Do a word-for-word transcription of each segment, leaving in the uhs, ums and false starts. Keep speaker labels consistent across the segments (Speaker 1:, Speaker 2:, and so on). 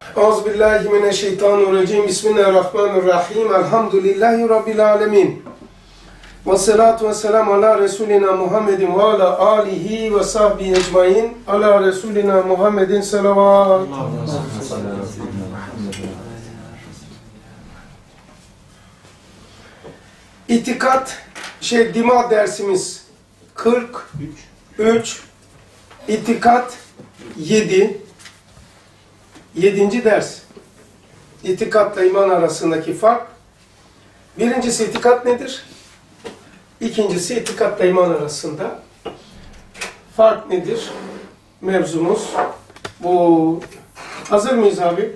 Speaker 1: Euzubillahimineşşeytanirracim. Bismillahirrahmanirrahim. Elhamdülillahi Rabbil alemin. Ve salatu ve selamu ala Resulina Muhammedin ve ala alihi ve sahbihi ecmain. Ala Resulina Muhammedin selavat. İtikat, şey, dima dersimiz kırk üç. İtikat yedi. Yedinci ders. İtikatla iman arasındaki fark. Birincisi itikat nedir? İkincisi itikatla iman arasında fark nedir? Mevzumuz. Bu. Hazır mıyız abi?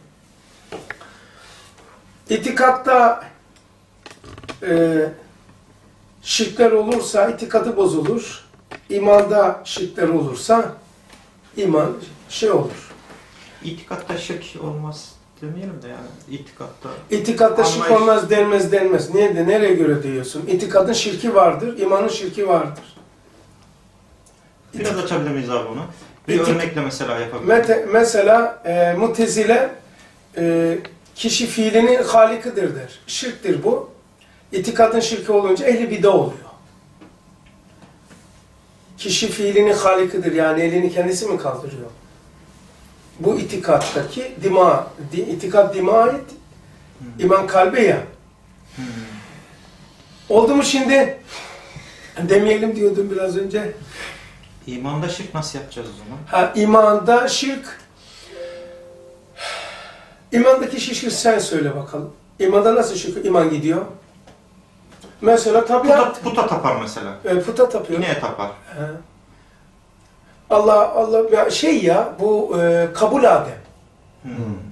Speaker 1: İtikatta e, şirkler olursa itikadı bozulur. İmanda şirkler olursa iman şey olur.
Speaker 2: İtikatta şirk olmaz demeyelim de yani itikatta.
Speaker 1: İtikatta şirk
Speaker 2: anlayış...
Speaker 1: olmaz denmez denmez. Nerede, nereye göre diyorsun? İtikadın şirki vardır, imanın şirki vardır.
Speaker 2: Biraz İtik... açabilir miyiz abi onu? Bir İtik... örnekle mesela yapabiliriz.
Speaker 1: Mete, mesela e, Mutezile e, kişi fiilinin halikidir der. Şirktir bu. İtikadın şirki olunca ehli bid'a oluyor. Kişi fiilinin halikidir, yani elini kendisi mi kaldırıyor? Bu itikattaki dima, di, itikat dima ait, hmm. iman kalbe ya. Hmm. Oldu mu şimdi? Demeyelim diyordum biraz önce.
Speaker 2: İmanda şirk nasıl yapacağız o zaman?
Speaker 1: Ha, imanda şirk, imandaki şirk sen söyle bakalım. İmanda nasıl şirk, iman gidiyor? Mesela tabiat.
Speaker 2: Puta, puta tapar mesela.
Speaker 1: E, puta tapıyor.
Speaker 2: Neye tapar?
Speaker 1: He. Allah Allah ya şey ya bu e, kabul adem. Hmm.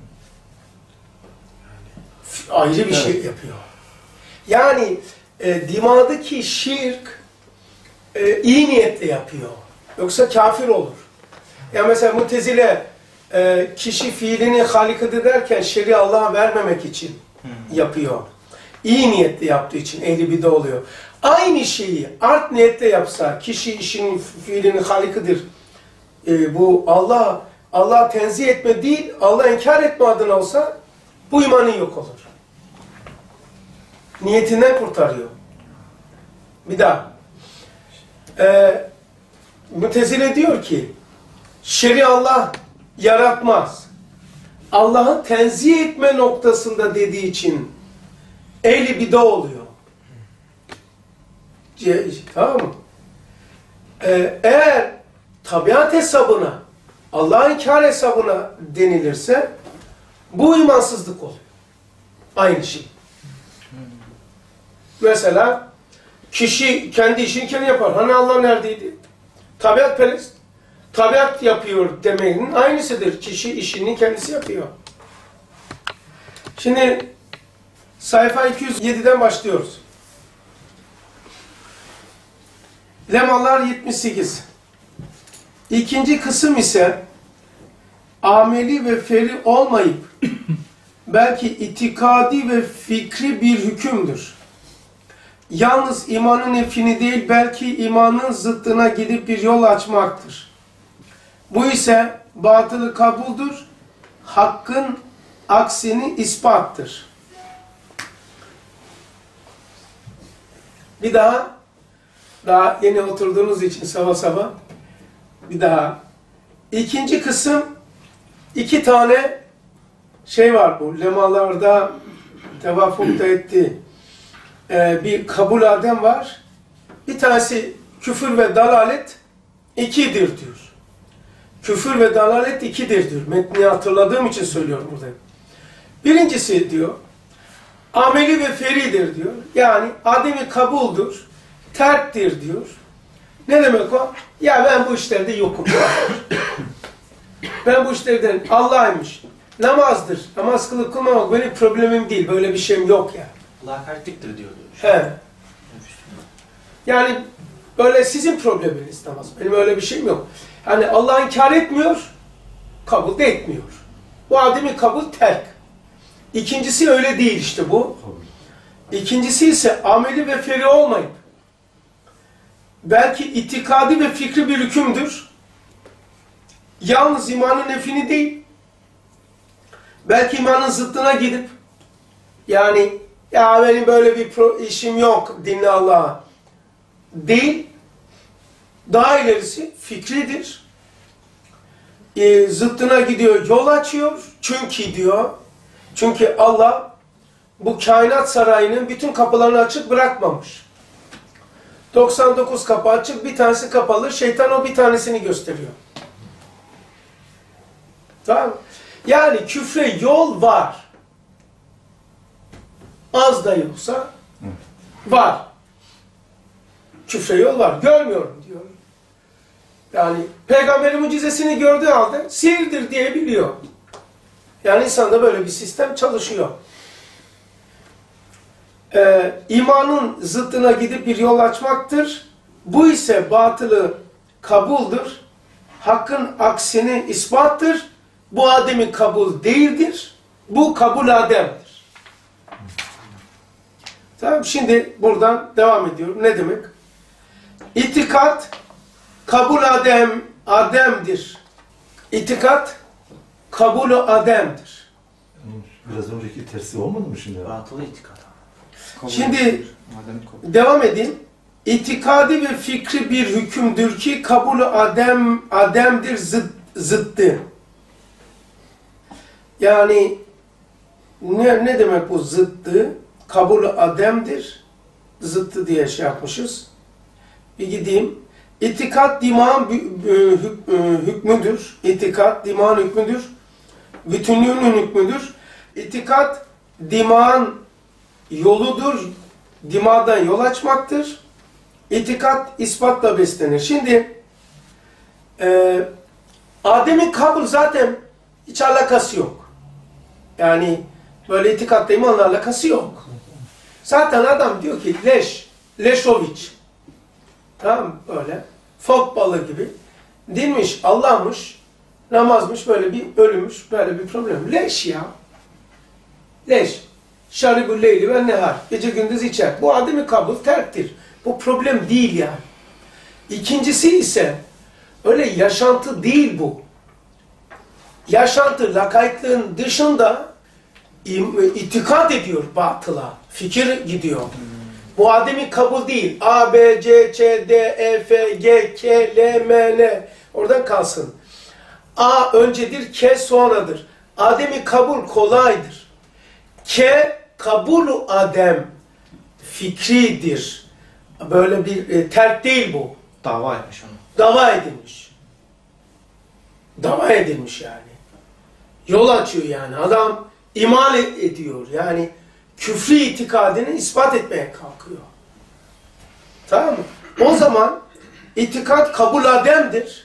Speaker 1: Ayrı bir evet. şey yapıyor. Yani e, dimadaki şirk e, iyi niyetle yapıyor. Yoksa kafir olur. Ya mesela Mutezile e, kişi fiilini halikadır derken şer'i Allah'a vermemek için hmm. yapıyor. İyi niyetle yaptığı için ehli bid'a oluyor. Aynı şeyi art niyetle yapsa kişi işinin fiilinin halikadır. E, bu Allah Allah tenzih etme değil, Allah inkar etme adına olsa bu imanın yok olur. Niyetinden kurtarıyor. Bir daha. E, Mutezile diyor ki şer'i Allah yaratmaz. Allah'ı tenzih etme noktasında dediği için ehli bid'a oluyor. Ce, tamam mı? E, eğer tabiat hesabına, Allah'ın inkar hesabına denilirse bu imansızlık oluyor. Aynı şey. Mesela kişi kendi işini kendi yapar. Hani Allah neredeydi? Tabiatperest. Tabiat yapıyor demenin aynısıdır. Kişi işini kendisi yapıyor. Şimdi sayfa iki yüz yedi'den başlıyoruz. Lemalar yetmiş sekiz. İkinci kısım ise ameli ve feri olmayıp belki itikadi ve fikri bir hükümdür. Yalnız imanın nefini değil belki imanın zıttına gidip bir yol açmaktır. Bu ise batılı kabuldur, hakkın aksini ispattır. Bir daha, daha yeni oturduğunuz için sabah sabah, bir daha. İkinci kısım, iki tane şey var bu. Lemalarda tevafukta etti. Ee, bir kabul adem var. Bir tanesi küfür ve dalalet ikidir diyor. Küfür ve dalalet ikidir diyor. Metni hatırladığım için söylüyorum burada. Birincisi diyor, ameli ve feridir diyor. Yani ademi kabuldur, terktir diyor. Ne demek o? Ya ben bu işlerde yokum. Ben bu işlerden Allah'ymış. Namazdır. Namaz kılıp kılmamak benim problemim değil. Böyle bir şeyim yok ya.
Speaker 3: Allah kardeşliktir diyor.
Speaker 1: He. Yani böyle sizin probleminiz namaz. Benim öyle bir şeyim yok. Yani Allah inkar etmiyor, kabul de etmiyor. Bu ademi kabul terk. İkincisi öyle değil işte bu. İkincisi ise ameli ve feri olmayıp belki itikadi ve fikri bir hükümdür. Yalnız imanın nefini değil, belki imanın zıttına gidip yani ya benim böyle bir pro işim yok dinle Allah'a değil, daha ilerisi fikridir. E, zıttına gidiyor, yol açıyor. Çünkü diyor, çünkü Allah bu kainat sarayının bütün kapılarını açık bırakmamış. doksan dokuz kapı açık, bir tanesi kapalı. Şeytan o bir tanesini gösteriyor. Tamam mı? Yani küfre yol var. Az da yoksa var. Küfre yol var. Görmüyorum diyor. Yani peygamberin mucizesini gördüğü halde sihirdir diye biliyor. Yani insanda böyle bir sistem çalışıyor. Ee, imanın zıttına gidip bir yol açmaktır. Bu ise batılı kabuldur. Hakkın aksini ispattır. Bu Adem'in kabul değildir. Bu kabul Adem'dir. Tamam, şimdi buradan devam ediyorum. Ne demek? İtikat kabul Adem, Adem'dir. İtikat kabul Adem'dir.
Speaker 3: Biraz önceki tersi olmadı mı şimdi?
Speaker 2: Batılı itikat.
Speaker 1: Şimdi devam edeyim. İtikadi ve fikri bir hükümdür ki kabul Adem, Adem'dir, zıt, zıttı. Yani ne, ne demek bu zıttı? Kabul Adem'dir, zıttı diye şey yapmışız. Bir gideyim. İtikat dimağın hükmüdür. İtikat dimağın hükmüdür. Bütünlüğünün hükmüdür. İtikat dimağın yoludur. Dimağdan yol açmaktır. İtikat ispatla beslenir. Şimdi e, Adem'in kabul zaten hiç alakası yok. Yani böyle itikatla imanla alakası yok. Zaten adam diyor ki leş, leşoviç. Tamam mı? Böyle. Fok balığı gibi. Dinmiş, Allah'mış, namazmış, böyle bir ölümüş, böyle bir problem. Leş ya. Leş. Şaribul leyli ve nehar. Gece gündüz içer. Bu ademi kabul terktir. Bu problem değil yani. İkincisi ise öyle yaşantı değil bu. Yaşantı, lakaytlığın dışında itikat ediyor batıla. Fikir gidiyor. Bu ademi kabul değil. A, B, C, Ç, D, E, F, G, K, L, M, N. Oradan kalsın. A öncedir, K sonradır. Ademi kabul kolaydır. K, kabul adem fikridir. Böyle bir e, terk değil bu.
Speaker 2: Dava etmiş onu.
Speaker 1: Dava edilmiş. Dava edilmiş yani. Yol açıyor yani. Adam iman ediyor. Yani küfrü itikadını ispat etmeye kalkıyor. Tamam mı? O zaman itikat kabul ademdir.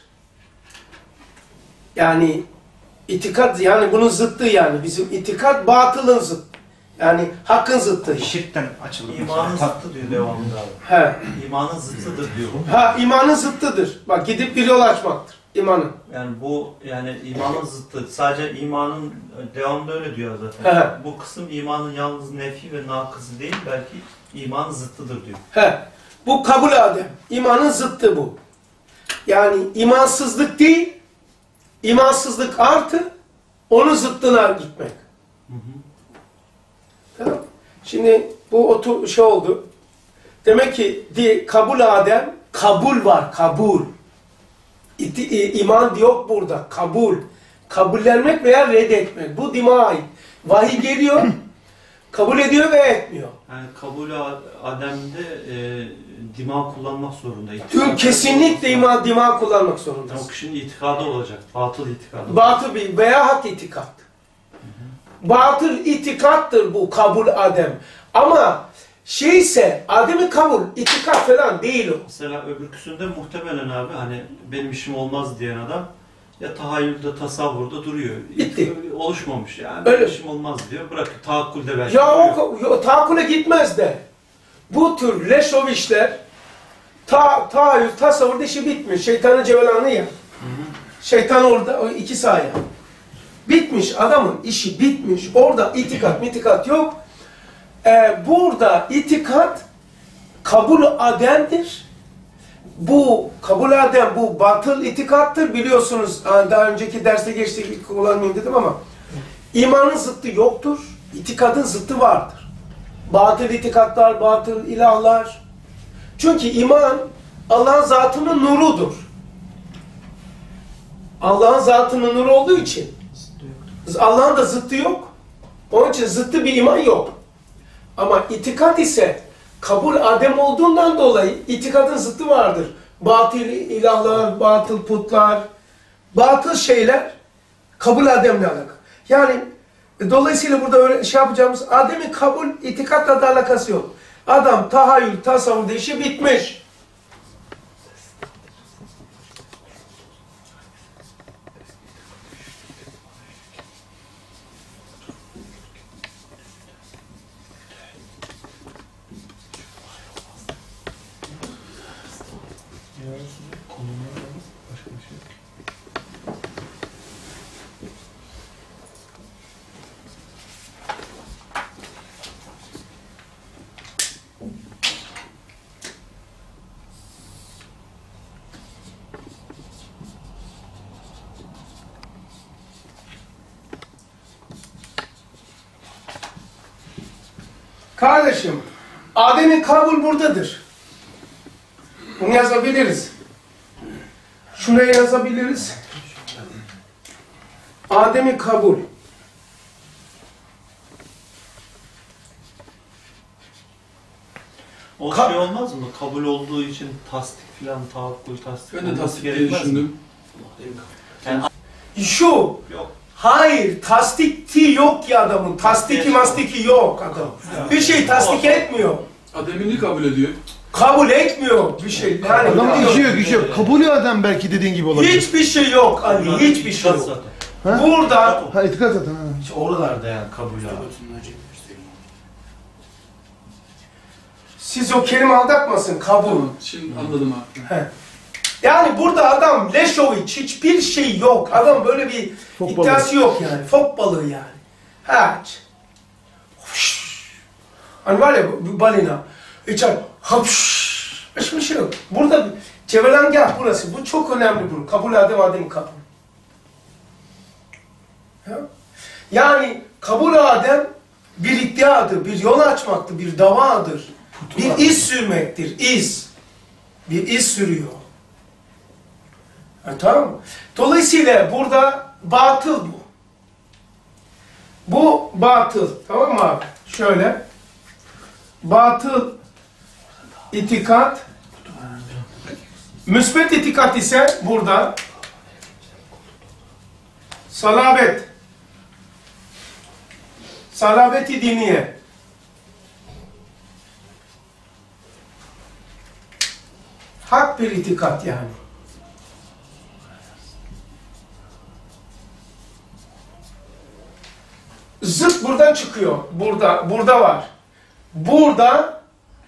Speaker 1: Yani itikat, yani bunun zıttı yani. Bizim itikat batılın zıttı. Yani hakkın zıttı.
Speaker 2: Şirkten açılır.
Speaker 4: İmanın zıttı diyor devamında abi.
Speaker 1: He.
Speaker 4: İmanın zıttıdır diyor.
Speaker 1: Ha, imanın zıttıdır. Bak gidip bir yol açmaktır. İmanın.
Speaker 4: Yani bu yani imanın zıttı. Sadece imanın devamında öyle diyor zaten.
Speaker 1: He.
Speaker 4: Bu kısım imanın yalnız nefi ve nakısı değil, belki imanın zıttıdır diyor.
Speaker 1: He. Bu kabul adem. İmanın zıttı bu. Yani imansızlık değil, imansızlık artı onun zıttına gitmek.
Speaker 4: Hı hı.
Speaker 1: Tamam. Şimdi bu otur şey oldu. Demek ki di, kabul adem, kabul var, kabul. İti, iman yok burada, kabul. Kabullenmek veya reddetmek. Bu dima ait. Vahiy geliyor, kabul ediyor veya etmiyor.
Speaker 4: Yani kabul ademde e, dima kullanmak zorunda.
Speaker 1: Tüm kesinlikle iman dima kullanmak
Speaker 4: Yani
Speaker 1: zorundasın.
Speaker 4: o kişinin itikadı olacak. Batıl itikadı.
Speaker 1: Batıl bir veya hak itikat. Batıl itikattır bu kabul adem. Ama şeyse ademi kabul itikat falan değil o.
Speaker 4: Mesela öbürküsünde muhtemelen abi hani benim işim olmaz diyen adam ya tahayyülde, tasavvurda duruyor.
Speaker 1: Bitti.
Speaker 4: Oluşmamış yani.
Speaker 1: Öyle.
Speaker 4: Benim işim olmaz diyor. Bırak tahakkülde belki
Speaker 1: Ya
Speaker 4: duruyor.
Speaker 1: o, o tahakküle gitmez de. Bu tür leşovişler ta, tahayyül, tasavvurda işi bitmiş. Şeytanın cevelanı ya. Hı hı. Şeytan orada, o iki sahaya. Bitmiş, adamın işi bitmiş. Orada itikat, mitikat yok. Ee, burada itikat kabul ademdir. Bu kabul adem, bu batıl itikattır. Biliyorsunuz daha önceki derste geçtik, kullanmayayım dedim ama İmanın zıttı yoktur, itikadın zıttı vardır. Batıl itikatlar, batıl ilahlar. Çünkü iman Allah'ın zatının nurudur. Allah'ın zatının nuru olduğu için Allah'ın da zıttı yok. Onun için zıttı bir iman yok. Ama itikat ise kabul Adem olduğundan dolayı itikadın zıttı vardır. Batıl ilahlar, batıl putlar, batıl şeyler kabul Adem'le alakalı. Yani dolayısıyla burada öyle şey yapacağımız Adem'in kabul itikatla da alakası yok. Adam tahayyül, tasavvur işi bitmiş. Kardeşim, Adem'in kabul buradadır. Bunu yazabiliriz. Şuraya yazabiliriz. Adem'in kabul.
Speaker 4: O
Speaker 1: Ka-
Speaker 4: şey olmaz mı? Kabul olduğu için tasdik filan, tahakkül, tasdik
Speaker 5: Ben de
Speaker 4: olması
Speaker 5: tasdik diye
Speaker 4: gerekmez mi?
Speaker 5: düşündüm.
Speaker 4: Yani
Speaker 1: Şu,
Speaker 4: yok.
Speaker 1: hayır, tasdikti yok ki adamın. Tasdiki mastiki yok adam. Bir şey tasdik etmiyor.
Speaker 5: Adem'ini kabul ediyor.
Speaker 1: Kabul etmiyor bir şey. Yani
Speaker 6: Adamın işi yok, işi yok. Kabulü adam belki dediğin gibi olabilir.
Speaker 1: hiçbir şey yok Ali, hiçbir şey yok.
Speaker 4: Zaten.
Speaker 6: Ha?
Speaker 1: Burada
Speaker 6: Ha itikat zaten ha.
Speaker 2: İşte oralarda yani kabul abi.
Speaker 1: siz o kelime aldatmasın, kabul.
Speaker 5: Tamam, şimdi anladım abi.
Speaker 1: Yani burada adam Leşoviç, hiçbir şey yok. Adam böyle bir
Speaker 6: Fok
Speaker 1: iddiası yok yani. Fok balığı yani. Haç. Hani var ya bu balina. İçer. Hapşş. Hiçbir şey yok. Burada Cevelangah burası. Bu çok önemli bu. Kabul Adem Adem kabul. Ya? Yani kabul Adem bir iddiadır, bir yol açmaktır, bir davadır. Bir iz sürmektir, iz. Bir iz sürüyor. Ha, tamam mı? Dolayısıyla burada batıl bu. Bu batıl. Tamam mı abi? Şöyle. Batıl itikat. Müsbet itikat ise burada salabet. Salabeti diniye. Hak bir itikat yani. Zıt buradan çıkıyor. Burada, burada var. Burada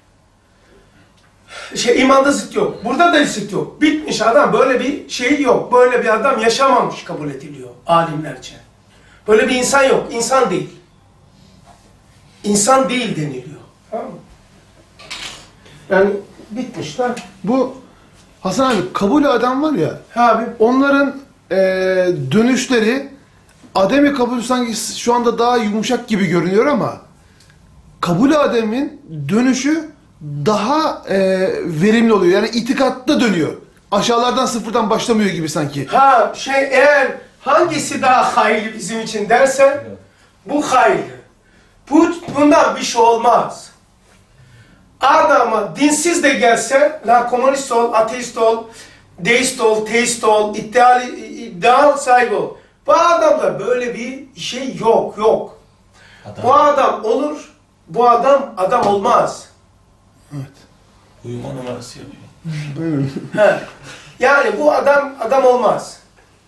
Speaker 1: şey imanda zıt yok. Burada da zıt yok. Bitmiş adam. Böyle bir şey yok. Böyle bir adam yaşamamış kabul ediliyor alimlerce. Böyle bir insan yok. İnsan değil. İnsan değil deniliyor. Tamam mı? Yani bitmiş lan.
Speaker 6: Bu Hasan abi kabulü adam var ya,
Speaker 1: Abi.
Speaker 6: onların eee, dönüşleri Adem'i kabul sanki şu anda daha yumuşak gibi görünüyor ama kabulü Adem'in dönüşü daha eee, verimli oluyor. Yani itikatta dönüyor. Aşağılardan sıfırdan başlamıyor gibi sanki.
Speaker 1: Ha şey eğer hangisi daha hayırlı bizim için dersen bu hayırlı. Bu, bundan bir şey olmaz. Adama dinsiz de gelse, la komünist ol, ateist ol, deist ol, teist ol, iddia, iddia sahibi ol. Bu adamda böyle bir şey yok, yok.
Speaker 2: Adam.
Speaker 1: Bu adam olur, bu adam adam olmaz.
Speaker 2: Uyuma numarası yapıyor.
Speaker 1: He. Yani bu adam adam olmaz.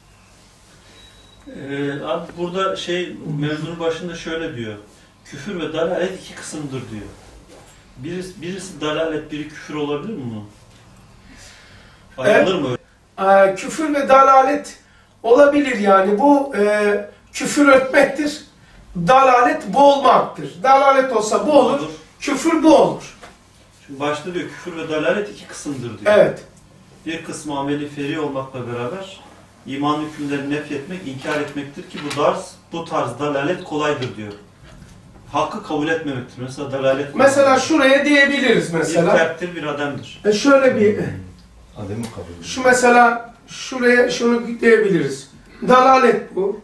Speaker 4: Ee, abi burada şey mevzunun başında şöyle diyor. Küfür ve dalalet iki kısımdır diyor. Birisi, birisi dalalet, biri küfür olabilir mi bunun? Ayrılır mı öyle?
Speaker 1: Ee, küfür ve dalalet olabilir yani. Bu e, küfür ötmektir. Dalalet bu olmaktır. Dalalet olsa bu olur,
Speaker 4: Olur.
Speaker 1: küfür bu olur.
Speaker 4: Şimdi başta diyor küfür ve dalalet iki kısımdır diyor.
Speaker 1: Evet.
Speaker 4: Bir kısmı ameli feri olmakla beraber İman hükümlerini nef etmek, inkar etmektir ki bu tarz, bu tarz dalalet kolaydır diyor. Hakkı kabul etmemektir. Mesela dalalet...
Speaker 1: Mesela şuraya diyebiliriz
Speaker 4: Bir
Speaker 1: mesela.
Speaker 4: ferttir, bir ademdir.
Speaker 1: E şöyle bir,
Speaker 3: Adem'i kabul ediyor.
Speaker 1: şu mesela şuraya şunu diyebiliriz. Dalalet bu.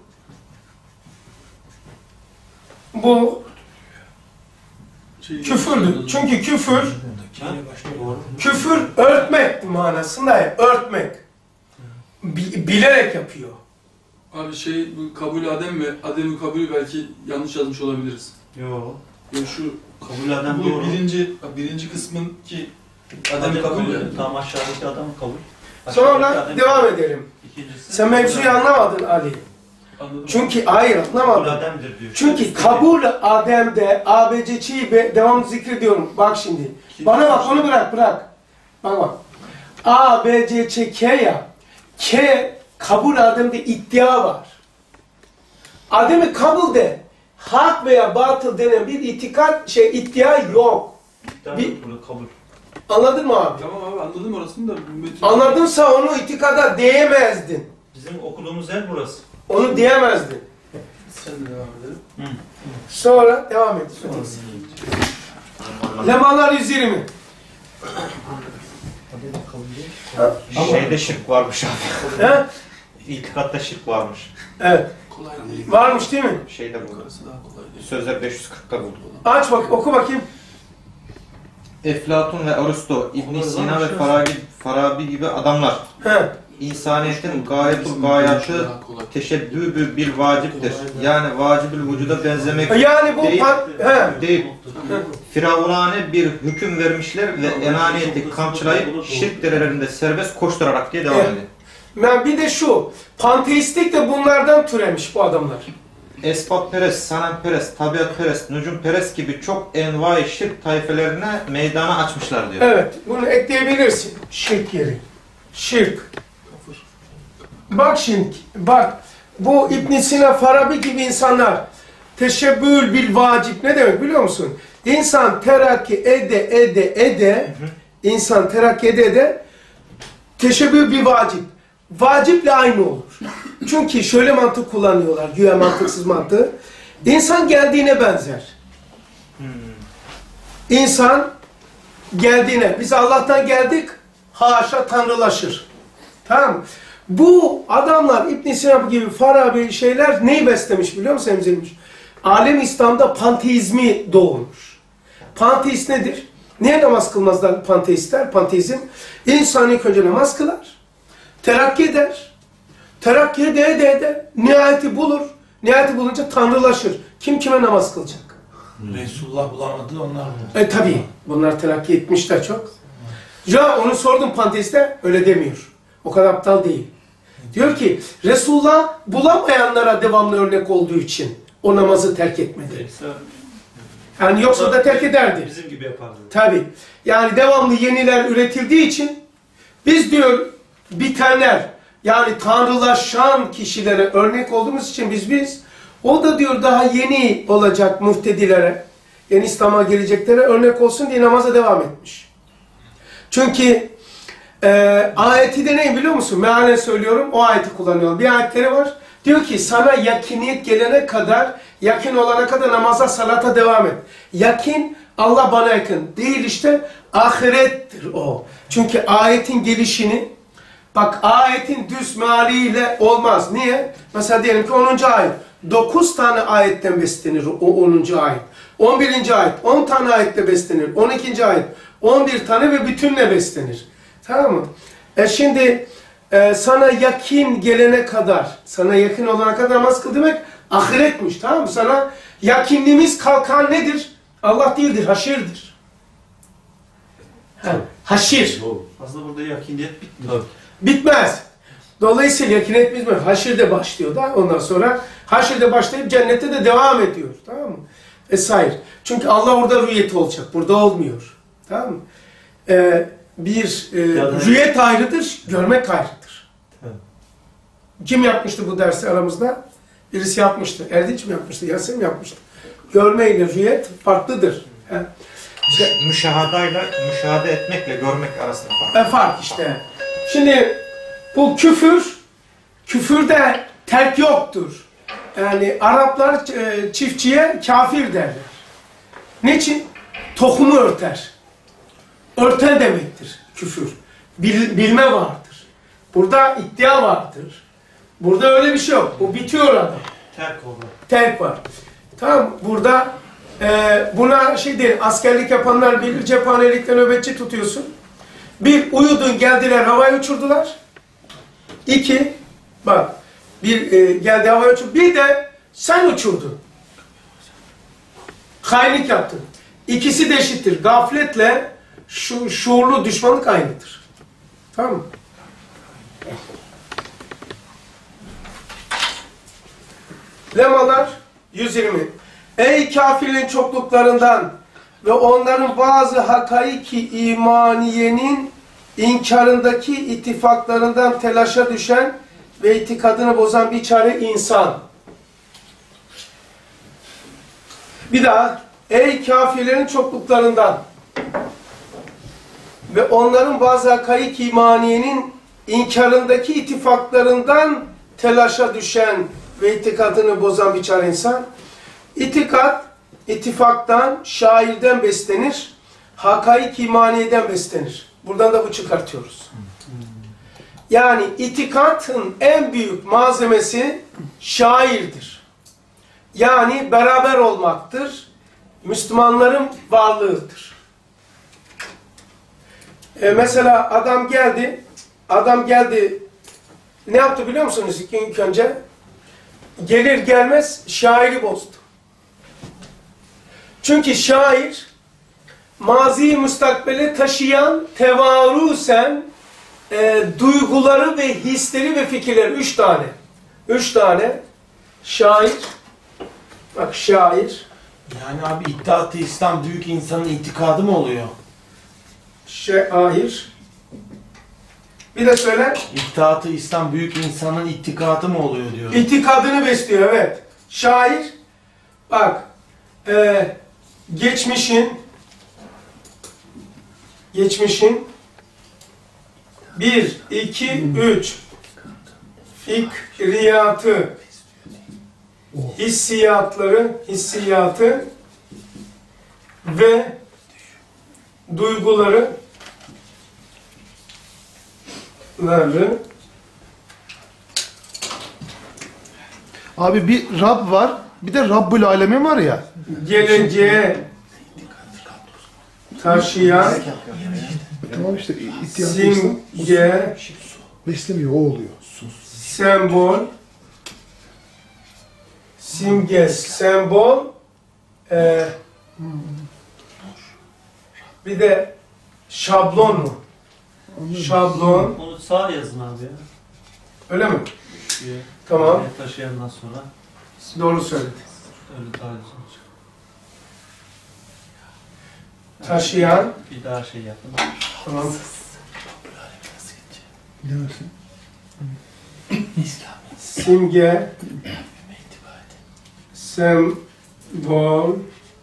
Speaker 1: Bu
Speaker 5: Şey,
Speaker 1: küfürdür. Çünkü küfür,
Speaker 4: Ha? Doğru.
Speaker 1: küfür örtmek manasında ya, örtmek. Bi- bilerek yapıyor.
Speaker 5: Abi şey bu kabul Adem ve Adem'i kabulü belki yanlış yazmış olabiliriz.
Speaker 4: Yo.
Speaker 5: Ya şu
Speaker 4: Kabul adem
Speaker 5: bu
Speaker 4: doğru.
Speaker 5: birinci birinci kısmın ki Adem
Speaker 4: Adem
Speaker 5: kabul ya.
Speaker 4: Tam aşağıdaki adam kabul. Aşağıdaki
Speaker 1: Sonra
Speaker 4: adem-
Speaker 1: devam edelim.
Speaker 4: İkincisi,
Speaker 1: Sen mevzuyu anlamadın Ali.
Speaker 5: Anladım.
Speaker 1: Çünkü hayır
Speaker 4: kabul
Speaker 1: anlamadın.
Speaker 4: ademdir diyor.
Speaker 1: Çünkü kabul Adem'de A B C Ç'yi be devam zikrediyorum. Bak şimdi. Bana bak onu bırak bırak. Bak bak. A B C Ç K ya. K kabul Adem'de iddia var. Adem'i kabul de hak veya batıl denen bir itikat şey iddia yok.
Speaker 4: Bir...
Speaker 1: bir-
Speaker 4: Kabul.
Speaker 1: Anladın mı abi?
Speaker 5: Tamam abi anladım orasını da. bu metin-
Speaker 1: Anladınsa onu itikada diyemezdin.
Speaker 4: Bizim okuduğumuz yer burası.
Speaker 1: Onu diyemezdin.
Speaker 5: Sen de devam edelim.
Speaker 1: Sonra devam et. Lemalar yüz yirmi.
Speaker 2: Şeyde şirk varmış abi.
Speaker 1: He?
Speaker 2: İtikatta şirk varmış.
Speaker 1: Evet.
Speaker 5: Kolay değil.
Speaker 1: Varmış değil mi?
Speaker 2: Şeyde bu.
Speaker 5: Orası daha kolay değil.
Speaker 2: Sözler beş yüz kırkta buldum.
Speaker 1: Aç bak, oku bakayım.
Speaker 2: Eflatun ve Aristo, İbn
Speaker 4: Onlar
Speaker 2: Sina
Speaker 4: varmış
Speaker 2: ve
Speaker 4: ya.
Speaker 2: Farabi, Farabi gibi adamlar
Speaker 1: He.
Speaker 2: insaniyetin gayetul gayatı
Speaker 5: Daha kolay.
Speaker 2: teşebbübü bir vaciptir. Yani vacibül vücuda benzemek
Speaker 1: Yani bu
Speaker 2: Değil.
Speaker 1: pan... He.
Speaker 2: değil. Firavunane bir hüküm vermişler ve enaniyeti kamçılayıp şirk derelerinde serbest koşturarak diye devam
Speaker 1: Evet.
Speaker 2: ediyor.
Speaker 1: Ben bir de şu, panteistik de bunlardan türemiş bu adamlar.
Speaker 2: Esbabperest, sanamperest, tabiatperest, nücumperest gibi çok envai şirk tayfelerine meydana açmışlar diyor.
Speaker 1: Evet, bunu ekleyebilirsin. Şirk yeri. Şirk. Bak şimdi, bak. Bu İbn Sina, Farabi gibi insanlar teşebbül bil vacip ne demek biliyor musun? İnsan terakki ede ede ede, insan terakki ede ede teşebbül bir vacip. Vaciple aynı olur. Çünkü şöyle mantık kullanıyorlar, güya mantıksız mantığı. İnsan geldiğine benzer. İnsan geldiğine, biz Allah'tan geldik, haşa tanrılaşır. Tamam mı? Bu adamlar İbn Sina gibi Farabi şeyler neyi beslemiş biliyor musun emzirmiş? Alem İslam'da panteizmi doğurmuş. Panteist nedir? Niye namaz kılmazlar panteistler? Panteizm, insan ilk önce namaz kılar, terakki eder, terakki ede ede ede, nihayeti bulur, nihayeti bulunca tanrılaşır. Kim kime namaz kılacak?
Speaker 7: Resulullah bulamadı onlar mı?
Speaker 1: E tabi, bunlar terakki etmişler çok. Ya onu sordum panteiste, öyle demiyor. O kadar aptal değil. Diyor ki, Resulullah bulamayanlara devamlı örnek olduğu için o namazı terk etmedi. Yani yoksa da terk ederdi.
Speaker 4: Bizim gibi yapardı.
Speaker 1: Tabi. Yani devamlı yeniler üretildiği için biz diyor bitenler yani tanrılaşan kişilere örnek olduğumuz için biz biz o da diyor daha yeni olacak muhtedilere, yeni İslam'a geleceklere örnek olsun diye namaza devam etmiş. Çünkü e, ayeti de ne biliyor musun? Mealen söylüyorum, o ayeti kullanıyorum. Bir ayetleri var. Diyor ki sana yakiniyet gelene kadar, yakin olana kadar namaza, salata devam et. Yakin, Allah bana yakın. Değil işte, ahirettir o. Çünkü ayetin gelişini, bak ayetin düz mealiyle olmaz. Niye? Mesela diyelim ki onuncu ayet. dokuz tane ayetten beslenir o onuncu ayet. on birinci ayet, on tane ayetle beslenir. on ikinci ayet, on bir tane ve bütünle beslenir. Tamam mı? E şimdi e, sana yakin gelene kadar, sana yakın olana kadar namaz kıl demek ahiretmiş. Tamam mı? Sana yakinliğimiz kalkan nedir? Allah değildir, haşirdir. Ha, haşir.
Speaker 4: Aslında burada yakiniyet bitmiyor.
Speaker 1: Bitmez. Dolayısıyla yakiniyet bitmez. Haşirde başlıyor da ondan sonra haşirde başlayıp cennette de devam ediyor. Tamam mı? Vesaire. Çünkü Allah orada rüyeti olacak. Burada olmuyor. Tamam mı? Ee, bir e, rüyet ayrıdır, görmek ayrıdır.
Speaker 4: Evet.
Speaker 1: Kim yapmıştı bu dersi aramızda? Birisi yapmıştı. Erdinç mi yapmıştı? Yasin mi yapmıştı? Görme ile rüyet farklıdır. He. İşte,
Speaker 2: Müşahadayla, müşahede etmekle görmek arasında fark.
Speaker 1: e, fark işte. Şimdi bu küfür küfürde terk yoktur. Yani Araplar e, çiftçiye kafir derler. Niçin? Tohumu örter. Örten demektir küfür. Bil, bilme vardır. Burada iddia vardır. Burada öyle bir şey yok. Bu bitiyor adam.
Speaker 4: Terk oldu.
Speaker 1: Terk var. Tamam, burada e, buna şey değil, askerlik yapanlar bilir, cephanelikte nöbetçi tutuyorsun. Bir, uyudun geldiler havaya uçurdular. İki, bak bir e, geldi havaya uçurdu. Bir de sen uçurdun. Hainlik yaptın. İkisi de eşittir. Gafletle şu, şuurlu düşmanlık aynıdır. Tamam mı? Lemalar yüz yirmi. Ey kafirlerin çokluklarından ve onların bazı hakaiki imaniyenin inkarındaki ittifaklarından telaşa düşen ve itikadını bozan bir çare insan. Bir daha, ey kafirlerin çokluklarından ve onların bazı hakaik imaniyenin inkarındaki ittifaklarından telaşa düşen ve itikadını bozan bir çare insan. İtikat, ittifaktan, şairden beslenir, hakaik imaniyeden beslenir. Buradan da bu çıkartıyoruz. Yani itikatın en büyük malzemesi şairdir. Yani beraber olmaktır. Müslümanların varlığıdır. E mesela adam geldi, adam geldi, ne yaptı biliyor musunuz ilk önce? Gelir gelmez şairi bozdu. Çünkü şair, mazi müstakbele taşıyan tevarusen e, duyguları ve hisleri ve fikirleri, üç tane. Üç tane şair, bak şair.
Speaker 7: Yani abi İttihat-ı İslam büyük insanın itikadı mı oluyor?
Speaker 1: Şair. Bir de söyle.
Speaker 7: İttihat-ı İslam büyük insanın itikadı mı oluyor diyor.
Speaker 1: İtikadını besliyor, evet. Şair, bak, e, geçmişin, geçmişin, bir, iki, üç, fikriyatı, hissiyatları, hissiyatı ve duyguları, ları.
Speaker 6: Abi bir Rab var, bir de Rabbül Alemin var ya.
Speaker 1: Geleceğe taşıyan
Speaker 6: Tamam işte ihtiyacı İslam
Speaker 1: simge,
Speaker 6: beslemiyor, o oluyor.
Speaker 1: sembol, simge, sembol, e, bir de şablon mu? Şablon,
Speaker 4: Onu sağ yazın abi ya.
Speaker 1: öyle mi?
Speaker 4: Diye.
Speaker 1: Tamam,
Speaker 4: Taşıyandan sonra
Speaker 1: doğru söyledi.
Speaker 4: öyle daha güzel olacak.
Speaker 1: Taşıyan,
Speaker 4: Bir daha şey yapın.
Speaker 1: tamam.
Speaker 6: Bilemezsin.
Speaker 1: Simge, sembol,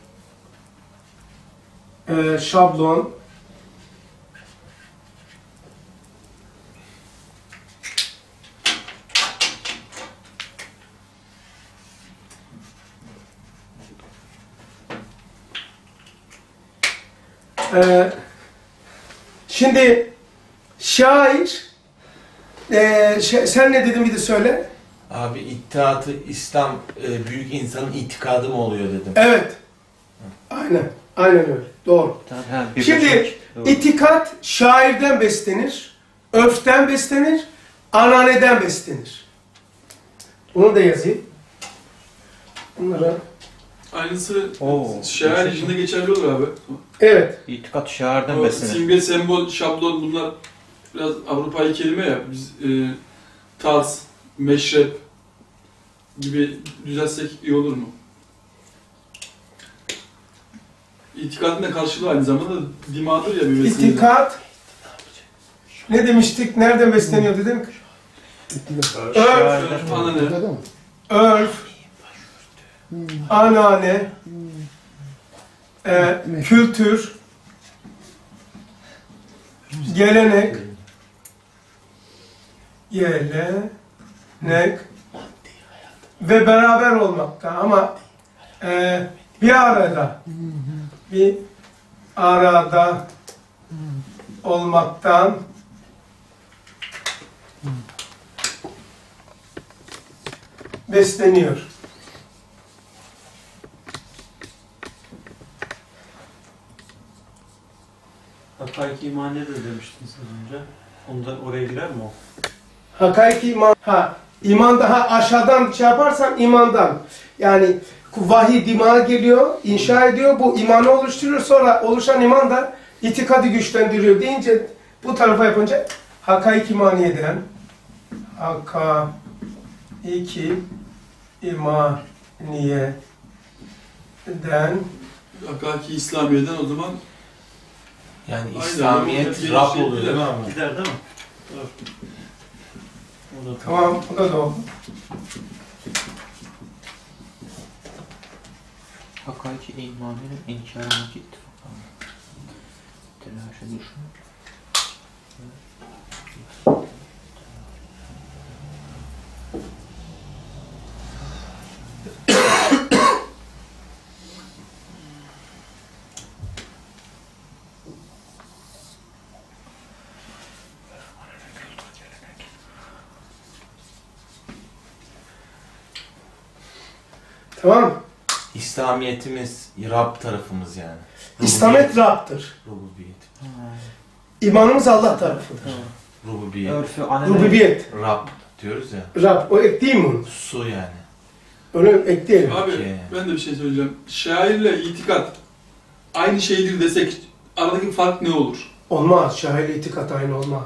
Speaker 1: e, şablon, e, şimdi şair, e, şey, sen ne dedin bir de söyle.
Speaker 7: Abi İttihat-ı İslam e, büyük insanın itikadı mı oluyor dedim.
Speaker 1: Evet. Aynen. Aynen öyle. Doğru.
Speaker 2: Ha, bir
Speaker 1: Şimdi
Speaker 2: beşik. Doğru.
Speaker 1: itikat şairden beslenir, örften beslenir, ananeden beslenir. Bunu da yazayım. Bunlara.
Speaker 5: Aynısı
Speaker 2: Oo,
Speaker 5: şair içinde geçerli olur abi.
Speaker 1: Evet.
Speaker 2: İtikat şairden
Speaker 5: O
Speaker 2: beslenir.
Speaker 5: simge, sembol, şablon bunlar biraz Avrupa'yı kelime ya. Biz e, tarz, meşrep gibi düzelsek iyi olur mu? İtikadın da karşılığı aynı zamanda dimadır ya bir vesile.
Speaker 1: İtikat. Ne demiştik? Nereden besleniyor dedim? Örf,
Speaker 5: Örf, anane.
Speaker 6: Değil mi?
Speaker 1: örf, anane, e, kültür, gelenek, gelenek, Ne? Ve beraber olmaktan ama e, bir arada bir arada olmaktan besleniyor.
Speaker 4: Hakaiki iman nedir demiştiniz az önce. Onda oraya girer mi o?
Speaker 1: Hakaiki iman, ha, iman daha aşağıdan şey yaparsan imandan. Yani vahiy dimağa geliyor, inşa ediyor, bu imanı oluşturuyor, sonra oluşan iman da itikadı güçlendiriyor deyince bu tarafa yapınca hakaiki imaniyeden hakaiki imaniyeden
Speaker 5: Hakiki İslamiye'den o zaman
Speaker 7: Yani
Speaker 5: Aynen,
Speaker 7: İslamiyet
Speaker 5: onun
Speaker 7: Rab
Speaker 5: şey
Speaker 7: oluyor değil mi ama?
Speaker 4: Gider değil mi? Doğru. O da
Speaker 1: tamam, bu da doğru.
Speaker 8: Hakaiki imanının inkarındaki ittifakı. Telaşa düşmek.
Speaker 1: Tamam.
Speaker 7: İslamiyetimiz Rab tarafımız yani.
Speaker 1: İslamiyet Rab'dır.
Speaker 7: Rububiyet.
Speaker 1: İmanımız Allah tarafıdır.
Speaker 7: Rububiyet.
Speaker 8: Örfü, ananevi.
Speaker 1: Rububiyet.
Speaker 7: Rab diyoruz ya.
Speaker 1: Rab, o ek değil mi onu?
Speaker 7: Su yani.
Speaker 1: Öyle ekleyelim.
Speaker 5: abi
Speaker 7: Okey.
Speaker 5: ben de bir şey söyleyeceğim. Şairle itikat aynı şeydir desek aradaki fark ne olur?
Speaker 1: Olmaz, şair itikat aynı olmaz.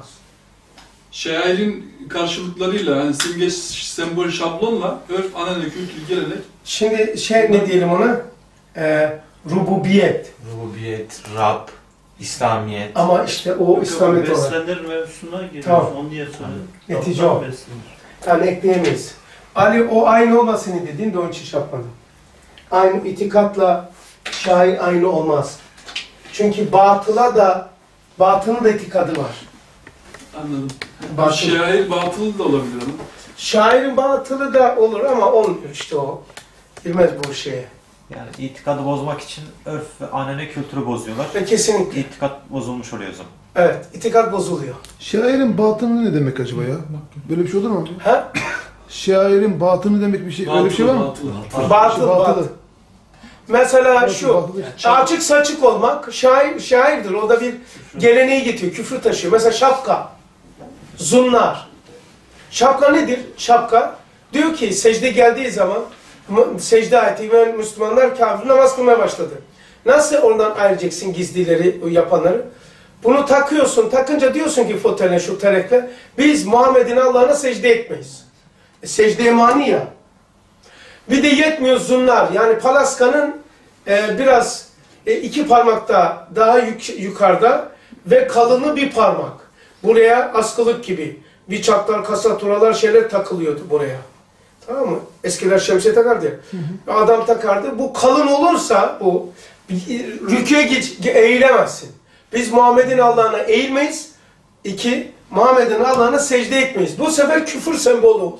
Speaker 5: Şairin karşılıklarıyla hani simge, sembol, şablonla örf, anane, kültür, gelenek
Speaker 1: Şimdi şey ne diyelim ona? Ee, rububiyet.
Speaker 7: Rububiyet, Rab, İslamiyet.
Speaker 1: Ama işte o İslamiyet olarak.
Speaker 4: Beslenir mevzusuna giriyor.
Speaker 1: Tamam.
Speaker 4: Onu diye söyledim.
Speaker 1: Netice
Speaker 4: Rab'dan
Speaker 1: o.
Speaker 4: beslenir.
Speaker 1: Yani ekleyemeyiz. Ali o aynı olmasını dediğin de onun için şey yapmadım. Aynı itikatla şair aynı olmaz. Çünkü batıla da batının da itikadı var.
Speaker 5: anladım.
Speaker 1: Batıl.
Speaker 5: Şair batılı da olabilir ama.
Speaker 1: Şairin batılı da olur ama olmuyor işte o. Girmez bu şeye.
Speaker 2: Yani itikadı bozmak için örf ve anane kültürü bozuyorlar.
Speaker 1: Ve kesinlikle.
Speaker 2: İtikat bozulmuş oluyor o zaman.
Speaker 1: Evet, itikat bozuluyor.
Speaker 6: Şairin batını ne demek acaba ya? Böyle bir şey olur mu abi?
Speaker 1: Ha?
Speaker 6: Şairin batını demek bir şey, öyle bir şey var mı?
Speaker 5: Batılı.
Speaker 1: Batıl, batıl. Mesela
Speaker 6: Batıl,
Speaker 1: şu,
Speaker 6: batıl.
Speaker 1: açık saçık olmak şair, şairdir. O da bir geleneği getiriyor, küfür taşıyor. Mesela şapka, zunnar. Şapka nedir? Şapka diyor ki secde geldiği zaman mı- secde ayeti ve Müslümanlar kafir namaz kılmaya başladı. Nasıl oradan ayıracaksın gizlileri, o yapanları? Bunu takıyorsun, takınca diyorsun ki fotele, şu terekle, biz Muhammed'in Allah'ına secde etmeyiz. E, secde mani ya. Bir de yetmiyor zunnar, yani palaskanın e, biraz e, iki parmakta daha yük, yukarıda ve kalını bir parmak. Buraya askılık gibi bıçaklar, kasaturalar şeyler takılıyordu buraya. Tamam mı? Eskiler şemsiye takardı ya. Adam takardı. Bu kalın olursa bu rüküye geç, eğilemezsin. Biz Muhammed'in Allah'ına eğilmeyiz. İki, Muhammed'in Allah'ına secde etmeyiz. Bu sefer küfür sembolü oldu.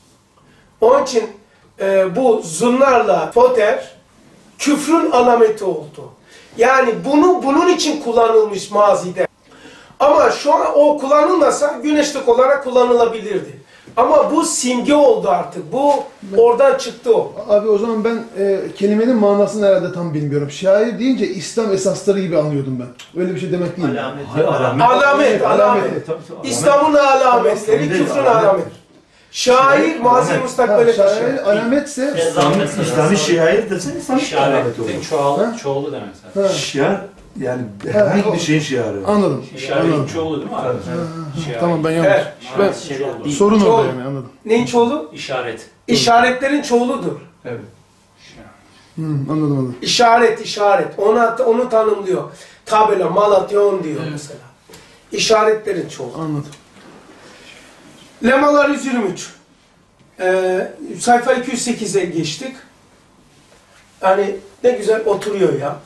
Speaker 1: Onun için e, bu zunlarla foter küfrün alameti oldu. Yani bunu bunun için kullanılmış mazide. Ama şu an o kullanılmasa güneşlik olarak kullanılabilirdi. Ama bu simge oldu artık. Bu oradan çıktı o.
Speaker 6: Abi o zaman ben e, kelimenin manasını herhalde tam bilmiyorum. Şair deyince İslam esasları gibi anlıyordum ben. Öyle bir şey demek değil.
Speaker 4: Alamet.
Speaker 1: Alamet, alamet. İslam'ın alametleri, küfrün alametleri. Şair, mazi müstakbele
Speaker 6: Ha,
Speaker 1: taşıyor.
Speaker 6: şair alametse
Speaker 4: İslam'ın
Speaker 3: İslami şiair desen İslami alameti olur.
Speaker 9: İşaretin çoğul, çoğulu demek zaten.
Speaker 6: ha,
Speaker 3: Şiar yani
Speaker 6: Ha,
Speaker 3: herhangi
Speaker 6: o-
Speaker 3: bir şeyin şiarı.
Speaker 6: anladım.
Speaker 9: İşaretin
Speaker 6: Anladım.
Speaker 9: çoğulu değil mi abi? Şiar.
Speaker 6: Tamam ben yanlış.
Speaker 1: Evet.
Speaker 6: Ben,
Speaker 9: Şiar.
Speaker 6: sorun
Speaker 1: Çoğul.
Speaker 6: orada yani anladım.
Speaker 1: Neyin çoğulu?
Speaker 9: İşaret.
Speaker 1: İşaretlerin çoğuludur.
Speaker 5: Evet.
Speaker 6: Hı, anladım anladım.
Speaker 1: İşaret, işaret. Onu, onu tanımlıyor. Tabela, malatyon diyor mesela. İşaretlerin çoğulu.
Speaker 6: Anladım.
Speaker 1: Lemalar yüz yirmi üç. Ee, sayfa iki yüz sekize geçtik. Yani ne güzel oturuyor ya.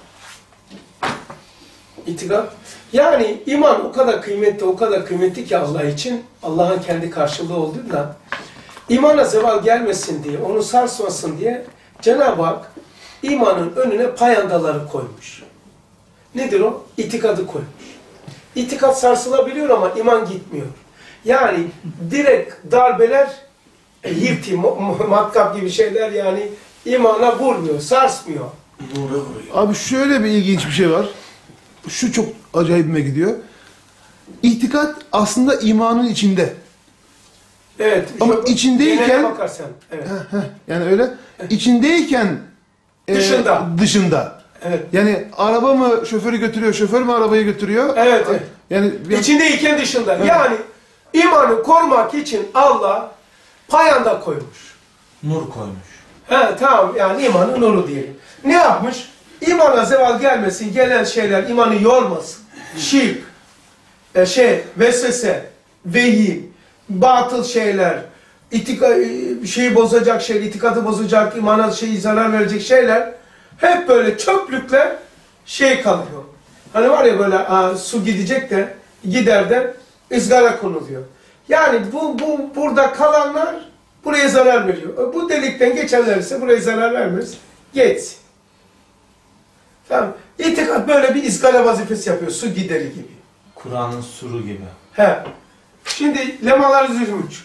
Speaker 1: İtikat. Yani iman o kadar kıymetli, o kadar kıymetli ki Allah için. Allah'ın kendi karşılığı olduğundan. imana zeval gelmesin diye, onu sarsmasın diye Cenab-ı Hak imanın önüne payandaları koymuş. Nedir o? İtikadı koymuş. İtikat sarsılabiliyor ama iman gitmiyor. Yani direkt darbeler, e, hirti, matkap gibi şeyler yani imana vurmuyor, sarsmıyor.
Speaker 6: Abi şöyle bir ilginç bir şey var. Şu çok acayibime gidiyor. İtikat aslında imanın içinde.
Speaker 1: Evet.
Speaker 6: Ama
Speaker 1: şu-
Speaker 6: içindeyken-
Speaker 1: genele bakarsan, evet.
Speaker 6: Heh, heh, yani öyle. İçindeyken e,
Speaker 1: Dışında.
Speaker 6: dışında.
Speaker 1: Evet.
Speaker 6: Yani araba mı şoförü götürüyor, şoför mü arabayı götürüyor?
Speaker 1: Evet, evet.
Speaker 6: Yani bir-
Speaker 1: İçindeyken dışında. Yani imanı korumak için Allah payanda koymuş.
Speaker 7: Nur koymuş.
Speaker 1: He tamam yani imanın nuru diyelim. Ne yapmış? İmana zeval gelmesin, gelen şeyler imanı yormasın. Şirk, e, şey, vesvese, vehim, batıl şeyler, itika, e, şeyi bozacak şeyler, itikadı bozacak, imana şeyi zarar verecek şeyler hep böyle çöplükler şey kalıyor. Hani var ya böyle a, su gidecek de gider de ızgara konuluyor. Yani bu, bu burada kalanlar buraya zarar veriyor. Bu delikten geçenler ise buraya zarar vermez. Geçsin. Tamam. İtikat böyle bir ızgara vazifesi yapıyor. Su gideri gibi.
Speaker 7: Kur'an'ın suru gibi.
Speaker 1: He. Şimdi lemalar zülmüç.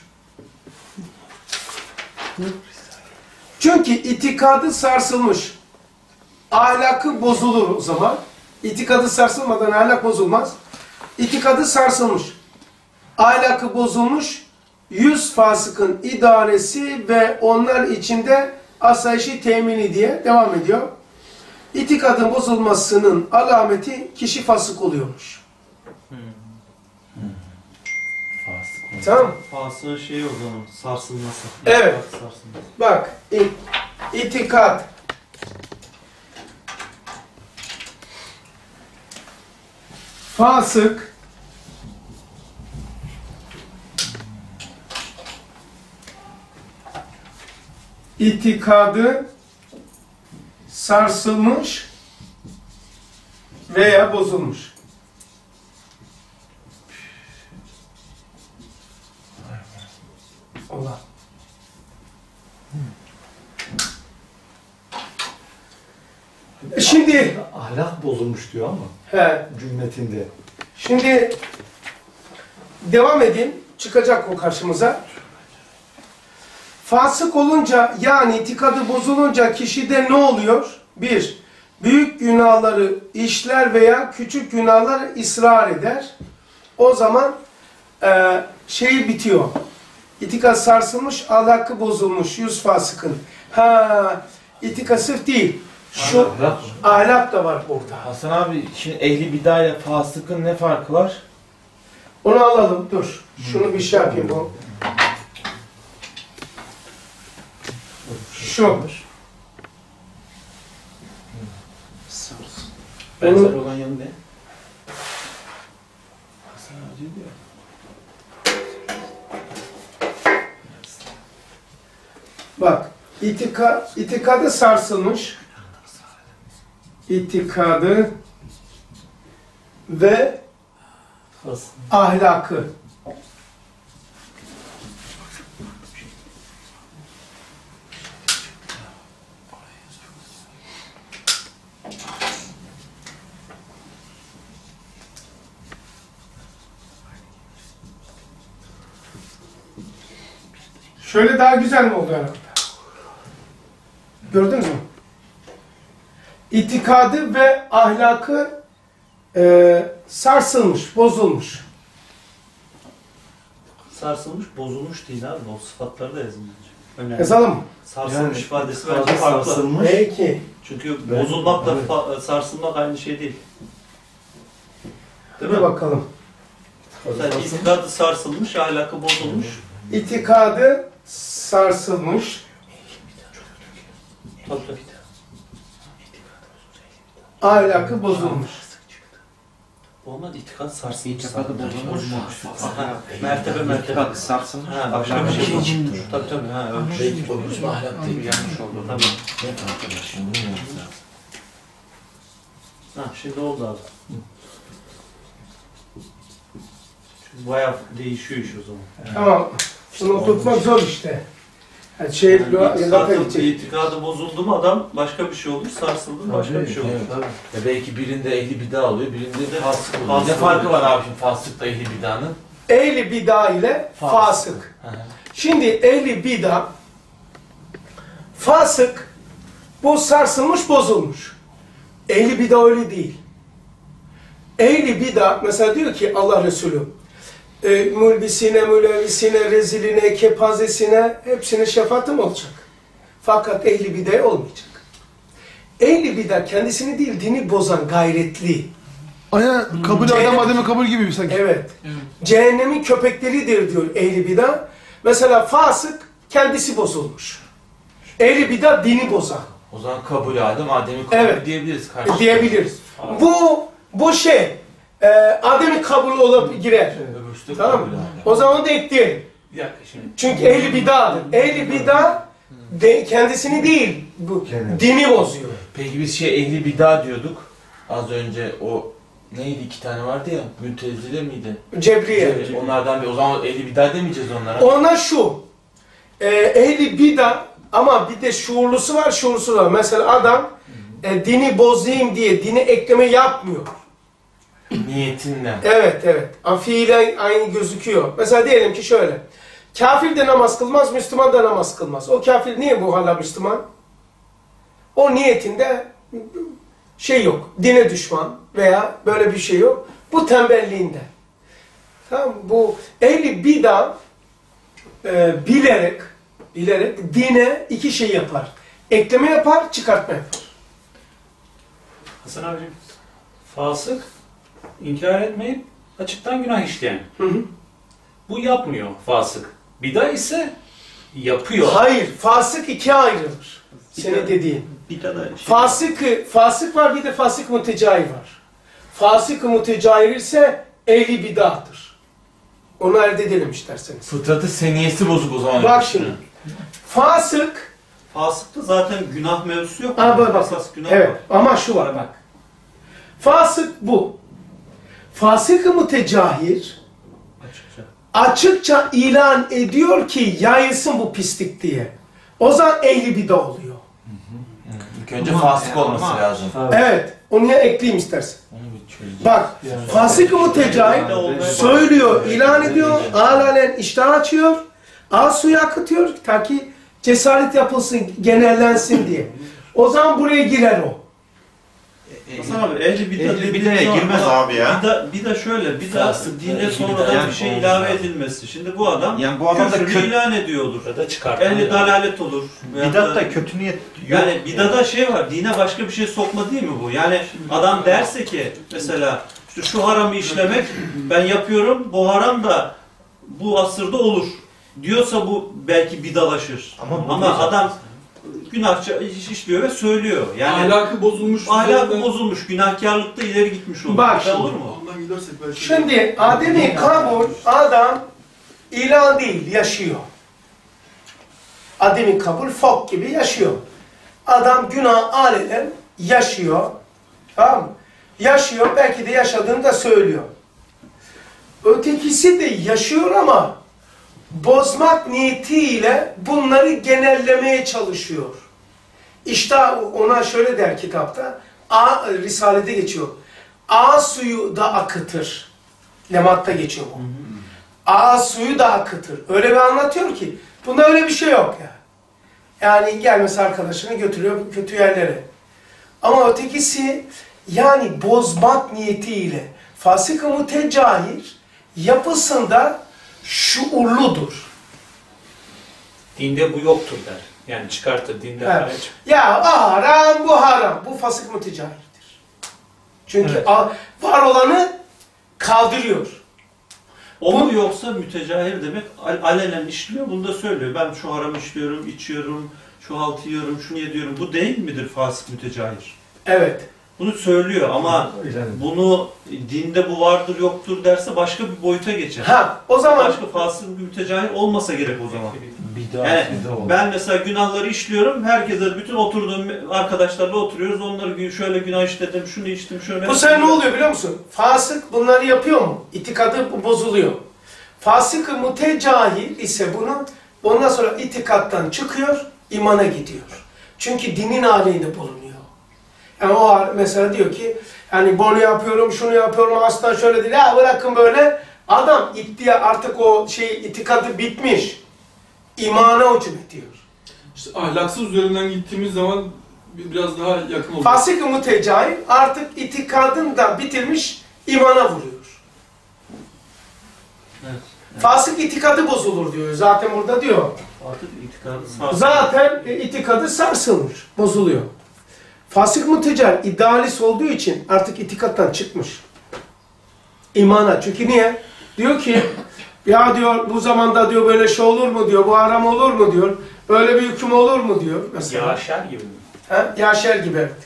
Speaker 1: Çünkü itikadı sarsılmış. Ahlakı bozulur o zaman. İtikadı sarsılmadan ahlak bozulmaz. İtikadı sarsılmış. Ahlakı bozulmuş. Yüz fasıkın idaresi ve onlar içinde asayişi temini diye devam ediyor. İtikadın bozulmasının alameti kişi fasık oluyormuş.
Speaker 7: Fasık.
Speaker 1: Tamam mı?
Speaker 4: Fasığın şeyi o zaman sarsılması.
Speaker 1: Evet.
Speaker 4: Sarsılması.
Speaker 1: Bak, it, itikat. Fasık. İtikadı sarsılmış veya bozulmuş. Allah. Şimdi
Speaker 3: Ahlak bozulmuş diyor ama
Speaker 1: he,
Speaker 3: cümletinde.
Speaker 1: şimdi devam edeyim. Çıkacak o karşımıza. Fasık olunca yani itikadı bozulunca kişide ne oluyor? Bir, büyük günahları işler veya küçük günahları ısrar eder. O zaman e, şeyi bitiyor. İtikat sarsılmış, ahlakı bozulmuş, yüz fasıkın. Ha, itika sırf değil. Şu
Speaker 7: Ahlak.
Speaker 1: ahlak da var burada.
Speaker 7: Hasan abi şimdi ehli bid'a ile fasıkın ne farkı var?
Speaker 1: Onu alalım, dur. Şunu bir şey yapayım bu. Şu.
Speaker 8: Benzer
Speaker 1: Onu,
Speaker 8: olan yanı ne?
Speaker 7: Hasan abi diyor.
Speaker 1: bak, itika, itikadı sarsılmış. İtikadı ve ahlakı. Şöyle daha güzel mi oldu herhalde? Gördünüz mü? İtikadı ve ahlakı e, sarsılmış, bozulmuş.
Speaker 4: Sarsılmış, bozulmuş değil abi. O sıfatları da yazılmış. Önemli.
Speaker 1: Yazalım mı?
Speaker 4: Sarsılmış
Speaker 7: Yani
Speaker 4: ifadesi bence farklı.
Speaker 7: sarsılmış.
Speaker 1: Peki.
Speaker 4: Çünkü
Speaker 7: Ben-
Speaker 4: bozulmakla
Speaker 7: evet.
Speaker 4: fa- sarsılmak aynı şey değil. Değil
Speaker 1: Bir
Speaker 4: mi?
Speaker 1: bakalım.
Speaker 4: Yani itikadı sarsılmış, ahlakı bozulmuş.
Speaker 1: İtikadı sarsılmış,
Speaker 4: Tabii tabii.
Speaker 1: ahlakı bozulmuş.
Speaker 4: Bu ama itikat sarsılmış.
Speaker 8: İtikadı bozulmuş.
Speaker 4: Aha, mertebe mertebe.
Speaker 8: İtikat sarsılmış.
Speaker 4: Ha, başka bir şey
Speaker 8: Ahlakı
Speaker 4: bu. Tabii tabii. Ha, öyle bir şey.
Speaker 7: Belki bozulmuş mu ahlak değil.
Speaker 8: yanlış oldu.
Speaker 4: Tabii.
Speaker 7: Ne farkı var şimdi? Bunu mu yapacağız?
Speaker 4: Ha, şimdi oldu abi. Çünkü bayağı değişiyor iş o zaman.
Speaker 1: Tamam. Şunu oturtmak zor işte. Yani şey,
Speaker 4: Yani
Speaker 1: yani,
Speaker 4: zaten
Speaker 1: gidecek.
Speaker 4: itikadı bozuldu mu adam başka bir şey olur, sarsıldı mı başka bir şey olur.
Speaker 7: Evet. Ya belki birinde ehli bida oluyor, birinde fasık oluyor.
Speaker 4: Fasık
Speaker 7: Ne farkı
Speaker 4: oluyor.
Speaker 7: var abi şimdi fasıkla ehli bidanın?
Speaker 1: Ehli bida ile
Speaker 7: Fasık.
Speaker 1: fasık.
Speaker 7: Hı hı.
Speaker 1: Şimdi ehli bida, fasık, bu sarsılmış, bozulmuş. Ehli bida öyle değil. Ehli bida, mesela diyor ki Allah Resulü, e, mulbisine, mülevvisine, reziline, kepazesine, hepsine şefaatim olacak. Fakat ehli bida olmayacak. Ehli bida kendisini değil, dini bozan, gayretli.
Speaker 6: Aynen kabul
Speaker 1: Cehennem-
Speaker 6: adam ademi kabul gibi sanki.
Speaker 1: Evet. Cehennemin köpekleridir diyor ehli bida. Mesela fasık kendisi bozulmuş. Ehli bida dini bozan.
Speaker 7: O zaman kabul Adem, Adem'i kabul
Speaker 1: Evet.
Speaker 7: diyebiliriz
Speaker 1: E,
Speaker 7: kardeşim.
Speaker 1: diyebiliriz. Bu bu şey e, ademi kabul olup girer.
Speaker 7: Öbürsü de
Speaker 1: Tamam
Speaker 7: kabul
Speaker 1: mı?
Speaker 7: Adem.
Speaker 1: O zaman onu da ekleyelim.
Speaker 9: Bir dakika şimdi.
Speaker 1: Çünkü ehli bida'dır. Ehli bida de, kendisini değil, bu dini bozuyor.
Speaker 7: Peki biz şey ehli bida diyorduk. Az önce o neydi iki tane vardı ya, Mültezile miydi?
Speaker 1: Cebriye.
Speaker 7: Evet, onlardan bir, o zaman ehli bida demeyeceğiz onlara.
Speaker 1: Ona şu, e, ehli bida ama bir de şuurlusu var, şuursuz var. Mesela adam e, dini bozayım diye dini ekleme yapmıyor.
Speaker 7: Niyetinle.
Speaker 1: Evet, evet. Fiilen aynı gözüküyor. Mesela diyelim ki şöyle, kafir de namaz kılmaz, Müslüman da namaz kılmaz. O kafir niye bu hala Müslüman? O niyetinde şey yok, dine düşman veya böyle bir şey yok. Bu tembelliğinde. Tamam, bu ehli bida e, bilerek, bilerek dine iki şey yapar. Ekleme yapar, çıkartma yapar.
Speaker 9: Hasan abicim, fasık inkar etmeyip açıktan günah işleyen.
Speaker 1: Hı hı.
Speaker 9: Bu yapmıyor fasık. Bida ise yapıyor.
Speaker 1: Hayır, fasık ikiye ayrılır. Senin dediğin.
Speaker 4: Bir tane şey
Speaker 1: Fasık, fasık var, bir de fasık mütecahir var. Fasık mütecahir ise ehli bidahtır. Onu elde edelim isterseniz.
Speaker 7: Fıtratı seniyesi bozuk o zaman.
Speaker 1: Bak şimdi. Fasık,
Speaker 4: fasıkta zaten günah mevzusu yok.
Speaker 1: Aa, bak, bak.
Speaker 4: Esas günah
Speaker 1: evet
Speaker 4: var.
Speaker 1: ama şu var bak. Fasık bu. Fasık-ı mütecahir
Speaker 4: Açıkça.
Speaker 1: açıkça ilan ediyor ki yayılsın bu pislik diye. O zaman ehli bida oluyor.
Speaker 7: İlk önce fasık olması
Speaker 2: Ama-
Speaker 7: lazım.
Speaker 1: Evet, onu ya ekleyeyim istersen.
Speaker 7: Onu bir çözeceğiz.
Speaker 1: Bak, fasık-ı mütecahir söylüyor, ilan ediyor, alalen iştah açıyor, ağız suyu akıtıyor ta ki cesaret yapılsın, genellensin diye. O zaman buraya girer o.
Speaker 4: Hasan abi ehli bida
Speaker 2: Ehli
Speaker 4: dediğin
Speaker 2: bidaya
Speaker 4: zaman
Speaker 2: girmez
Speaker 4: bak,
Speaker 2: abi ya.
Speaker 4: Bida, bida şöyle, bida
Speaker 7: Fasık,
Speaker 4: dine
Speaker 7: ehli
Speaker 4: sonradan
Speaker 7: bida
Speaker 4: bir şey
Speaker 7: yani
Speaker 4: ilave
Speaker 7: olmaz.
Speaker 4: edilmesi. Şimdi bu adam
Speaker 2: Yani bu adam da
Speaker 4: küfrünü
Speaker 2: kötü,
Speaker 4: ilan ediyordur.
Speaker 9: Ya da çıkartma.
Speaker 4: Ehli dalalet olur. Veyahut
Speaker 2: bidat
Speaker 4: da-
Speaker 2: da kötü niyet yok.
Speaker 4: Yani bidada şey var, dine başka bir şey sokma değil mi bu? Yani adam derse ki mesela işte şu haramı işlemek ben yapıyorum, bu haram da bu asırda olur diyorsa bu belki bidalaşır.
Speaker 2: Ama bu
Speaker 4: Ama
Speaker 2: değil.
Speaker 4: adam günahça iş işliyor ve söylüyor. Yani
Speaker 5: Ahlakı bozulmuş.
Speaker 4: ahlakı
Speaker 5: üzerinden-
Speaker 4: bozulmuş, günahkarlıkta ileri gitmiş olur.
Speaker 1: Bak
Speaker 4: Bida
Speaker 1: şimdi.
Speaker 4: olur mu?
Speaker 5: Ondan gidersek belki.
Speaker 1: Şimdi ademi kabul, adam ilan değil, yaşıyor. Ademi kabul fok gibi yaşıyor. Adam günah alelen yaşıyor. Tamam mı? Yaşıyor, belki de yaşadığını da söylüyor. Ötekisi de yaşıyor ama bozmak niyetiyle bunları genellemeye çalışıyor. İşte ona şöyle der kitapta, A, Risale'de geçiyor. A suyu da akıtır. Lematta geçiyor bu. A suyu da akıtır. Öyle bir anlatıyor ki, bunda öyle bir şey yok yani. Yani gelmesi arkadaşını götürüyor kötü yerlere. Ama ötekisi yani bozmak niyetiyle fasık-ı mütecahir yapısında şuurludur.
Speaker 9: Dinde bu yoktur der. Yani çıkartır dinde
Speaker 1: Evet.
Speaker 9: hariç.
Speaker 1: Ya o haram, bu haram. Bu fasık mütecahirdir. Çünkü
Speaker 9: Evet.
Speaker 1: a- var olanı kaldırıyor.
Speaker 4: O
Speaker 1: Bu-
Speaker 4: mu yoksa mütecahir demek al- alenen işliyor, bunu da söylüyor. Ben şu haramı işliyorum, içiyorum, şu haltı yiyorum, şunu yediyorum. Bu değil midir fasık mütecahir?
Speaker 1: Evet.
Speaker 4: Bunu söylüyor ama bunu dinde bu vardır yoktur derse başka bir boyuta geçer.
Speaker 1: Ha, o zaman
Speaker 4: Başka fasıl bir mütecahir olmasa gerek o zaman.
Speaker 7: Bida,
Speaker 4: Yani
Speaker 7: bida olur.
Speaker 4: ben mesela günahları işliyorum, herkese bütün oturduğum arkadaşlarla oturuyoruz, onları şöyle günah işledim, şunu içtim, şöyle...
Speaker 1: bu sefer ne oluyor biliyor musun? Fasık bunları yapıyor mu? İtikadı bozuluyor. Fasık-ı mütecahir ise bunu Ondan sonra itikattan çıkıyor, imana gidiyor. Çünkü dinin aleyhinde bulunuyor. Yani o mesela diyor ki, yani bunu yapıyorum, şunu yapıyorum, asla şöyle değil, ya bırakın böyle. Adam iddia artık o şey itikadı bitmiş. İmana hücum ediyor.
Speaker 5: İşte ahlaksız üzerinden gittiğimiz zaman biraz daha yakın oluyor.
Speaker 1: Fasık-ı mütecahil artık itikadını da bitirmiş, imana vuruyor.
Speaker 4: Evet.
Speaker 1: Fasık itikadı bozulur diyor. Zaten burada diyor.
Speaker 4: Artık itikadı sarsılıyor.
Speaker 1: Zaten e, itikadı sarsılmış, bozuluyor. Fasık mütecahil idealist olduğu için artık itikattan çıkmış. İmana. Çünkü niye? Diyor ki, ya diyor bu zamanda diyor böyle şey olur mu diyor, bu haram olur mu diyor, böyle bir hüküm olur mu diyor mesela.
Speaker 9: Yaşar gibi mi?
Speaker 1: Ha? Yaşar gibi evet.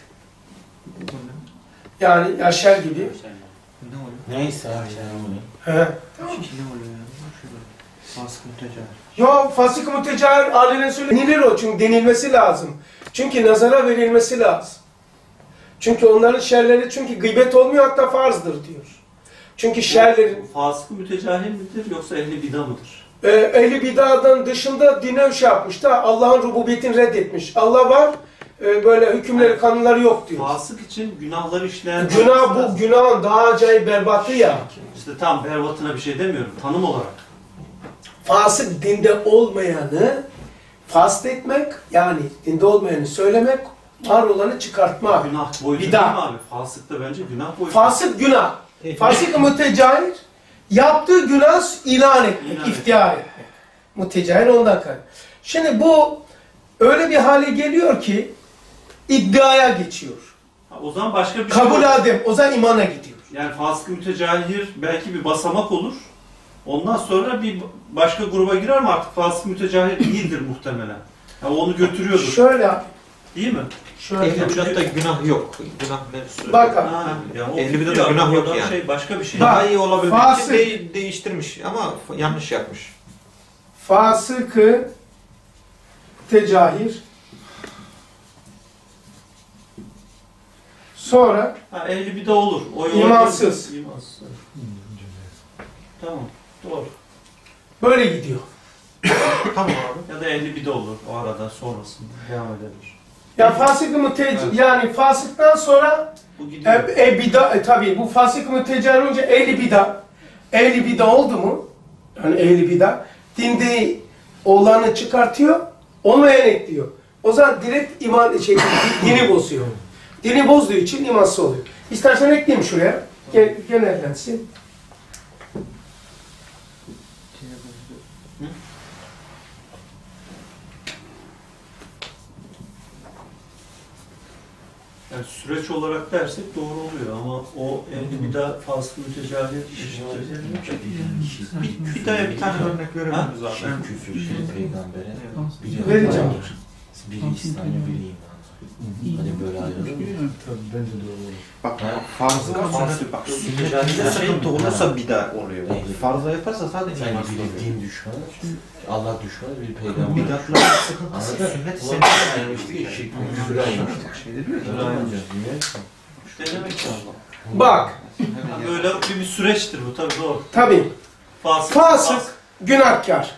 Speaker 1: Yani Yaşar gibi.
Speaker 8: Ne oluyor?
Speaker 7: Neyse abi sen onu.
Speaker 1: He.
Speaker 8: Ne oluyor ya? Fasık mütecahil.
Speaker 1: Yo fasık mütecahil alenen söyle. Denilir o çünkü denilmesi lazım. Çünkü nazara verilmesi lazım. Çünkü onların şerleri çünkü gıybet olmuyor hatta farzdır diyor. Çünkü şerlerin
Speaker 4: Fasık mütecahil midir yoksa ehli bida mıdır?
Speaker 1: e, ehli bid'adan dışında dine şey yapmış da Allah'ın rububiyetini reddetmiş. Allah var, e, böyle hükümleri, kanunları yok diyor.
Speaker 4: Fasık için günahları işleyen...
Speaker 1: Günah bu, günahın daha acayip berbatı ya.
Speaker 4: İşte tam berbatına bir şey demiyorum, tanım olarak.
Speaker 1: Fasık dinde olmayanı fasık etmek, yani dinde olmayanı söylemek, var olanı çıkartmak.
Speaker 4: Günah boyutu
Speaker 1: Bida.
Speaker 4: değil mi abi? Fasık da bence günah boyutu.
Speaker 1: Fasık günah. Fasık mütecahil, yaptığı günah ilan etmek,
Speaker 4: İlan
Speaker 1: iftihar etmek. Mütecahil ondan kaynaklı. Şimdi bu öyle bir hale geliyor ki iddiaya geçiyor.
Speaker 4: Ha, o zaman başka bir şey
Speaker 1: Kabul
Speaker 4: olur.
Speaker 1: adem, o zaman imana gidiyor.
Speaker 4: Yani fasık mütecahil belki bir basamak olur. Ondan sonra bir başka gruba girer mi artık fasık mütecahil değildir muhtemelen. Ya onu götürüyordur.
Speaker 1: Şöyle,
Speaker 4: Değil mi?
Speaker 1: şöyle.
Speaker 2: Ehli bidatta günah yok. Günah mevzusu.
Speaker 1: Bak abi.
Speaker 4: Ha, ya o
Speaker 2: Ehli bid'atta
Speaker 4: tutuyor,
Speaker 2: günah yok
Speaker 4: oradan
Speaker 2: yani.
Speaker 4: Şey, başka bir şey.
Speaker 1: Bak.
Speaker 2: Daha iyi olabilmek
Speaker 1: Fasık.
Speaker 2: için de- değiştirmiş ama yanlış yapmış.
Speaker 1: Fasıkı tecahir. Sonra
Speaker 4: Ha, ehli bida olur. O yola
Speaker 1: İmansız.
Speaker 4: girdi. İmansız. evet. Tamam. Doğru.
Speaker 1: böyle gidiyor.
Speaker 2: Tamam abi.
Speaker 4: Ya da ehli bida olur. O arada sonrasında devam edebilir.
Speaker 1: Ya fasık mütecahil,
Speaker 4: Evet.
Speaker 1: yani fasıktan sonra
Speaker 4: Bu
Speaker 1: e,
Speaker 4: gidiyor.
Speaker 1: e, bida, e, tabii bu fasık mütecahil olunca ehli bida. Ehli bida oldu mu? Yani ehli bida. Dinde olanı çıkartıyor, olmayan ekliyor. O zaman direkt iman şey, dini bozuyor. Dini bozduğu için imansız oluyor. İstersen ekleyeyim şuraya. Gel, genellensin.
Speaker 4: Yani süreç olarak dersek doğru oluyor ama o ehli bida fasık mütecahil eşittir.
Speaker 2: Bir, bir daha bir tane örnek verebilir
Speaker 4: Ha?
Speaker 2: miyiz abi?
Speaker 7: Şey küfür, biri peygambere, biri
Speaker 1: Vereceğim.
Speaker 7: Allah'a, biri İslam'a, biri imana. Hani böyle ayrılır.
Speaker 3: Tabii bence doğru olur.
Speaker 2: Bak
Speaker 4: Ha.
Speaker 2: farzı sünnet, bak sünnetinde sıkıntı olursa bida oluyor. Farzı yaparsa zaten
Speaker 7: Sanki
Speaker 2: imansız
Speaker 7: biri
Speaker 2: oluyor.
Speaker 7: din düşmanı, Allah düşmanı, biri peygamber.
Speaker 2: Bidatların sıkıntısı
Speaker 7: Anladın?
Speaker 2: sünnet
Speaker 7: Ulan
Speaker 2: sen
Speaker 7: ayırmıştık ya, şey, küfür ayırmıştık.
Speaker 2: Şey diyor ki.
Speaker 7: Öyle ayıracağız, niye?
Speaker 4: İşte demek ki
Speaker 1: Bak,
Speaker 4: böyle bir, bir süreçtir bu tabii doğru.
Speaker 1: tabii.
Speaker 4: Fasık,
Speaker 1: Fasık, günahkar.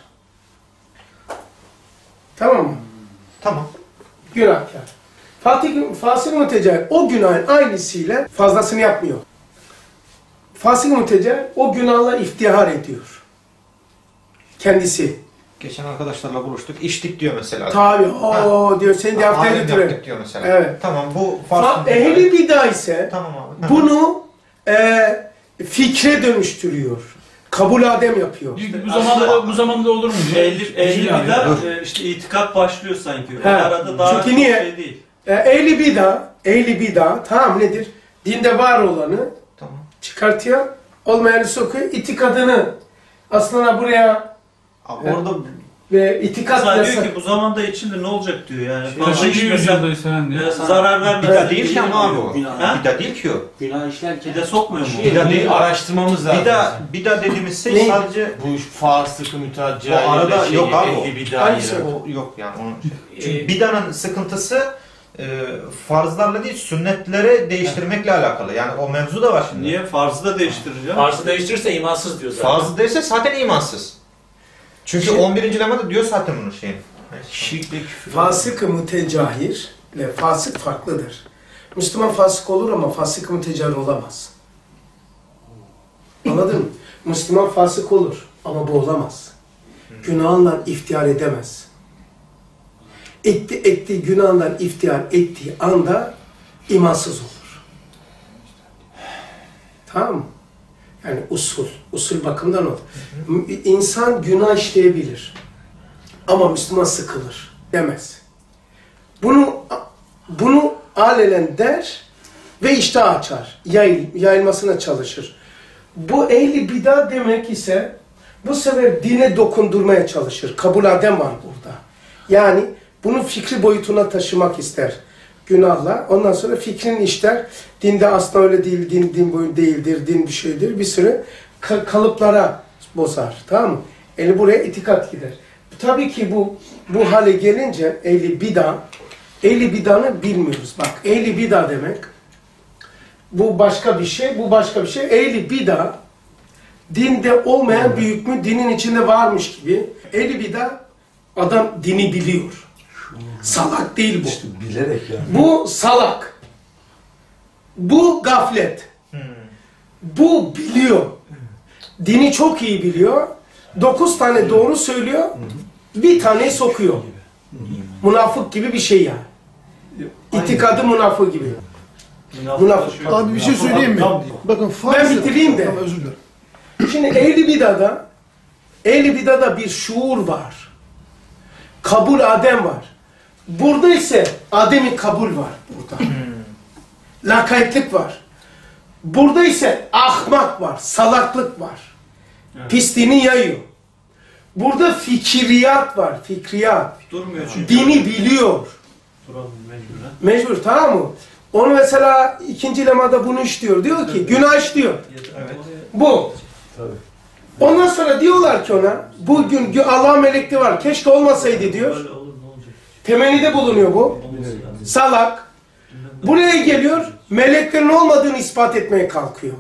Speaker 1: Tamam mı?
Speaker 2: Tamam.
Speaker 1: Günahkar. Fatih, fasık mütecahil o günahın aynısıyla fazlasını yapmıyor. Fasık mütecahil o günahla iftihar ediyor. Kendisi.
Speaker 2: Geçen arkadaşlarla buluştuk. İçtik diyor mesela.
Speaker 1: Tabi o diyor seni de haftaya
Speaker 2: Alim
Speaker 1: götürelim.
Speaker 2: yaptık diyor mesela.
Speaker 1: Evet.
Speaker 2: Tamam bu
Speaker 1: Fa
Speaker 2: farz.
Speaker 1: ehli bida ise
Speaker 2: Tamam abi.
Speaker 1: bunu e, fikre dönüştürüyor. Kabul adem yapıyor.
Speaker 5: Bu zamanda bu zamanda olur mu diye.
Speaker 4: Ehli, ehli
Speaker 5: Yani.
Speaker 4: bida
Speaker 2: Dur.
Speaker 4: e, işte itikat başlıyor sanki. O
Speaker 1: He.
Speaker 4: arada daha
Speaker 1: Çünkü
Speaker 4: çok
Speaker 1: niye?
Speaker 4: şey değil.
Speaker 1: E, ehli bida, ehli bida tamam nedir? Dinde var olanı
Speaker 2: Tamam.
Speaker 1: çıkartıyor, olmayanı sokuyor, itikadını aslında buraya
Speaker 2: Abi
Speaker 1: Evet.
Speaker 2: orada
Speaker 1: ve itikat
Speaker 4: Mesela diyor
Speaker 1: yasak.
Speaker 4: ki bu zamanda içinde ne olacak diyor yani. Fazla
Speaker 5: Kaçıncı
Speaker 4: içmesen
Speaker 5: yüzyıldayız sen diye.
Speaker 4: e, zarar
Speaker 2: bida
Speaker 4: vermesen
Speaker 2: değil ki ama abi o.
Speaker 4: Ha?
Speaker 2: Bida değil ki o.
Speaker 8: Günah işlerken
Speaker 4: Bir de sokmuyor mu?
Speaker 2: Bida değil.
Speaker 7: Bir araştırmamız lazım.
Speaker 2: Bida, bida dediğimiz şey
Speaker 1: Ne?
Speaker 2: sadece
Speaker 7: Bu fasıkı müteccahil
Speaker 2: O arada
Speaker 7: şeyi,
Speaker 2: yok abi o.
Speaker 7: ehli bid'a
Speaker 1: Hangisi
Speaker 7: ayırır.
Speaker 2: o yok yani onun.
Speaker 8: Ee,
Speaker 2: Çünkü bidanın sıkıntısı e, farzlarla değil sünnetleri değiştirmekle alakalı. Yani o mevzu da var şimdi.
Speaker 4: Niye? Farzı da değiştireceğim.
Speaker 9: Farzı değiştirirse imansız diyor zaten.
Speaker 2: Farzı değilse zaten imansız. Çünkü
Speaker 1: Şimdi-
Speaker 2: on birinci lemada diyor zaten bunu şeyin.
Speaker 7: Şirkle küfür.
Speaker 1: Fasık-ı mütecahir ile fasık farklıdır. Müslüman fasık olur ama fasık-ı mütecahir olamaz. Anladın mı? Müslüman fasık olur ama bu olamaz. Günahından iftihar edemez. Etti, ettiği günahından iftihar ettiği anda imansız olur. Tamam mı? Yani usul, usul bakımdan olur. İnsan günah işleyebilir. Ama Müslüman sıkılır demez. Bunu bunu alelen der ve iştah açar. Yayıl, yayılmasına çalışır. Bu ehli bidat demek ise bu sefer dine dokundurmaya çalışır. Kabul adem var burada. Yani bunu fikri boyutuna taşımak ister. Günahla. Ondan sonra fikrini işler. Dinde aslında öyle değil, din din boyu değildir, din bir şeydir. Bir sürü ka- kalıplara bozar. Tamam mı? Eli buraya itikat gider. Tabii ki bu bu hale gelince ehli bid'a, ehli bid'anı bilmiyoruz. Bak ehli bid'a demek bu başka bir şey, bu başka bir şey. Ehli bid'a dinde olmayan bir hükmü dinin içinde varmış gibi. Ehli bid'a adam dini biliyor. Salak değil bu.
Speaker 3: İşte bilerek yani.
Speaker 1: Bu salak. Bu gaflet. Bu biliyor. Dini çok iyi biliyor. Dokuz tane doğru söylüyor. Bir tane sokuyor. Münafık gibi bir şey yani. İtikadı münafık gibi. Münafık.
Speaker 6: Abi bir şey söyleyeyim mi? Bakın farz...
Speaker 1: Ben bitireyim de.
Speaker 6: Tamam, özür dilerim.
Speaker 1: Şimdi ehli bid'ada ehli bid'ada bir şuur var. Kabul adem var. Burada ise ademi kabul var burada. Lakaytlık var. Burada ise ahmak var, salaklık var.
Speaker 4: Evet.
Speaker 1: Pisliğini yayıyor. Burada fikriyat var, fikriyat.
Speaker 4: Durmuyor çünkü.
Speaker 1: Dini biliyor.
Speaker 4: Duralım mecburen.
Speaker 1: Mecbur, tamam mı? Onu mesela ikinci lemada bunu işliyor. Diyor ki günah işliyor.
Speaker 4: Evet.
Speaker 1: Bu.
Speaker 3: Tabii.
Speaker 1: Ondan sonra diyorlar ki ona, bugün Allah melekli var, keşke olmasaydı diyor.
Speaker 4: Böyle olur ne olacak?
Speaker 1: Temennide bulunuyor bu.
Speaker 4: Olması lazım.
Speaker 1: Salak. Buraya geliyor, meleklerin olmadığını ispat etmeye kalkıyor.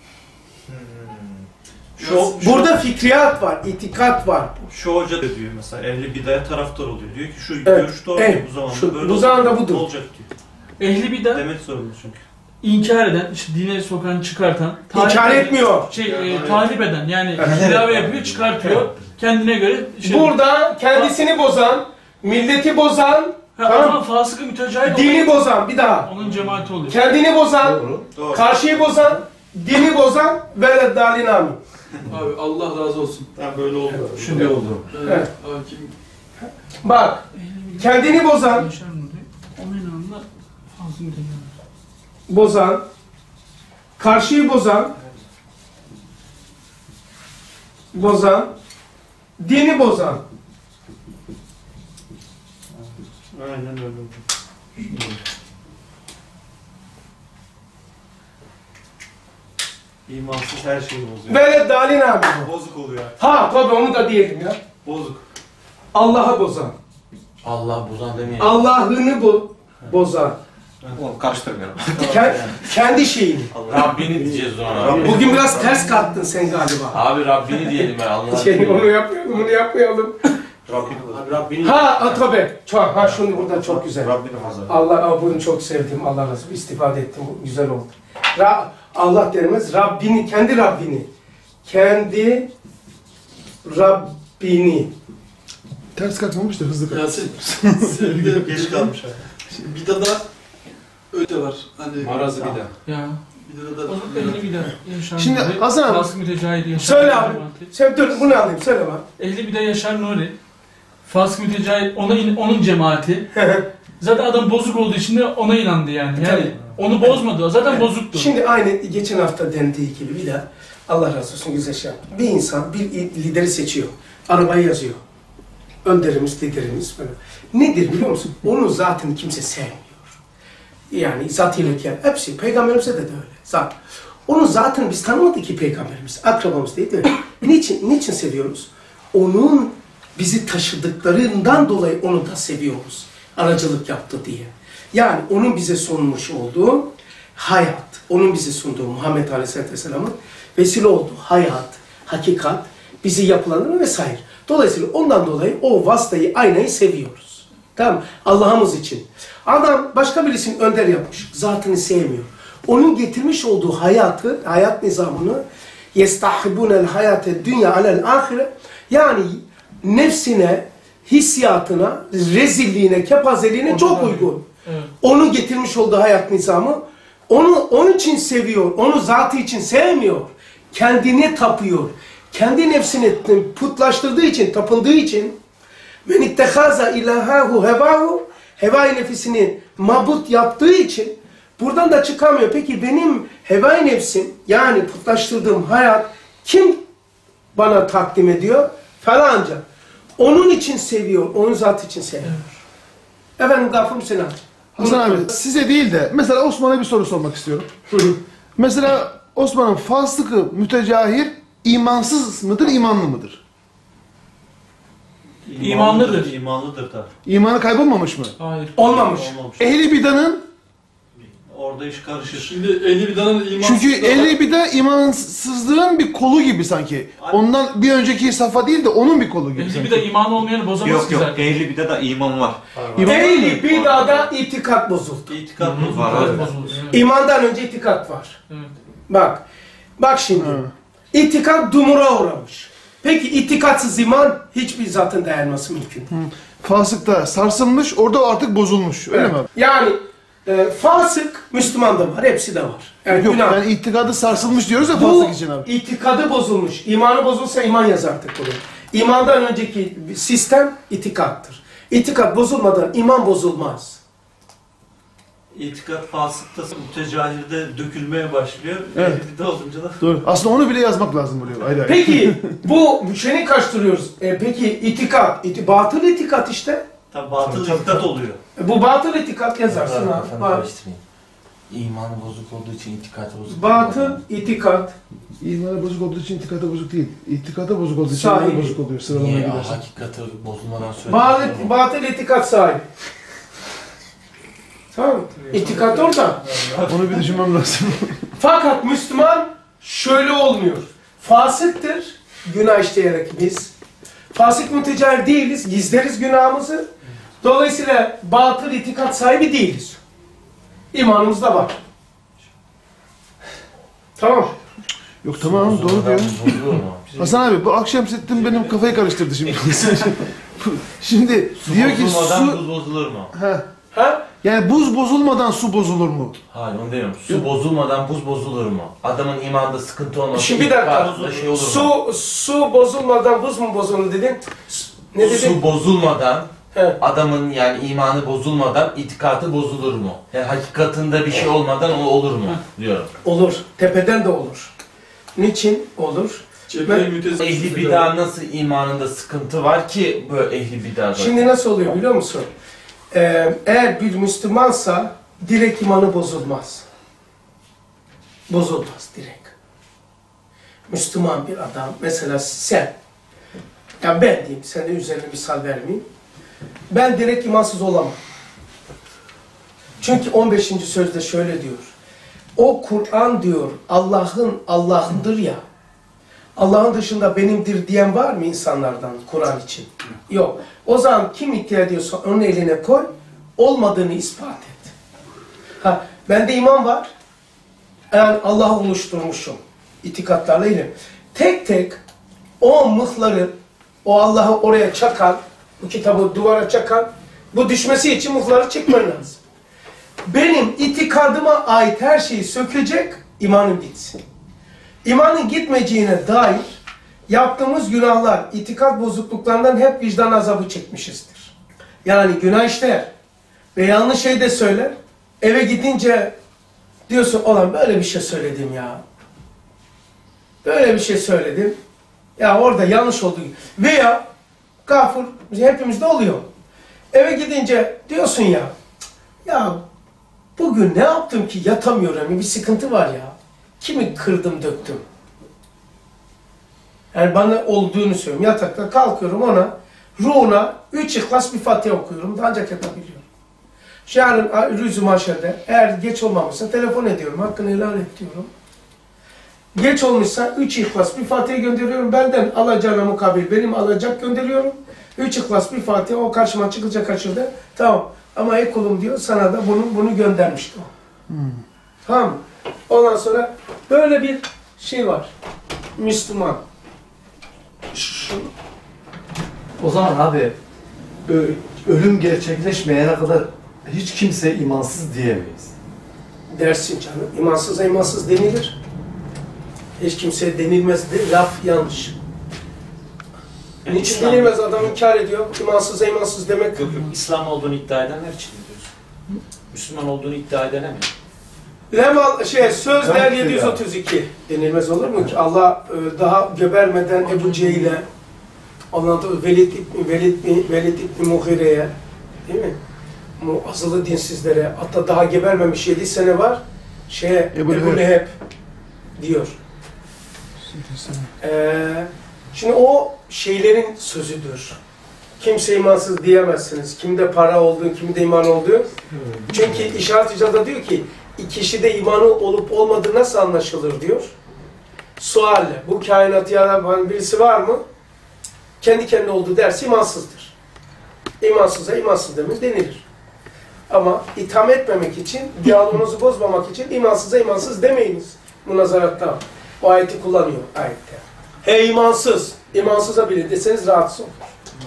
Speaker 4: Şu, şu,
Speaker 1: Burada fikriyat var, itikat var.
Speaker 4: şu hoca da diyor mesela ehli bidaya taraftar oluyor. Diyor ki şu
Speaker 1: Evet,
Speaker 4: görüş doğru
Speaker 1: evet.
Speaker 4: değil, bu zamanda
Speaker 1: Şu-
Speaker 4: böyle
Speaker 1: bu
Speaker 4: olur.
Speaker 1: zamanda budur.
Speaker 4: Ne olacak diyor.
Speaker 9: Ehli bidat
Speaker 4: Demek zorunda çünkü.
Speaker 9: inkar eden, işte dine sokan, çıkartan,
Speaker 1: İnkar
Speaker 9: tahrip eden-
Speaker 1: etmiyor.
Speaker 9: Şey, e, tahrip eden yani ilave yapıyor, çıkartıyor. Kendine göre şey.
Speaker 1: Burada kendisini bozan, milleti bozan,
Speaker 9: Ha, o
Speaker 1: tamam.
Speaker 9: zaman fasık-ı mütecahil
Speaker 1: dini
Speaker 9: olan
Speaker 1: bozan, bir daha.
Speaker 9: onun cemaati oluyor.
Speaker 1: Kendini bozan,
Speaker 3: Doğru.
Speaker 4: Doğru.
Speaker 1: karşıyı bozan, dini bozan ve dalin amin.
Speaker 5: Abi Allah razı olsun.
Speaker 4: Tamam böyle oldu.
Speaker 3: Şimdi oldu.
Speaker 1: Evet.
Speaker 5: Hakim.
Speaker 1: Bak, kendini bozan,
Speaker 9: Yaşar Nuri, onun yanında fasık-ı mütecahil.
Speaker 1: bozan, karşıyı bozan, bozan, dini bozan.
Speaker 4: Aynen öyle oldu. İmansız her şeyi bozuyor.
Speaker 1: Ve dalin amin.
Speaker 4: Bozuk oluyor.
Speaker 1: Ha tabii onu da diyelim ya.
Speaker 4: Bozuk.
Speaker 1: Allah'a bozan.
Speaker 7: Allah bozan demeyelim.
Speaker 1: Allah'ını bu bozan.
Speaker 2: Oğlum karıştırmayalım.
Speaker 1: Ke- kendi şeyini.
Speaker 7: Rabbini diyeceğiz ona.
Speaker 1: Bugün biraz ters kalktın sen galiba.
Speaker 7: Abi Rabbini diyelim ben Allah.
Speaker 1: Şey, onu yapmayalım, bunu yapmayalım.
Speaker 8: Abi Rabbinin
Speaker 1: Ha, ha tabii. Çok, ha şunu burada çok güzel.
Speaker 2: Rabbini fazla.
Speaker 1: Allah, aa, bunu çok sevdim. Allah razı olsun. İstifade ettim. Bu güzel oldu. Ra, Allah derimiz Rabbini, kendi Rabbini. Kendi Rabbini.
Speaker 6: Ters kalkmamış da hızlı kalk.
Speaker 5: Yasin. Senin de
Speaker 4: Geç kalmış abi.
Speaker 5: Şimdi Bida'da öyle var. Hani
Speaker 3: Marazı bir daha.
Speaker 9: Ya.
Speaker 5: Bida'da
Speaker 9: O
Speaker 5: da
Speaker 9: zaman ehli bidat. Yaşar
Speaker 1: Şimdi
Speaker 9: Nuri,
Speaker 1: Hasan abi,
Speaker 9: fasık-ı mütecahil Yaşar
Speaker 1: söyle
Speaker 9: Nuri
Speaker 1: abi.
Speaker 9: cemaati.
Speaker 1: Sen dur bunu alayım. Söyle bak.
Speaker 9: Ehli bidat Yaşar Nuri, fasık-ı mütecahil ona in- onun cemaati. Zaten adam bozuk olduğu için de ona inandı yani. Yani
Speaker 1: Tabii.
Speaker 9: onu bozmadı. o Zaten bozuktu.
Speaker 1: Şimdi aynı geçen hafta dendiği gibi bir daha Allah razı olsun güzel şey yaptı. Bir insan bir lideri seçiyor. Arabayı yazıyor. Önderimiz, liderimiz böyle. Nedir biliyor musun? Onu zaten kimse sevmiyor. Yani zat-ı iletiyen hepsi. Peygamberimize de, de öyle. Zat. Onu zaten biz tanımadık ki peygamberimiz. Akrabamız değil de. niçin, niçin seviyoruz? Onun bizi taşıdıklarından dolayı onu da seviyoruz. Aracılık yaptı diye. Yani onun bize sunmuş olduğu hayat, onun bize sunduğu Muhammed Aleyhisselatü Vesselam'ın vesile olduğu hayat, hakikat, bizi yapılanır vesaire. Dolayısıyla ondan dolayı o vasıtayı, aynayı seviyoruz. Tamam mı? Allah'ımız için. Adam başka birisinin önder yapmış. Zatını sevmiyor. Onun getirmiş olduğu hayatı, hayat nizamını yestahibunel hayate dünya alel ahire, yani nefsine, hissiyatına, rezilliğine, kepazeliğine çok uygun.
Speaker 9: Evet.
Speaker 1: Onun getirmiş olduğu hayat nizamı, onu onun için seviyor, onu zatı için sevmiyor. Kendine tapıyor. Kendi nefsini putlaştırdığı için, tapındığı için men ittehaza ilahahu hevahu, hevai nefsini mabut yaptığı için buradan da çıkamıyor. Peki benim hevai nefsim, yani putlaştırdığım hayat kim bana takdim ediyor? Falanca. Onun için seviyor, onun zatı için seviyor. Evet. Efendim Gafur Selam.
Speaker 6: Hasan abi size değil de mesela Osman'a bir soru sormak istiyorum. Mesela Osman'ın fasıkı mütecahir imansız mıdır, imanlı mıdır?
Speaker 9: İmanlıdır.
Speaker 4: İmanlıdır da.
Speaker 6: İmanı kaybolmamış mı?
Speaker 9: Hayır.
Speaker 1: Olmamış.
Speaker 4: Olmamış.
Speaker 6: Ehli bidanın,
Speaker 4: Orada iş karışır.
Speaker 5: Şimdi ehli bidanın imansız
Speaker 6: çünkü
Speaker 5: da var.
Speaker 6: ehli bida imansızlığın bir kolu gibi sanki. Ondan bir önceki safa değil de onun bir kolu gibi
Speaker 9: Ehli
Speaker 6: sanki.
Speaker 9: bir de imanı olmayanı bozamaz
Speaker 2: Yok
Speaker 9: ki
Speaker 2: yok.
Speaker 9: zaten.
Speaker 2: Ehli bide de iman var.
Speaker 6: İman var
Speaker 1: Ehli
Speaker 6: mı?
Speaker 1: bidada itikat bozuldu.
Speaker 4: İtikat
Speaker 2: Var,
Speaker 4: bozuldu.
Speaker 2: evet.
Speaker 9: Bozulur. Evet.
Speaker 1: İmandan önce itikat var.
Speaker 9: Evet.
Speaker 1: Bak, bak şimdi.
Speaker 6: Hı.
Speaker 1: İtikat dumura uğramış. Peki itikatsız iman hiçbir zatın dayanması mümkün değil.
Speaker 6: Fasıkta sarsılmış, orada artık bozulmuş. Öyle
Speaker 1: Evet.
Speaker 6: mi abi?
Speaker 1: Yani e, fasık Müslüman da var, hepsi de var. Yani
Speaker 6: Yok,
Speaker 1: günah.
Speaker 6: yani itikadı sarsılmış diyoruz ya
Speaker 1: Bu
Speaker 6: fasık için abi.
Speaker 1: itikadı bozulmuş. İmanı bozulsa iman yazardık bunu. İmandan önceki sistem itikattır. İtikat bozulmadan iman bozulmaz.
Speaker 4: İtikat fasıkta mütecahirde dökülmeye başlıyor.
Speaker 6: Evet.
Speaker 4: Ehli bida olunca da
Speaker 6: Doğru. Aslında onu bile yazmak lazım buraya. Ayrı ayrı.
Speaker 1: Peki bu müşeni kaçtırıyoruz. E, peki itikat, iti, batıl itikat işte.
Speaker 4: tabi batıl itikat oluyor.
Speaker 1: E, bu batıl itikat yazarsın ha.
Speaker 7: Kafanı
Speaker 1: Bak.
Speaker 7: karıştırmayın. İmanı bozuk olduğu için itikatı bozuk.
Speaker 1: Batıl itikat.
Speaker 6: İmanı bozuk olduğu için itikada bozuk değil. İtikada bozuk olduğu için
Speaker 1: Sahibi.
Speaker 6: imanı bozuk oluyor. Sıralamaya
Speaker 7: Niye?
Speaker 6: gidersin.
Speaker 7: Hakikati bozulmadan söyledi.
Speaker 1: Batıl, batıl itikat sahibi. Tamam. İtikat orada.
Speaker 6: Onu bir düşünmem lazım.
Speaker 1: Fakat Müslüman şöyle olmuyor. Fasıktır, günah işleyerek biz. Fasık mütecahir değiliz, gizleriz günahımızı. Dolayısıyla batıl itikat sahibi değiliz. İmanımızda var. Tamam.
Speaker 6: Yok tamam doğru
Speaker 7: Bozulmadan
Speaker 6: diyor.
Speaker 7: bozuluyor mu?
Speaker 6: Hasan abi bu akşam settin benim kafayı karıştırdı şimdi. Şimdi
Speaker 7: Su
Speaker 6: diyor ki
Speaker 7: bozulmadan
Speaker 6: su...
Speaker 7: buz bozulur mu?
Speaker 6: Ha.
Speaker 1: Ha?
Speaker 6: Yani buz bozulmadan su bozulur mu?
Speaker 7: Hayır onu demiyorum. Su bozulmadan buz bozulur mu? Adamın imanında sıkıntı olmasa
Speaker 1: Şimdi bir dakika.
Speaker 7: itikadında şey olur mu?
Speaker 1: Su, su bozulmadan buz mu bozulur dedin? Ne dedin?
Speaker 7: Su bozulmadan
Speaker 1: He.
Speaker 7: adamın yani imanı bozulmadan itikatı bozulur mu? Yani hakikatinde bir şey olmadan o olur mu diyorum.
Speaker 1: Olur. Tepeden de olur. Niçin olur?
Speaker 5: Cebri mütezil.
Speaker 7: Ehli bid'a nasıl imanında sıkıntı var ki böyle ehli bid'a?
Speaker 1: Şimdi nasıl oluyor biliyor musun? Ee, eğer bir Müslümansa direkt imanı bozulmaz. Bozulmaz direkt. Müslüman bir adam, mesela sen, ya ben diyeyim, sen de üzerine misal vermeyeyim. Ben direkt imansız olamam. Çünkü on beşinci sözde şöyle diyor. O Kur'an diyor, Allah'ın Allah'ındır ya. Allah'ın dışında benimdir diyen var mı insanlardan Kur'an için? Yok. O zaman kim iddia ediyorsa onun eline koy, olmadığını ispat et. Ha, bende iman var. Yani Allah'ı oluşturmuşum. İtikatlarla ilgili. Tek tek o mıhları, o Allah'ı oraya çakan, bu kitabı duvara çakan, bu düşmesi için mıhları çekmen lazım. Benim itikadıma ait her şeyi sökecek, imanım gitsin. İmanın gitmeyeceğine dair yaptığımız günahlar, itikat bozukluklarından hep vicdan azabı çekmişizdir. Yani günah işler ve yanlış şey de söyler. Eve gidince diyorsun, olan böyle bir şey söyledim ya. Böyle bir şey söyledim. Ya orada yanlış oldu. Veya gafur, hepimizde oluyor. Eve gidince diyorsun ya, ya bugün ne yaptım ki yatamıyorum, bir sıkıntı var ya. Kimi kırdım döktüm. Yani bana olduğunu söylüyorum. Yatakta kalkıyorum ona, ruhuna üç ihlas bir Fatiha okuyorum. Da ancak yatabiliyorum. Yarın Rüzü Maşer'de eğer geç olmamışsa telefon ediyorum. Hakkını helal et diyorum. Geç olmuşsa üç ihlas bir Fatiha gönderiyorum. Benden alacağına mukabil benim alacak gönderiyorum. üç ihlas bir Fatiha o karşıma çıkınca kaçırdı. Tamam. Ama ey kulum diyor sana da bunu bunu göndermişti o.
Speaker 6: Hmm.
Speaker 1: Tamam. Ondan sonra böyle bir şey var. Müslüman. Şu,
Speaker 3: O zaman abi ö- ölüm gerçekleşmeyene kadar hiç kimse imansız diyemeyiz.
Speaker 1: dersin canım. İmansıza imansız denilir. Hiç kimseye denilmez de laf yanlış.
Speaker 4: Yani
Speaker 1: Niçin
Speaker 4: İslam-
Speaker 1: denilmez adam inkar ediyor. İmansıza imansız demek.
Speaker 8: Yok yok, İslam olduğunu iddia edenler için mi diyorsun? Müslüman olduğunu iddia edene mi?
Speaker 1: Lemal şey Sözler
Speaker 3: Yok
Speaker 1: yedi yüz otuz iki denilmez olur mu ki? Allah e, daha gebermeden Ebu Cehil'e Allah'ın Velid İbni Velid İbni Velid İbni Muhire'ye değil mi? Muazzılı dinsizlere hatta daha gebermemiş yedi sene var. Şeye
Speaker 6: Ebu
Speaker 1: Ebu
Speaker 6: Leheb.
Speaker 1: Leheb diyor. Ee, şimdi o şeylerin sözüdür. Kimse imansız diyemezsiniz. Kimde para olduğu, kimde iman olduğu. Çünkü işaret icada diyor ki kişide imanı olup olmadığı nasıl anlaşılır diyor. Sualle. Bu kainatı yaratan birisi var mı? Kendi kendine olduğu dersi imansızdır. İmansıza imansız demek denilir. Ama itham etmemek için, diyaloğunuzu bozmamak için imansıza imansız demeyiniz. Münazaratta o ayeti kullanıyor ayette. Hey imansız, imansıza bile deseniz rahatsız olur.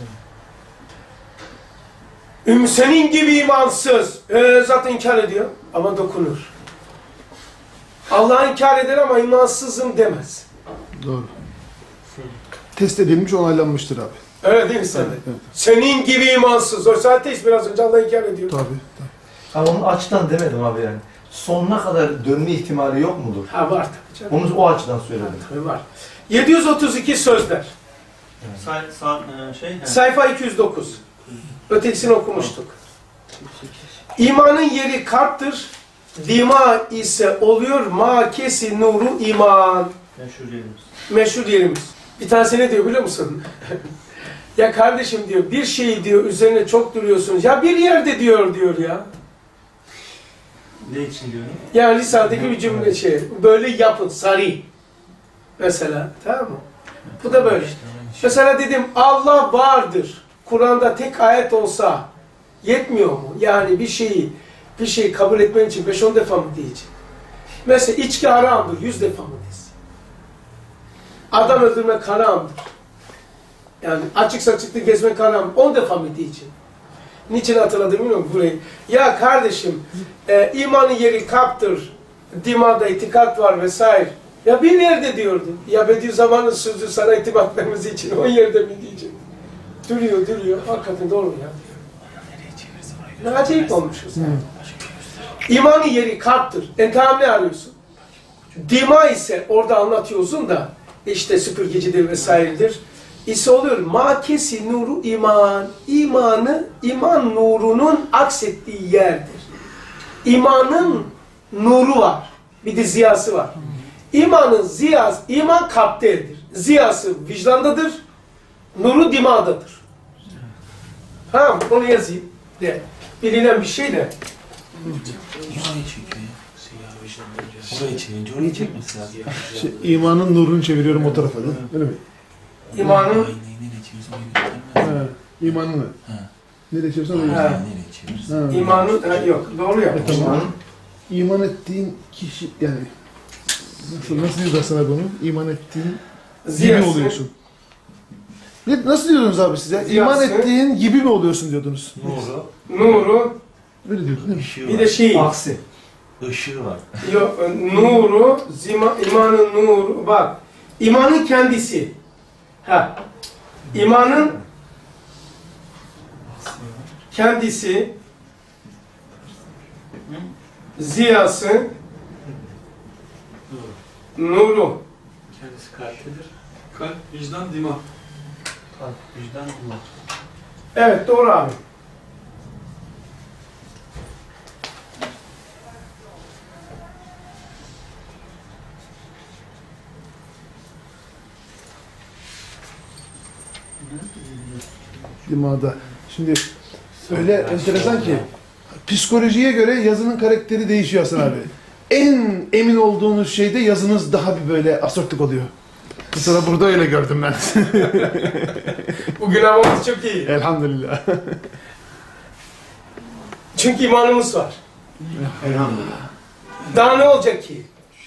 Speaker 1: Üm senin gibi imansız. Ee, zaten inkar ediyor ama dokunur. Allah'ı inkar eder ama imansızım demez.
Speaker 6: Doğru. Test edilmiş, onaylanmıştır abi.
Speaker 1: Öyle değil mi sen de?
Speaker 6: Evet.
Speaker 1: Senin gibi imansız. O ateist biraz önce Allah'ı inkar ediyor.
Speaker 6: Tabii.
Speaker 3: Ama onu açıdan demedim abi yani. Sonuna kadar dönme ihtimali yok mudur?
Speaker 1: Ha var tabii canım.
Speaker 3: Onu o açıdan söyledim.
Speaker 1: Tabii var. yedi yüz otuz iki Sözler.
Speaker 4: Say, sa, e, şey, he.
Speaker 1: Sayfa iki yüz dokuz. Ötekisini okumuştuk. İmanın yeri kalptir. Dima ise oluyor makesi nuru iman.
Speaker 4: Meşhur yerimiz.
Speaker 1: Meşhur yerimiz. Bir tanesi ne diyor biliyor musun? Ya kardeşim diyor bir şeyi diyor üzerine çok duruyorsunuz. Ya bir yerde diyor diyor ya.
Speaker 4: Ne için diyor?
Speaker 1: Yani lisadaki bir cümle şey. Böyle yapın sari. Mesela tamam mı? Bu da böyle. Mesela dedim Allah vardır. Kur'an'da tek ayet olsa yetmiyor mu? Yani bir şeyi bir şeyi kabul etmen için beş on defa mı diyeceksin? Mesela içki haramdır. yüz defa mı desin? Adam öldürmek haramdır. Yani açık saçıklı gezmek haram. on defa mı diyeceksin? Niçin hatırladım bilmiyorum burayı. Ya kardeşim e, imanın yeri kalptir. Dimada itikat var vesaire. Ya bir yerde diyordu. Ya Bediüzzaman'ın sözü sana itimat vermesi için o yerde mi diyeceksin? Duruyor duruyor. Hakikaten doğru ya. Ne acayip olmuşuz. Hmm. İmanın yeri kalptir. Entam ne arıyorsun? Dima ise orada anlatıyorsun da işte süpürgecidir vesairedir. İse oluyor. Makesi nuru iman. İmanı, iman nurunun aksettiği yerdir. İmanın nuru var. Bir de ziyası var. İmanın ziyası, iman kalptedir. Ziyası vicdandadır. Nuru dimadadır. Tamam, onu yazayım. De. Bilinen bir şey de.
Speaker 7: Orayı çekiyor ya. Orayı çekince orayı çekmesi lazım.
Speaker 6: Şey, imanın nurunu çeviriyorum o tarafa değil mi? Öyle mi?
Speaker 1: İmanın
Speaker 7: Aynayı nereye çevirsen orayı göstermez.
Speaker 6: Ha, imanını.
Speaker 7: Ha.
Speaker 6: Nereye çevirsen orayı
Speaker 1: Ha.
Speaker 6: göstermez.
Speaker 7: Nereye çevirsen.
Speaker 6: Ha.
Speaker 1: imanın ha, yok. Doğru ya.
Speaker 6: E, tamam. İman ettiğin kişi yani nasıl, nasıl diyorlar sana bunu? İman ettiğin gibi
Speaker 1: Ziyası,
Speaker 6: oluyorsun. Ne, nasıl diyordunuz abi size? İman
Speaker 1: Ziyası.
Speaker 6: ettiğin gibi mi oluyorsun diyordunuz?
Speaker 7: Nuru,
Speaker 1: nuru,
Speaker 6: Öyle diyordun değil mi?
Speaker 7: ışığı
Speaker 1: bir
Speaker 7: var.
Speaker 1: de şey,
Speaker 3: Aksi.
Speaker 7: Işığı var.
Speaker 1: yok, nuru, zima, imanın nuru, bak, imanın kendisi. Ha, imanın kendisi, ziyası, nuru.
Speaker 4: Kendisi kalptedir.
Speaker 5: Kalp, vicdan, dima.
Speaker 4: Kalp, vicdan, kulak.
Speaker 1: Evet, doğru abi.
Speaker 6: Dimada. Şimdi öyle enteresan ki psikolojiye göre yazının karakteri değişiyor Hasan abi. en emin olduğunuz şeyde yazınız daha bir böyle asortik oluyor. Mesela burada öyle gördüm ben.
Speaker 1: Bugün havamız çok iyi.
Speaker 6: Elhamdülillah.
Speaker 1: Çünkü imanımız var.
Speaker 3: Elhamdülillah.
Speaker 1: Daha ne olacak ki?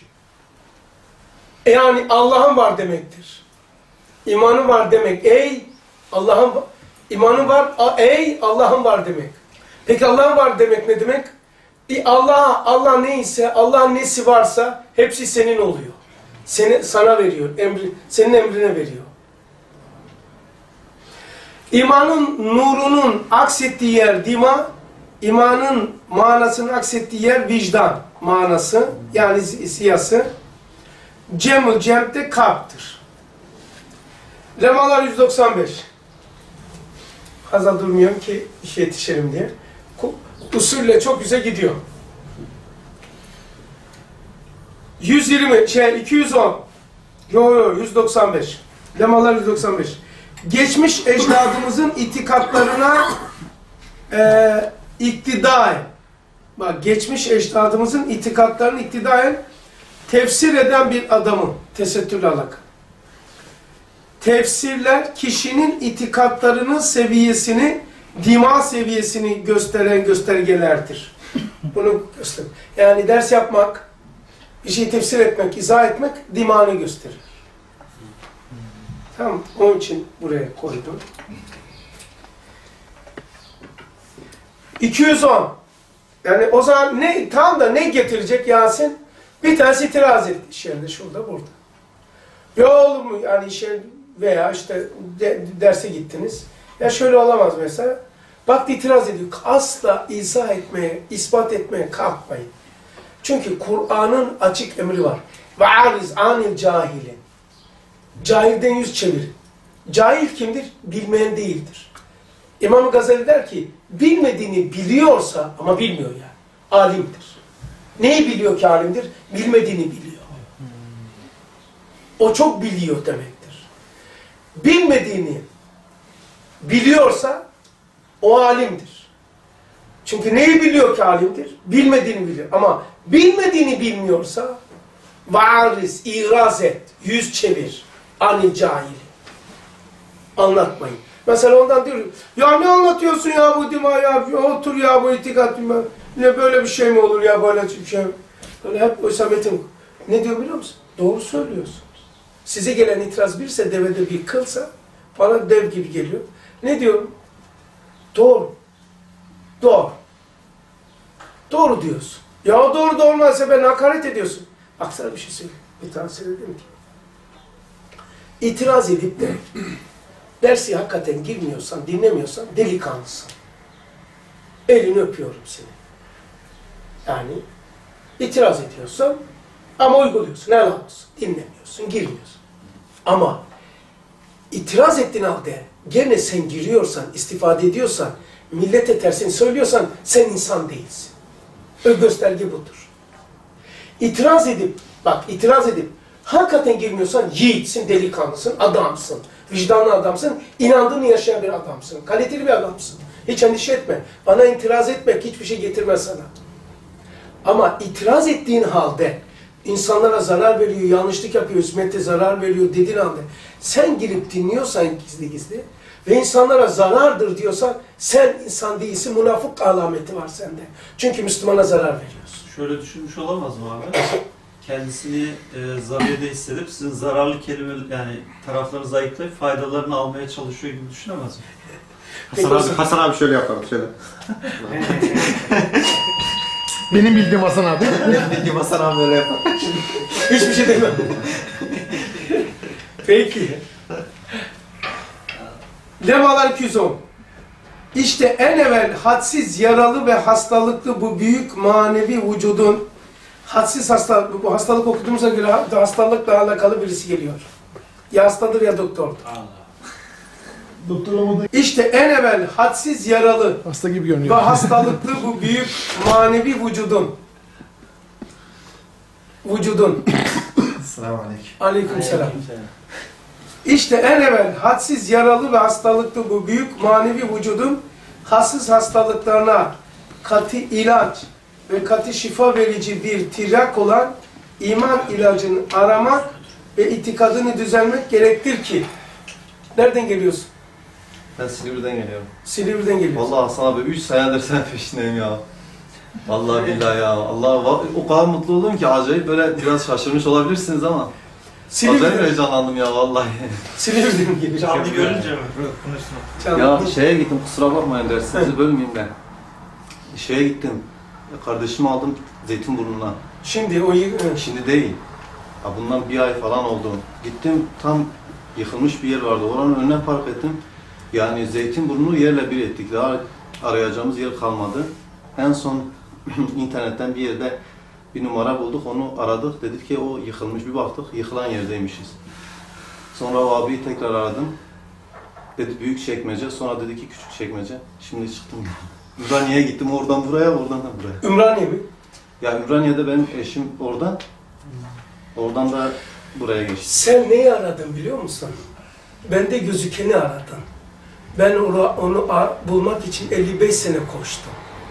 Speaker 1: Yani Allah'ın var demektir. İmanı var demek. Ey Allah'ın imanı var. Ey Allah'ın var demek. Peki Allah'ın var demek ne demek? E Allah Allah neyse, Allah'ın nesi varsa hepsi senin oluyor. Seni sana veriyor. Emri, senin emrine veriyor. İmanın nurunun aksettiği yer dima, imanın manasının aksettiği yer vicdan manası, yani siyası. Cemül cem'de kalptir. Lemalar yüz doksan beş. Fazla durmuyorum ki işe yetişelim diye. Usulle çok güzel gidiyor. yüz yirmi, şey iki yüz on. Yo yo yüz doksan beş. Lemalar yüz doksan beş. Geçmiş ecdadımızın itikatlarına e, iktidaen, bak geçmiş ecdadımızın itikatlarını iktidaen tefsir eden bir adamın tesettürle alakalı. Tefsirler kişinin itikatlarının seviyesini, dima seviyesini gösteren göstergelerdir. Bunu göster. Yani ders yapmak, bir şeyi tefsir etmek, izah etmek dimanı gösterir. Tamam, onun için buraya koydum. iki yüz on. Yani o zaman ne, tam da ne getirecek Yasin? Bir tanesi itiraz etti iş yerinde, şurada, burada. Ya oğlum yani işe veya işte de, derse gittiniz. Ya şöyle olamaz mesela. Bak itiraz ediyor. Asla izah etmeye, ispat etmeye kalkmayın. Çünkü Kur'an'ın açık emri var. وَعَرِزْ عَنِ الْجَاهِلِينَ. Cahilden yüz çevir. Cahil kimdir? Bilmeyen değildir. İmam Gazali der ki, bilmediğini biliyorsa, ama bilmiyor yani, alimdir. Neyi biliyor ki alimdir? Bilmediğini biliyor. O çok biliyor demektir. Bilmediğini biliyorsa, o alimdir. Çünkü neyi biliyor ki alimdir? Bilmediğini biliyor. Ama bilmediğini bilmiyorsa, variz, iraz et, yüz çevir, anil cahili. Anlatmayın. Mesela ondan diyor, ya ne anlatıyorsun ya bu dima ya, otur ya bu itikat dima, ne böyle bir şey mi olur ya böyle bir şey mi? Böyle hep o isabetin, ne diyor biliyor musun? Doğru söylüyorsunuz. Size gelen itiraz birse devede bir kılsa, bana dev gibi geliyor. Ne diyorum? Doğru. Doğru. Doğru diyorsun. Ya doğru da olmazsa ben hakaret ediyorsun. Bak sana bir şey söyleyeyim. Bir tane söyledim ki. İtiraz edip de dersi hakikaten girmiyorsan, dinlemiyorsan delikanlısın. Elini öpüyorum seni. Yani itiraz ediyorsan ama uyguluyorsun. Ne yapıyorsun? Dinlemiyorsun, girmiyorsun. Ama itiraz ettiğin halde gene sen giriyorsan, istifade ediyorsan, millete tersini söylüyorsan sen insan değilsin. O gösterge budur. İtiraz edip, bak itiraz edip hakikaten girmiyorsan yiğitsin, delikanlısın, adamsın, vicdanlı adamsın, inandığını yaşayan bir adamsın, kaliteli bir adamsın. Hiç endişe etme. Bana itiraz etmek hiçbir şey getirmez sana. Ama itiraz ettiğin halde insanlara zarar veriyor, yanlışlık yapıyor, hizmette zarar veriyor dediğin halde sen girip dinliyorsan gizli gizli ve insanlara zarardır diyorsan sen insan değilsin, münafık alameti var sende. Çünkü Müslümana zarar veriyorsun.
Speaker 4: Şöyle düşünmüş olamaz mı abi? Kendisini e, zararda hissedip sizin zararlı kelime yani taraflarını zayıflayıp faydalarını almaya çalışıyor gibi düşünemez mi?
Speaker 2: Hasan abi, Hasan abi şöyle yapalım, şöyle.
Speaker 6: Benim bildiğim Hasan abi.
Speaker 2: Benim bildiğim Hasan abi böyle yapar.
Speaker 1: Hiçbir şey demem. Peki. Lemalar iki yüz on. İşte en evvel hadsiz yaralı ve hastalıklı bu büyük manevi vücudun, hadsiz hastalık, bu hastalık okuduğumuza göre hastalıkla alakalı birisi geliyor. Ya hastadır ya doktordur.
Speaker 6: Doktor olmadı.
Speaker 1: İşte en evvel hadsiz yaralı
Speaker 6: Hasta gibi
Speaker 1: ve
Speaker 6: görünüyor.
Speaker 1: hastalıklı bu büyük manevi vücudun, vücudun,
Speaker 3: Selamünaleyküm.
Speaker 1: aleykümselam. İşte en evvel hadsiz yaralı ve hastalıklı bu büyük manevi vücudun hassız hastalıklarına katı ilaç, ve katı şifa verici bir tirak olan iman ilacını aramak ve itikadını düzelmek gerektir ki. Nereden geliyorsun?
Speaker 3: Ben Silivri'den geliyorum.
Speaker 1: Silivri'den geliyorsun.
Speaker 3: Vallahi Hasan abi üç senedir sen peşindeyim ya. Vallahi billahi ya. Allah o kadar mutlu oldum ki acayip böyle biraz şaşırmış olabilirsiniz ama. Acayip
Speaker 1: Silivri'den,
Speaker 3: heyecanlandım ya vallahi.
Speaker 1: Silivri'den geliyorsun.
Speaker 4: Canlı görünce mi?
Speaker 3: Ya şeye gittim, kusura bakmayın dersinizi bölmeyeyim ben. Şeye gittim, kardeşimi aldım Zeytinburnu'na.
Speaker 1: Şimdi o yı-
Speaker 3: Şimdi değil. Ya bundan bir ay falan oldu. Gittim, tam yıkılmış bir yer vardı. Oranın önüne park ettim. Yani Zeytinburnu yerle bir ettik. Daha arayacağımız yer kalmadı. En son internetten bir yerde bir numara bulduk, onu aradık. Dedik ki o yıkılmış, bir baktık yıkılan yerdeymişiz. Sonra o abiyi tekrar aradım. Dedi büyük çekmece, sonra dedi ki küçük çekmece. Şimdi çıktım. Ümraniye'ye gittim, oradan buraya, oradan da buraya.
Speaker 1: Ümraniye mi?
Speaker 3: Ya Ümraniye'de benim eşim orada. Oradan da buraya geçtim.
Speaker 1: Sen neyi aradın biliyor musun? Bende gözükeni aradın. Ben onu, onu a- bulmak için elli beş sene koştum.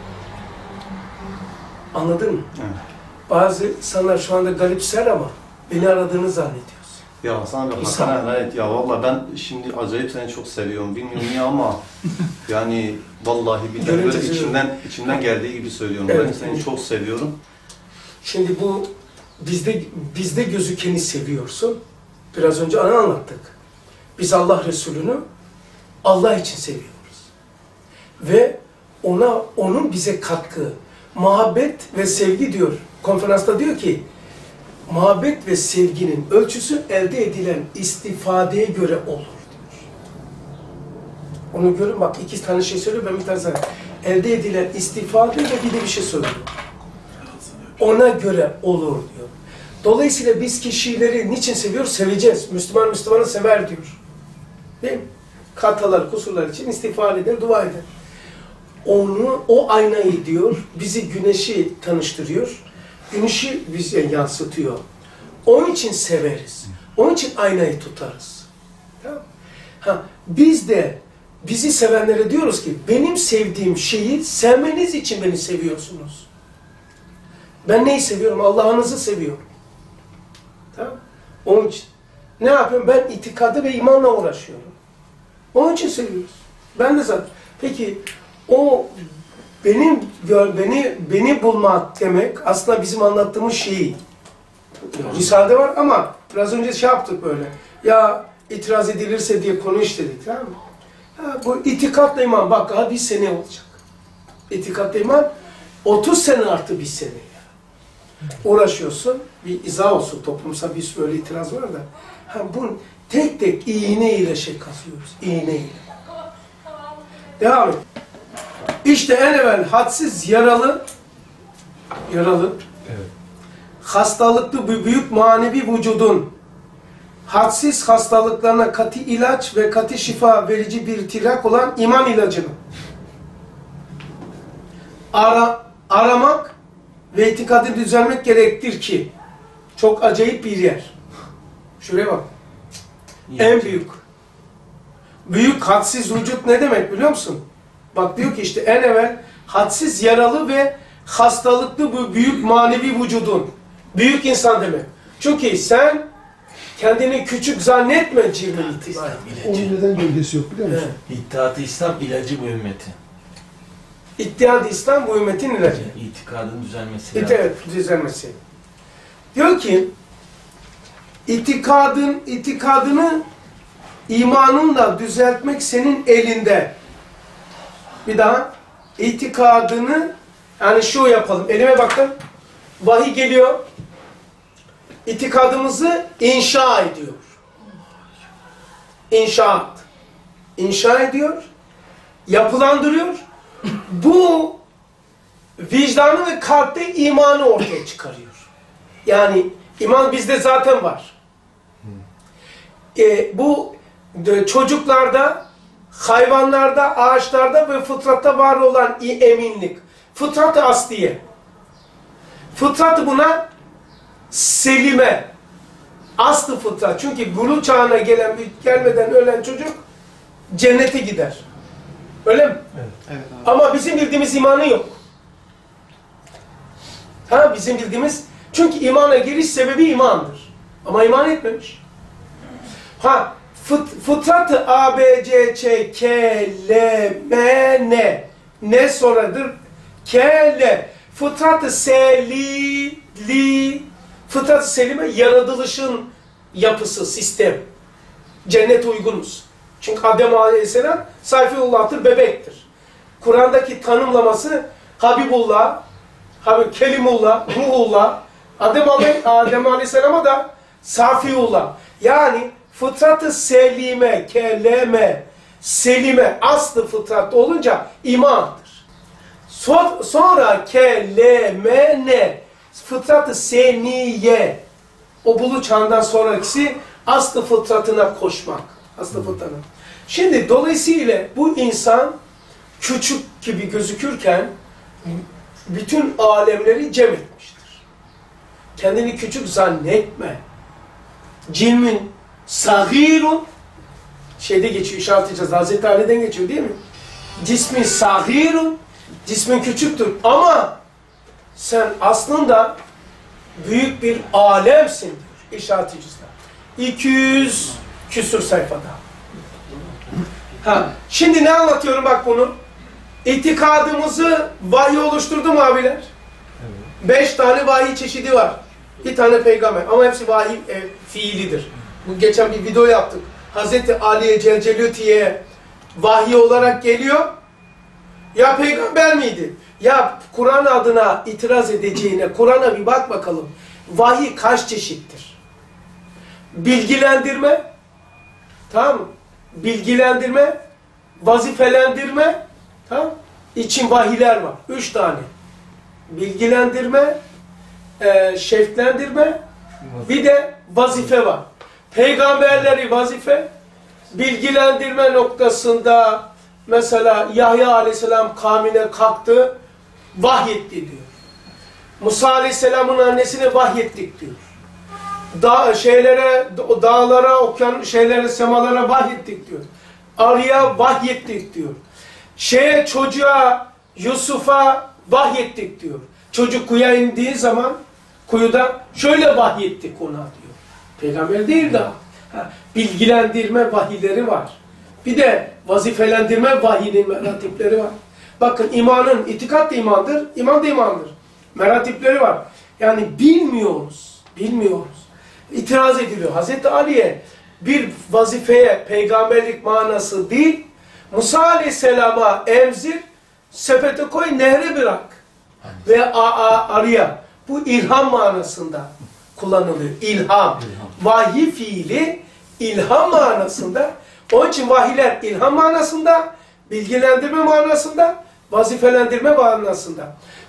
Speaker 1: Anladın mı?
Speaker 3: Evet.
Speaker 1: Bazı insanlar şu anda garipser ama beni aradığını zannediyorsun.
Speaker 3: Ya Hasan abi
Speaker 1: İnsan.
Speaker 3: hakkına helal et. Ya vallahi ben şimdi acayip seni çok seviyorum. Bilmiyorum niye ama yani vallahi billahi
Speaker 1: Görünce
Speaker 3: böyle
Speaker 1: seviyorum.
Speaker 3: içimden, içimden geldiği gibi söylüyorum.
Speaker 1: Evet.
Speaker 3: Ben seni çok seviyorum.
Speaker 1: Şimdi bu bizde bizde gözükeni seviyorsun. Biraz önce ana anlattık. Biz Allah Resulü'nü Allah için seviyoruz. Ve ona onun bize katkı, muhabbet ve sevgi diyor. Konferansta diyor ki muhabbet ve sevginin ölçüsü elde edilen istifadeye göre olur diyor. Onu görün bak iki tane şey söylüyor, ben bir tane sana. Elde edilen istifade ve bir de bir şey söylüyor. Ona göre olur diyor. Dolayısıyla biz kişileri niçin seviyoruz? Seveceğiz. Müslüman Müslümanı sever diyor. Değil mi? Hatalar, kusurlar için istiğfar eder, dua eder. Onu, o aynayı diyor, bizi güneşi tanıştırıyor. Güneşi bize yansıtıyor. Onun için severiz. Onun için aynayı tutarız. Tamam. Ha, biz de bizi sevenlere diyoruz ki benim sevdiğim şeyi sevmeniz için beni seviyorsunuz. Ben neyi seviyorum? Allah'ınızı seviyorum. Tamam. Onun için. Ne yapıyorum? Ben itikadı ve imanla uğraşıyorum. Onun için seviyoruz. Ben de zaten. Peki o benim beni beni bulmak demek aslında bizim anlattığımız şeyi. Risale'de var ama biraz önce şey yaptık böyle. Ya itiraz edilirse diye konu işledik, tamam mı? Ha, bu itikatla iman bak daha bir sene olacak. İtikatla iman otuz sene artı bir sene. Uğraşıyorsun, bir izah olsun, toplumsal bir böyle itiraz var da. Ha, bunu tek tek iğne ile şey kazıyoruz, iğne ile. Devam et. İşte en evvel hadsiz yaralı, yaralı,
Speaker 3: Evet.
Speaker 1: hastalıklı bir büyük manevi vücudun hadsiz hastalıklarına katı ilaç ve katı şifa verici bir tirak olan iman ilacını ara, aramak ve itikadı düzelmek gerektir ki çok acayip bir yer. Şuraya bak. En büyük. Büyük hadsiz vücut ne demek biliyor musun? Bak diyor ki işte en evvel hadsiz yaralı ve hastalıklı bu büyük manevi vücudun. Büyük insan demek. Çünkü sen kendini küçük zannetme cilmin itibariyle.
Speaker 6: Onun neden gölgesi yok biliyor musun?
Speaker 1: Evet.
Speaker 7: İttihat-ı İslam ilacı bu ümmetin.
Speaker 1: İttihad-ı İslam bu ümmetin ilacı.
Speaker 7: İtikadın düzelmesi lazım.
Speaker 1: Evet, düzelmesi. Diyor ki itikadın, itikadını imanınla düzeltmek senin elinde. Bir daha itikadını yani şu yapalım. Elime bakın. Vahiy geliyor. İtikadımızı inşa ediyor. İnşaat. İnşa ediyor. Yapılandırıyor. Bu vicdanı ve kalpte imanı ortaya çıkarıyor. Yani iman bizde zaten var. E, bu de, çocuklarda, hayvanlarda, ağaçlarda ve fıtratta var olan eminlik. Fıtrat-ı asliye. Fıtrat buna selime. Aslı fıtrat. Çünkü buluğ çağına gelen, gelmeden ölen çocuk cennete gider. Öyle mi?
Speaker 3: Evet.
Speaker 1: Ama bizim bildiğimiz imanı yok. Ha bizim bildiğimiz, çünkü imana giriş sebebi imandır. Ama iman etmemiş. Ha fıt, fıtratı A, B, C, Ç, K, L, M, N. Ne sonradır? K, L. Fıtratı Seli, Li. Fıtratı Selime yaratılışın yapısı, sistem. Cennete uygunuz. Çünkü Adem Aleyhisselam Sayfiullah'tır, bebektir. Kur'an'daki tanımlaması Habibullah, Habib, Kelimullah, Ruhullah, Adem, Aley, Adem Aleyhisselam'a da Safiullah. Yani fıtratı selime, keleme, selime, aslı fıtrat olunca imandır. So sonra kelemene, fıtratı seniye, o bulu çağından sonrakisi aslı fıtratına koşmak. Aslı fıtratına. Şimdi dolayısıyla bu insan küçük gibi gözükürken bütün alemleri cem etmiştir. Kendini küçük zannetme. Cilmin sahirun, şeyde geçiyor, işaret edeceğiz, Hazreti Ali'den geçiyor değil mi? Cismin sahirun, cismin küçüktür ama sen aslında büyük bir alemsin diyor işaret edeceğiz. iki yüz küsur sayfada. Ha, şimdi ne anlatıyorum bak bunu? İtikadımızı vahiy oluşturdu mu abiler? Evet. Beş tane vahiy çeşidi var. Bir tane peygamber ama hepsi vahiy e, fiilidir. Bu geçen bir video yaptık. Hazreti Ali'ye Celcelüti'ye vahiy olarak geliyor. Ya peygamber miydi? Ya Kur'an adına itiraz edeceğine Kur'an'a bir bak bakalım. Vahiy kaç çeşittir? Bilgilendirme, tamam mı? Bilgilendirme, vazifelendirme, tamam mı? İçin vahiyler var. Üç tane. Bilgilendirme, e, şevklendirme, bir de vazife var. Peygamberleri vazife, bilgilendirme noktasında mesela Yahya Aleyhisselam kavmine kalktı, vahyetti diyor. Musa Aleyhisselam'ın annesine vahyettik diyor. Da şeylere, dağlara, okyan şeylere, semalara vahyettik diyor. Arıya vahyettik diyor. Şeye, çocuğa, Yusuf'a vahyettik diyor. Çocuk kuyuya indiği zaman kuyuda şöyle vahyettik ona diyor. Peygamber değil daha. Ha, bilgilendirme vahiyleri var. Bir de vazifelendirme vahiyinin meratipleri var. Bakın imanın, itikat da imandır, iman da imandır. Meratipleri var. Yani bilmiyoruz, bilmiyoruz. İtiraz ediliyor. Hazreti Ali'ye bir vazifeye peygamberlik manası değil, Musa Aleyhisselam'a emzir, sepete koy, nehre bırak. Ve arıya. Bu ilham manasında kullanılıyor. İlham. İlham. Vahiy fiili ilham manasında. Onun için vahiyler ilham manasında, bilgilendirme manasında, vazifelendirme manasında.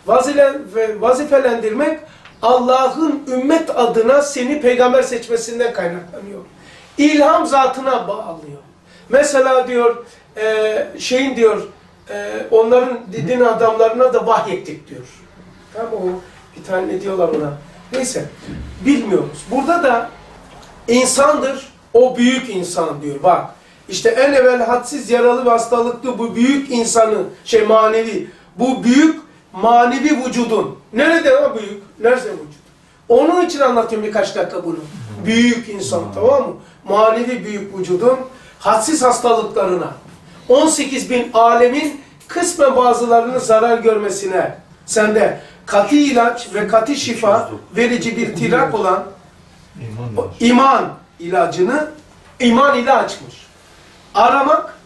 Speaker 1: Vazifelendirmek Allah'ın ümmet adına seni peygamber seçmesinden kaynaklanıyor. İlham zatına bağlıyor. Mesela diyor, e, şeyin diyor, e, onların din adamlarına da vahyettik diyor. Tamam o bir tane ne diyorlar ona. Neyse, bilmiyoruz. Burada da insandır, o büyük insan diyor. Bak, işte en evvel hadsiz, yaralı ve hastalıklı bu büyük insanı, şey manevi, bu büyük manevi vücudun. Nerede o büyük? Nerede vücut? Onun için anlatıyorum birkaç dakika bunu. Büyük insan, tamam mı? Manevi büyük vücudun hadsiz hastalıklarına, on sekiz bin alemin kısmen bazılarının zarar görmesine, sende katı ilaç ve katı şifa verici bir tirak olan iman, iman ilacını iman ile açmış. Aramak,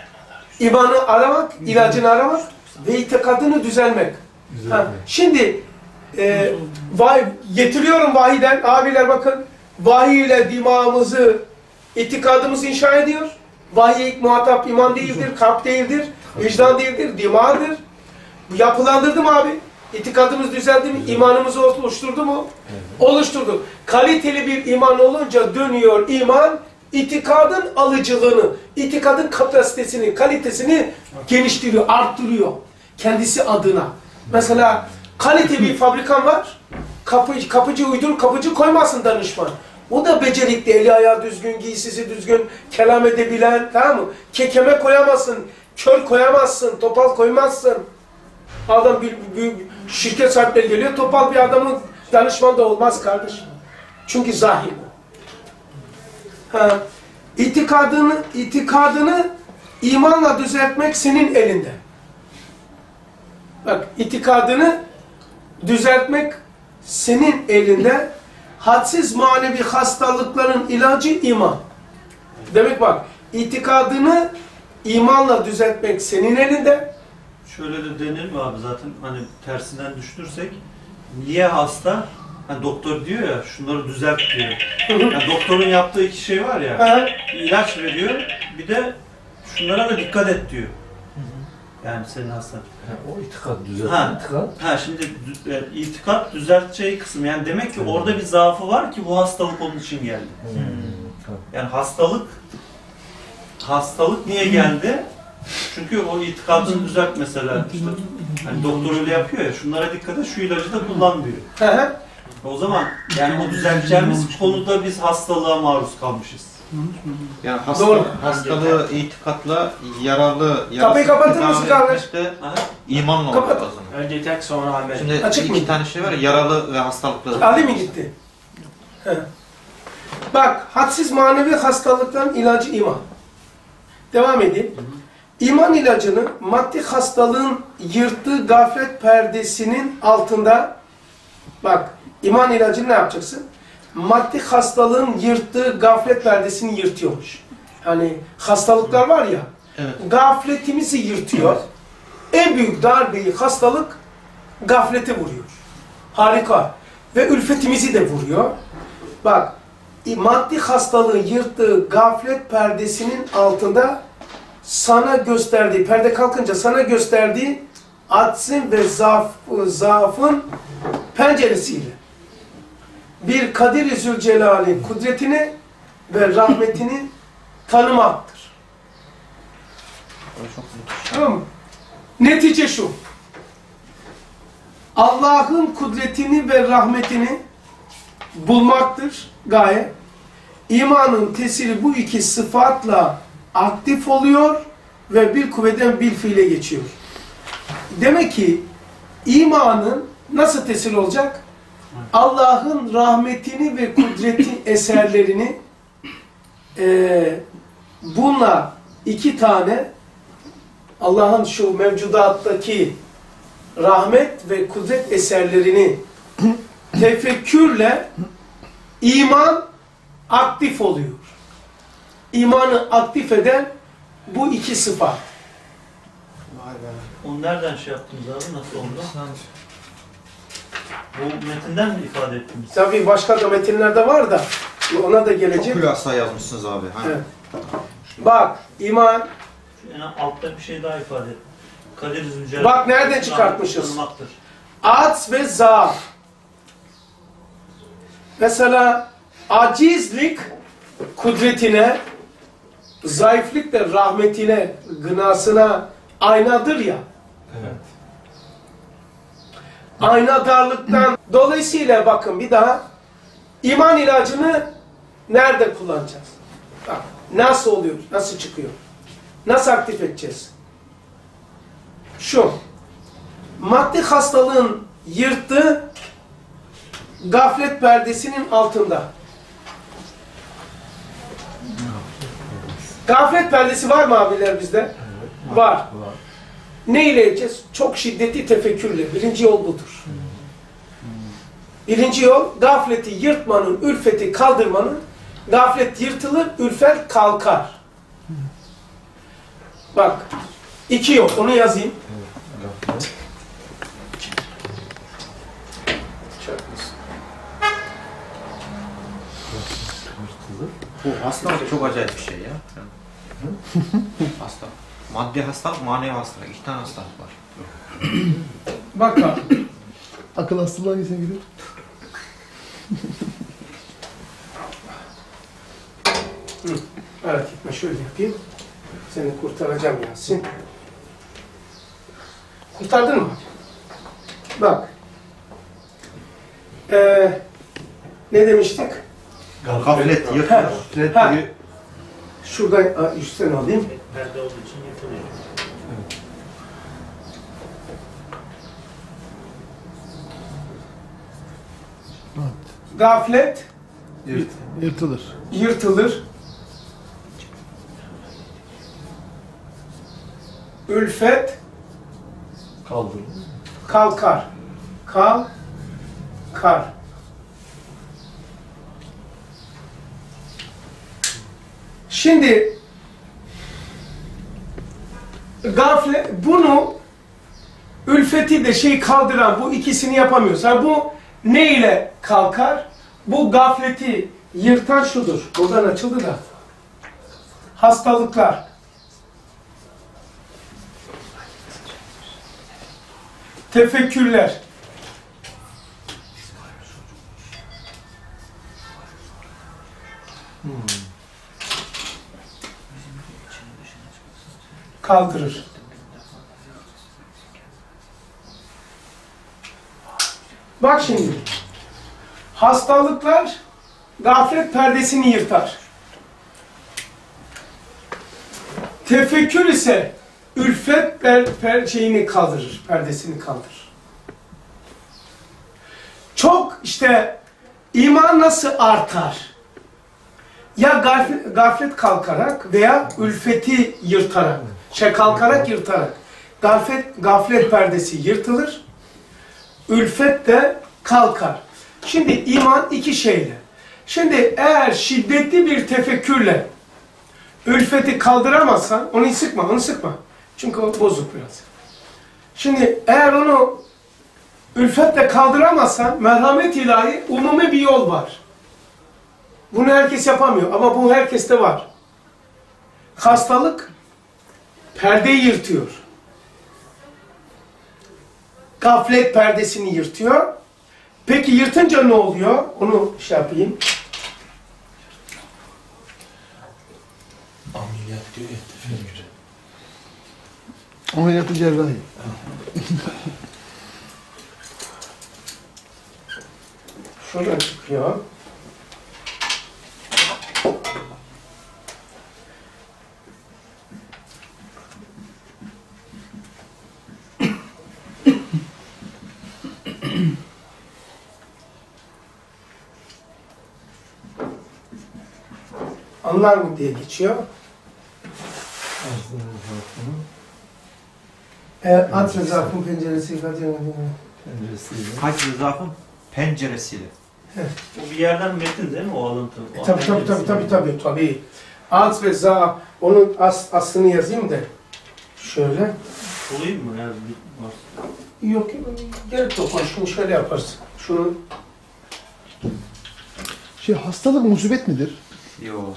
Speaker 1: imanı aramak, ilacını aramak ve itikadını düzelmek. Ha, şimdi e, vay, getiriyorum vahiyden, abiler bakın, vahiy ile dimağımızı, itikadımızı inşa ediyor. Vahiy ilk muhatap iman değildir, kalp değildir, vicdan değildir, dimağdır. Yapılandırdı mı abi? İtikadımız düzeldi mi? İmanımızı oluşturdu mu? Evet. Oluşturdu. Kaliteli bir iman olunca dönüyor iman, itikadın alıcılığını, itikadın kapasitesini, kalitesini geliştiriyor, arttırıyor. Kendisi adına. Mesela kalite bir fabrikan var, kapı, kapıcı uydur, kapıcı koymazsın danışman. O da becerikli, eli ayağı düzgün, giysisi düzgün, kelam edebilen, tamam mı? Kekeme koyamazsın, kör koyamazsın, topal koymazsın. Adam bir, bir, Şirket sahipleri geliyor. Topal bir adamın danışman da olmaz kardeşim. Çünkü zahir. Ha. İtikadını, itikadını imanla düzeltmek senin elinde. Bak, itikadını düzeltmek senin elinde. Hadsiz manevi hastalıkların ilacı iman. Demek bak, itikadını imanla düzeltmek senin elinde.
Speaker 4: Şöyle de denir mi abi, zaten hani tersinden düşünürsek, niye hasta? Hani doktor diyor ya, şunları düzelt diyor. Yani doktorun yaptığı iki şey var ya,
Speaker 1: Ha.
Speaker 4: bir ilaç veriyor, bir de şunlara da dikkat et diyor. Yani senin hastan.
Speaker 7: O itikat düzeltti.
Speaker 4: Ha.
Speaker 7: İtikat.
Speaker 4: Ha şimdi dü- e, itikat düzelteceği kısım, yani demek ki orada bir zaafı var ki bu hastalık onun için geldi. Yani hastalık hastalık niye geldi? Çünkü o itikadını düzelt mesela. İşte, hani doktor öyle yapıyor ya, şunlara dikkat et, şu ilacı da kullan diyor.
Speaker 1: Hı hı.
Speaker 4: O zaman yani o düzelteceğimiz konuda biz hastalığa maruz kalmışız.
Speaker 2: Yani hasta,
Speaker 1: Doğru.
Speaker 2: hastalığı itikatla yaralı,
Speaker 1: Kapıyı kapatır mısın kardeş?
Speaker 2: işte
Speaker 4: Aha.
Speaker 2: imanla olur
Speaker 1: Kapat.
Speaker 2: o zaman.
Speaker 8: Önce tek sonra amel.
Speaker 2: Şimdi
Speaker 1: Açık
Speaker 2: iki
Speaker 1: mı?
Speaker 2: tane şey var ya, yaralı ve hastalıklı.
Speaker 1: Ali mi gitti? He. Bak, hadsiz manevi hastalıkların ilacı iman. Devam edeyim. İman ilacını maddi hastalığın yırttığı gaflet perdesinin altında, bak, iman ilacını ne yapacaksın? Maddi hastalığın yırttığı gaflet perdesini yırtıyormuş. Hani hastalıklar var ya,
Speaker 2: Evet.
Speaker 1: gafletimizi yırtıyor. En büyük darbeyi hastalık gaflete vuruyor. Harika. Ve ülfetimizi de vuruyor. Bak, maddi hastalığın yırttığı gaflet perdesinin altında sana gösterdiği, perde kalkınca sana gösterdiği aczin ve zaaf, zaafın penceresiyle bir Kadir-i Zülcelal'in kudretini ve rahmetini tanımaktır. Tamam mı? Netice şu: Allah'ın kudretini ve rahmetini bulmaktır gaye. İmanın tesiri bu iki sıfatla aktif oluyor ve bir kuvveden bir fiile geçiyor. Demek ki imanın nasıl tesir olacak? Allah'ın rahmetini ve kudreti eserlerini e, bununla iki tane Allah'ın şu mevcudattaki rahmet ve kudret eserlerini tefekkürle iman aktif oluyor. İmanı aktif eden bu iki sıfat.
Speaker 4: Onu nereden şey yaptınız abi? Nasıl oldu? Bu metinden mi ifade ettiniz?
Speaker 1: Tabii başka da metinlerde var da ona da gelecek.
Speaker 2: Çok hülasa yazmışsınız abi. Ha?
Speaker 1: Evet. Bak, iman.
Speaker 4: Yani altta bir şey daha ifade et. Kadir Zülcelal.
Speaker 1: Bak nereden çıkartmışız?
Speaker 4: Tanımaktır.
Speaker 1: Ats ve zaaf. Mesela acizlik kudretine, zayıflık da rahmetine, gınasına aynadır ya.
Speaker 7: Evet.
Speaker 1: Aynadarlıktan dolayısıyla bakın bir daha iman ilacını nerede kullanacağız? Bak, nasıl oluyor? Nasıl çıkıyor? Nasıl aktif edeceğiz? Şu. Maddi hastalığın yırttığı gaflet perdesinin altında. Gaflet perdesi var mı abiler bizde? Var. Ne ile edeceğiz? Çok şiddetli tefekkürle. Birinci yol budur. Birinci yol, gafleti yırtmanın, ülfeti kaldırmanın. Gaflet yırtılır, ülfet kalkar. Bak, iki yol, onu yazayım.
Speaker 2: Bu hastalık çok acayip bir şey ya. Hastalık. Maddi hastalık, manevi hastalık. İki tane hastalık var.
Speaker 1: Bak abi.
Speaker 6: Akıl hastalığı hangisine gidiyor?
Speaker 1: Merak etme, şöyle yapayım. Seni kurtaracağım Yasin. Kurtardın mı? Bak. Ee, ne demiştik?
Speaker 2: Gaflet,
Speaker 1: Ha,
Speaker 2: yırtılır.
Speaker 1: ha. Şuradan a, üstten alayım.
Speaker 8: Perde olduğu için yırtılıyor.
Speaker 1: Gaflet
Speaker 6: Yırtılır.
Speaker 1: yırtılır. Ülfet
Speaker 4: Kaldırın.
Speaker 1: kalkar. Kalkar. Şimdi gaflet, bunu ülfeti de şey kaldıran bu ikisini yapamıyorsa bu ne ile kalkar? Bu gafleti yırtan şudur. Buradan açıldı da. Hastalıklar. Tefekkürler. Kaldırır. Bak şimdi. Hastalıklar gaflet perdesini yırtar. Tefekkür ise ülfet per, per, şeyini kaldırır, perdesini kaldırır. Çok işte iman nasıl artar? Ya gaflet, gaflet kalkarak veya ülfeti yırtarak, şey kalkarak yırtarak. Gaflet, gaflet perdesi yırtılır, ülfet de kalkar. Şimdi iman iki şeyle. Şimdi eğer şiddetli bir tefekkürle ülfeti kaldıramazsan, onu sıkma, onu sıkma. Çünkü o bozuk biraz. Şimdi eğer onu ülfetle kaldıramazsan, merhamet ilahi umumi bir yol var. Bunu herkes yapamıyor ama bu herkeste var. Hastalık perdeyi yırtıyor. Gaflet perdesini yırtıyor. Peki yırtınca ne oluyor? Onu şey yapayım.
Speaker 7: Ameliyat diyor ya tefekkür.
Speaker 6: Ameliyatı cerrahi.
Speaker 1: Şuradan çıkıyor. Anlar mı diye geçiyor. Eğer at ve zarfın penceresi
Speaker 2: Hac rızafın penceresiyle.
Speaker 4: Bu bir yerden metin değil mi o alıntı?
Speaker 1: E, tabii tabii tabii tabii tabii tabii. At ve za, onun as, aslını yazayım da. Şöyle.
Speaker 4: Bulayım mı? Yani bir varsa.
Speaker 1: Yok, gerek yok. Şunu şöyle yaparsın. Şunu
Speaker 6: Şey hastalık musibet midir?
Speaker 2: Yok.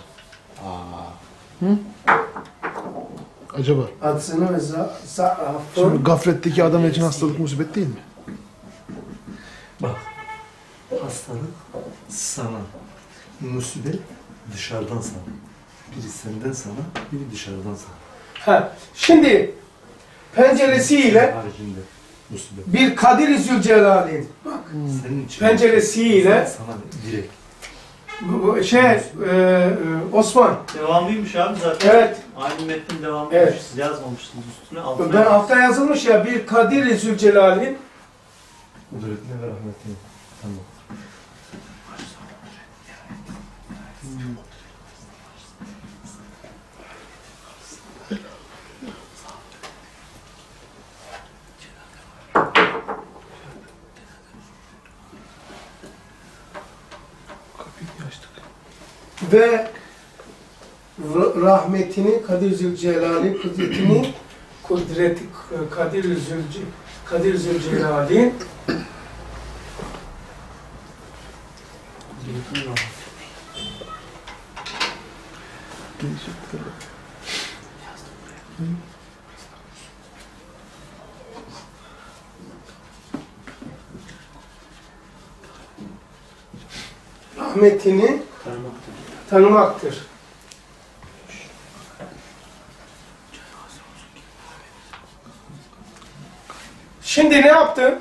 Speaker 6: Acaba?
Speaker 1: atsını ve za,
Speaker 6: Şimdi
Speaker 1: zaafın
Speaker 6: gafletteki adam için hastalık musibet değil mi?
Speaker 10: Bak, hastalık sana, musibet dışarıdan sana. Biri senden sana, biri dışarıdan sana.
Speaker 1: ha. Şimdi penceresiyle
Speaker 10: Haricinde musibet.
Speaker 1: bir Kadir-i Zülcelal'in
Speaker 10: Senin için.
Speaker 1: penceresiyle
Speaker 10: Sana direkt.
Speaker 1: bu, bu şey e, e, Osman.
Speaker 4: Devamıymış abi zaten.
Speaker 1: Evet.
Speaker 4: Aynı metnin devamıymış.
Speaker 1: Evet.
Speaker 4: Siz yazmamışsınız üstüne. Altına
Speaker 1: Ben altta yazılmış ya bir Kadir-i Zülcelal'in
Speaker 10: Kudretine ve rahmetine. Tamam.
Speaker 1: ve r- rahmetini Kadir Zülcelal'in kudretini kudreti Kadir Zülce Kadir Zülcelal'in rahmetini tanımaktır. Şimdi ne yaptı?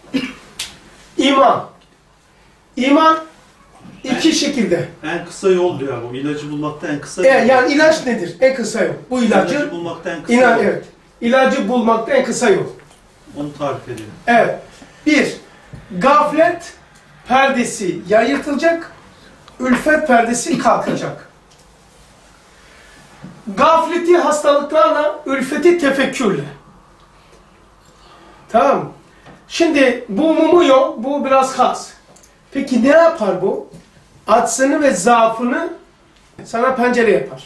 Speaker 1: İman. İman iki şekilde.
Speaker 4: En kısa yol diyor bu. İlacı bulmakta en kısa
Speaker 1: E,
Speaker 4: yol.
Speaker 1: yani ilaç nedir? En kısa yol. Bu ilacı,
Speaker 4: İlacı bulmakta en kısa
Speaker 1: inan,
Speaker 4: yol.
Speaker 1: evet. İlacı bulmakta en kısa yol.
Speaker 4: Onu tarif ediyor.
Speaker 1: Evet. Bir, gaflet perdesi yayırtılacak, ülfet perdesi kalkacak. Gafleti hastalıklarla, ülfeti tefekkürle. Tamam. Şimdi bu mumuyor, bu biraz has. Peki ne yapar bu? Aczını ve zaafını sana pencere yapar.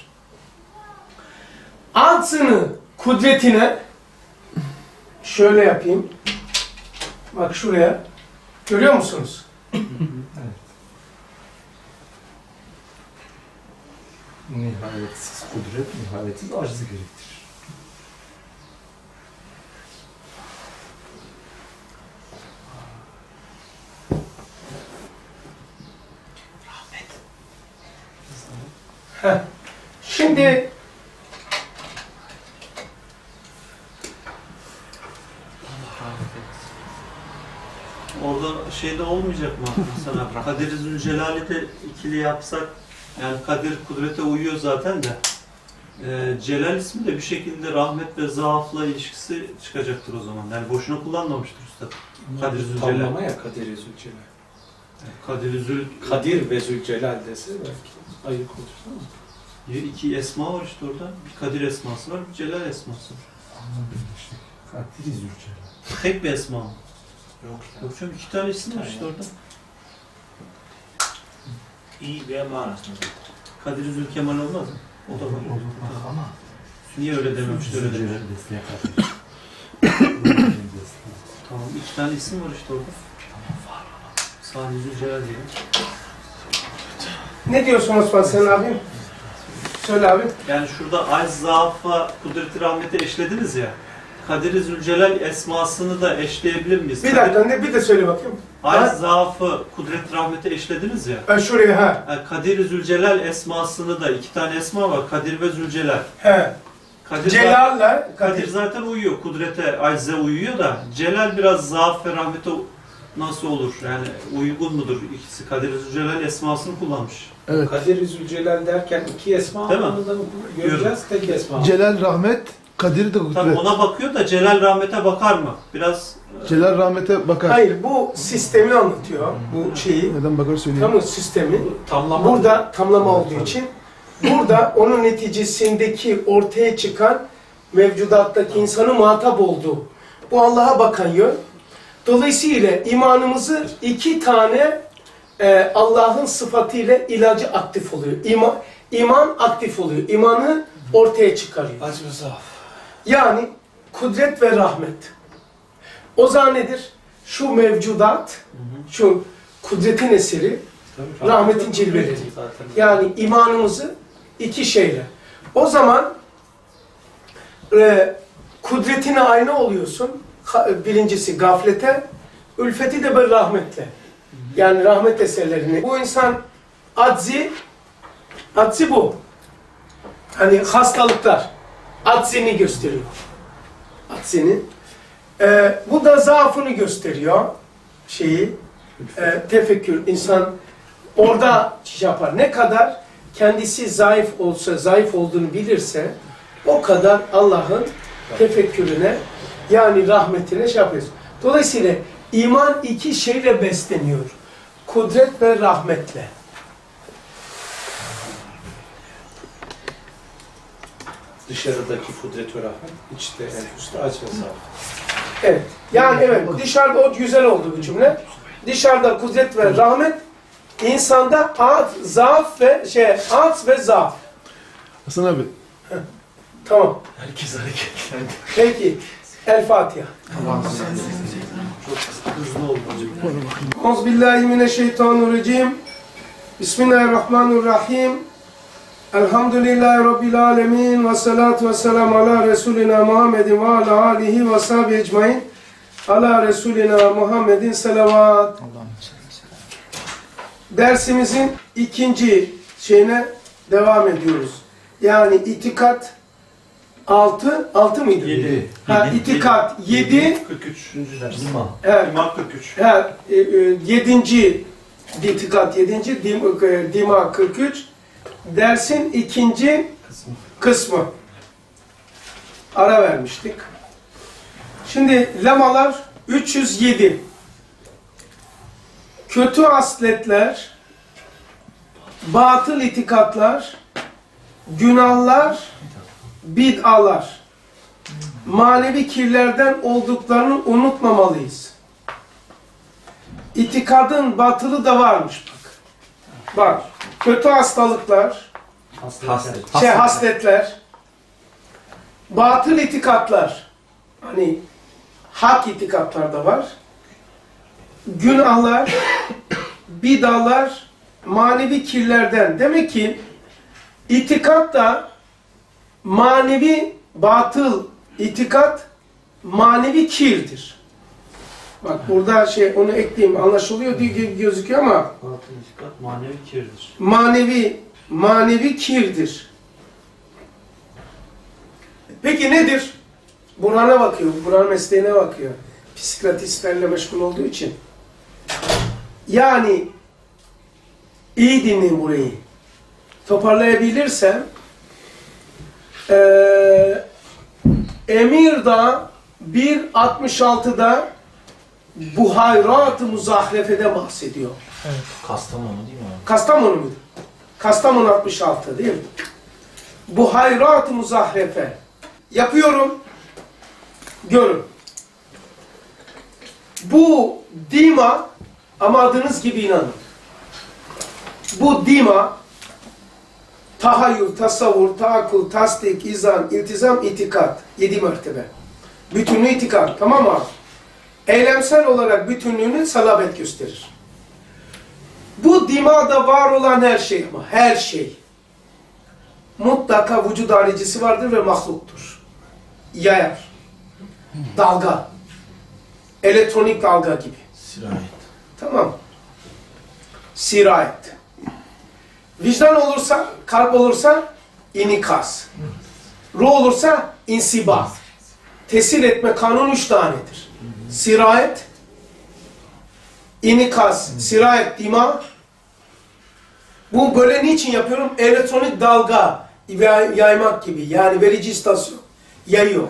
Speaker 1: Aczını, kudretine şöyle yapayım. Bak şuraya. Görüyor musunuz?
Speaker 10: Evet. Nihayetsiz kudret, nihayetsiz aczı gerektirir.
Speaker 1: Heh. Şimdi
Speaker 4: Orada şeyde olmayacak mı mesela? Kadir-i Zülcelal'i de ikili yapsak, yani Kadir kudrete uyuyor zaten de. Ee, Celal ismi de bir şekilde rahmet ve zaafla ilişkisi çıkacaktır o zaman. Yani boşuna kullanmamıştır Üstad. Kadir Zülcelal.
Speaker 8: Tamlama ya Kadir-i Zülcelal.
Speaker 4: Kadir Zül...
Speaker 8: Kadir ve Zülcelal dese belki ayık olur ama.
Speaker 4: Ya iki esma var işte orada. Bir Kadir esması var, bir Celal esması var.
Speaker 10: Anladım işte. Kadir-i Zülcelal.
Speaker 4: Tek bir esma mı?
Speaker 8: Yok ya.
Speaker 4: Yok canım, iki tane isim var işte orada.
Speaker 8: İyi bir manasında.
Speaker 4: Kadir-i Zülkemal olmaz mı? O da var.
Speaker 10: Olur ama
Speaker 4: Niye öyle dememişler öyle demiş.
Speaker 10: Zülcelal desteğe Kadir.
Speaker 4: Tamam, iki tane isim var işte orada. Sani Zülcelal diye.
Speaker 1: ne diyorsun Osman sen abim? Söyle abi.
Speaker 4: Yani şurada acz, zaafa, kudret-i rahmeti eşlediniz ya. Kadir-i Zülcelal esmasını da eşleyebilir miyiz?
Speaker 1: Bir dakika ne bir de söyle bakayım.
Speaker 4: Acz, zaafı, kudret-i rahmeti eşlediniz ya.
Speaker 1: Ha, şuraya ha.
Speaker 4: Yani Kadir-i Zülcelal esmasını da, iki tane esma var. Kadir ve Zülcelal.
Speaker 1: He.
Speaker 4: Kadir,
Speaker 1: Celal'la
Speaker 4: Kadir
Speaker 1: Kadir.
Speaker 4: zaten uyuyor. Kudrete, acze uyuyor da. Celal biraz zaaf ve rahmete nasıl olur? Yani uygun mudur ikisi? Kadir-i Zülcelal esmasını kullanmış.
Speaker 6: Evet.
Speaker 8: Kadir-i Zülcelal derken iki esma
Speaker 4: Değil mi?
Speaker 8: anlamında mı göreceğiz? Tek esma.
Speaker 6: Celal rahmet, Kadir de
Speaker 4: Tabii
Speaker 6: kudret.
Speaker 4: ona bakıyor da Celal rahmete bakar mı? Biraz
Speaker 6: Celal rahmete bakar.
Speaker 1: Hayır bu sistemi anlatıyor. Bu şeyi.
Speaker 6: Neden bakar söyleyeyim.
Speaker 1: Tamam sistemi.
Speaker 8: Tamlama.
Speaker 1: Burada tamlama olduğu için burada onun neticesindeki ortaya çıkan mevcudattaki insanın muhatap olduğu. Bu Allah'a bakan yön. Dolayısıyla imanımızı iki tane e, Allah'ın sıfatıyla ilacı aktif oluyor. İman, iman aktif oluyor. İmanı ortaya çıkarıyor.
Speaker 8: Acı ve zaaf.
Speaker 1: Yani kudret ve rahmet. O zaman nedir? Şu mevcudat, şu kudretin eseri,
Speaker 8: Tabii,
Speaker 1: rahmetin cilveleri.
Speaker 8: zaten.
Speaker 1: Yani imanımızı iki şeyle. O zaman e, kudretine aynı oluyorsun. Ha- Birincisi gaflete, ülfeti de böyle rahmetle. Yani rahmet eserlerini. Bu insan aczi, aczi bu. Hani hastalıklar, aczini gösteriyor. Aczini. E, bu da zaafını gösteriyor. Şeyi, e, tefekkür. İnsan orada şey yapar. Ne kadar kendisi zayıf olsa, zayıf olduğunu bilirse o kadar Allah'ın tefekkürüne yani rahmetine şey yapıyoruz. Dolayısıyla iman iki şeyle besleniyor. Kudret ve rahmetle.
Speaker 8: Dışarıdaki kudret ve rahmet, içte en üstte acı ve zaaf.
Speaker 1: Evet. Yani evet dışarıda o güzel oldu bu cümle. Dışarıda kudret ve rahmet, insanda az, zaaf ve şey az ve zaaf.
Speaker 6: Hasan abi.
Speaker 1: Tamam.
Speaker 8: Herkes hareketlendi.
Speaker 1: Peki. El Fatiha.
Speaker 8: Hızlı oldu hocam.
Speaker 1: Euzubillahimineşşeytanirracim. Bismillahirrahmanirrahim. Elhamdülillahi Rabbil alemin. Ve salatu ve selamu ala Resulina Muhammedin ve ala alihi ve sahbihi ecmain. Ala Resulina Muhammedin selavat. Dersimizin ikinci şeyine devam ediyoruz. Yani itikat altı, altı mıydı?
Speaker 4: yedi.
Speaker 1: Ha,
Speaker 4: Yedi.
Speaker 1: itikat yedi.
Speaker 4: kırk üç.
Speaker 10: ders.
Speaker 1: Evet.
Speaker 4: İmam kırk üç.
Speaker 1: Ha, e, e, yedinci itikat yedinci, dim, e, dima kırk üç. Dersin ikinci kısmı. Ara vermiştik. Şimdi lemalar üç yüz yedi. kötü hasletler, batıl itikatlar, günahlar, bid'alar, manevi kirlerden olduklarını unutmamalıyız. İtikadın batılı da varmış bak. Bak, kötü hastalıklar,
Speaker 7: Haslet.
Speaker 1: şey hasletler, batıl itikatlar, hani hak itikatlar da var. Günahlar, bid'alar, manevi kirlerden. Demek ki itikat da manevi batıl itikat manevi kirdir. Bak burada şey onu ekleyeyim anlaşılıyor diye gözüküyor ama
Speaker 4: Batıl itikat manevi kirdir.
Speaker 1: manevi manevi kirdir. Peki nedir? Burhan'a bakıyor, Burhan mesleğine bakıyor. Psikiyatristlerle meşgul olduğu için. Yani iyi dinleyin burayı. Toparlayabilirsem ee, Emirdağ bir altmış altıda Buhayrat-ı Muzahrefe'de bahsediyor.
Speaker 7: Kastamonu değil mi abi?
Speaker 1: Kastamonu muydu? Kastamonu altmış altı değil mi? Buhayrat-ı Muzahrefe. Yapıyorum. Görün. Bu dima ama adınız gibi inanın. Bu dima tahayyül, tasavvur, taakkul, tasdik, izan, iltizam, itikat. Yedi mertebe. Bütünlüğü itikat. Tamam mı? Eylemsel olarak bütünlüğünü salabet gösterir. Bu dimada var olan her şey ama her şey mutlaka vücut haricisi vardır ve mahluktur. Yayar. Dalga. Elektronik dalga gibi.
Speaker 7: Sirayet.
Speaker 1: Tamam. Sirayet. Vicdan olursa, kalp olursa inikas. Ruh olursa insiba. Tesir etme kanun üç tanedir. Sirayet, inikas, sirayet, dima. Bu böyle niçin yapıyorum? Elektronik dalga yaymak gibi. Yani verici istasyon. Yayıyor.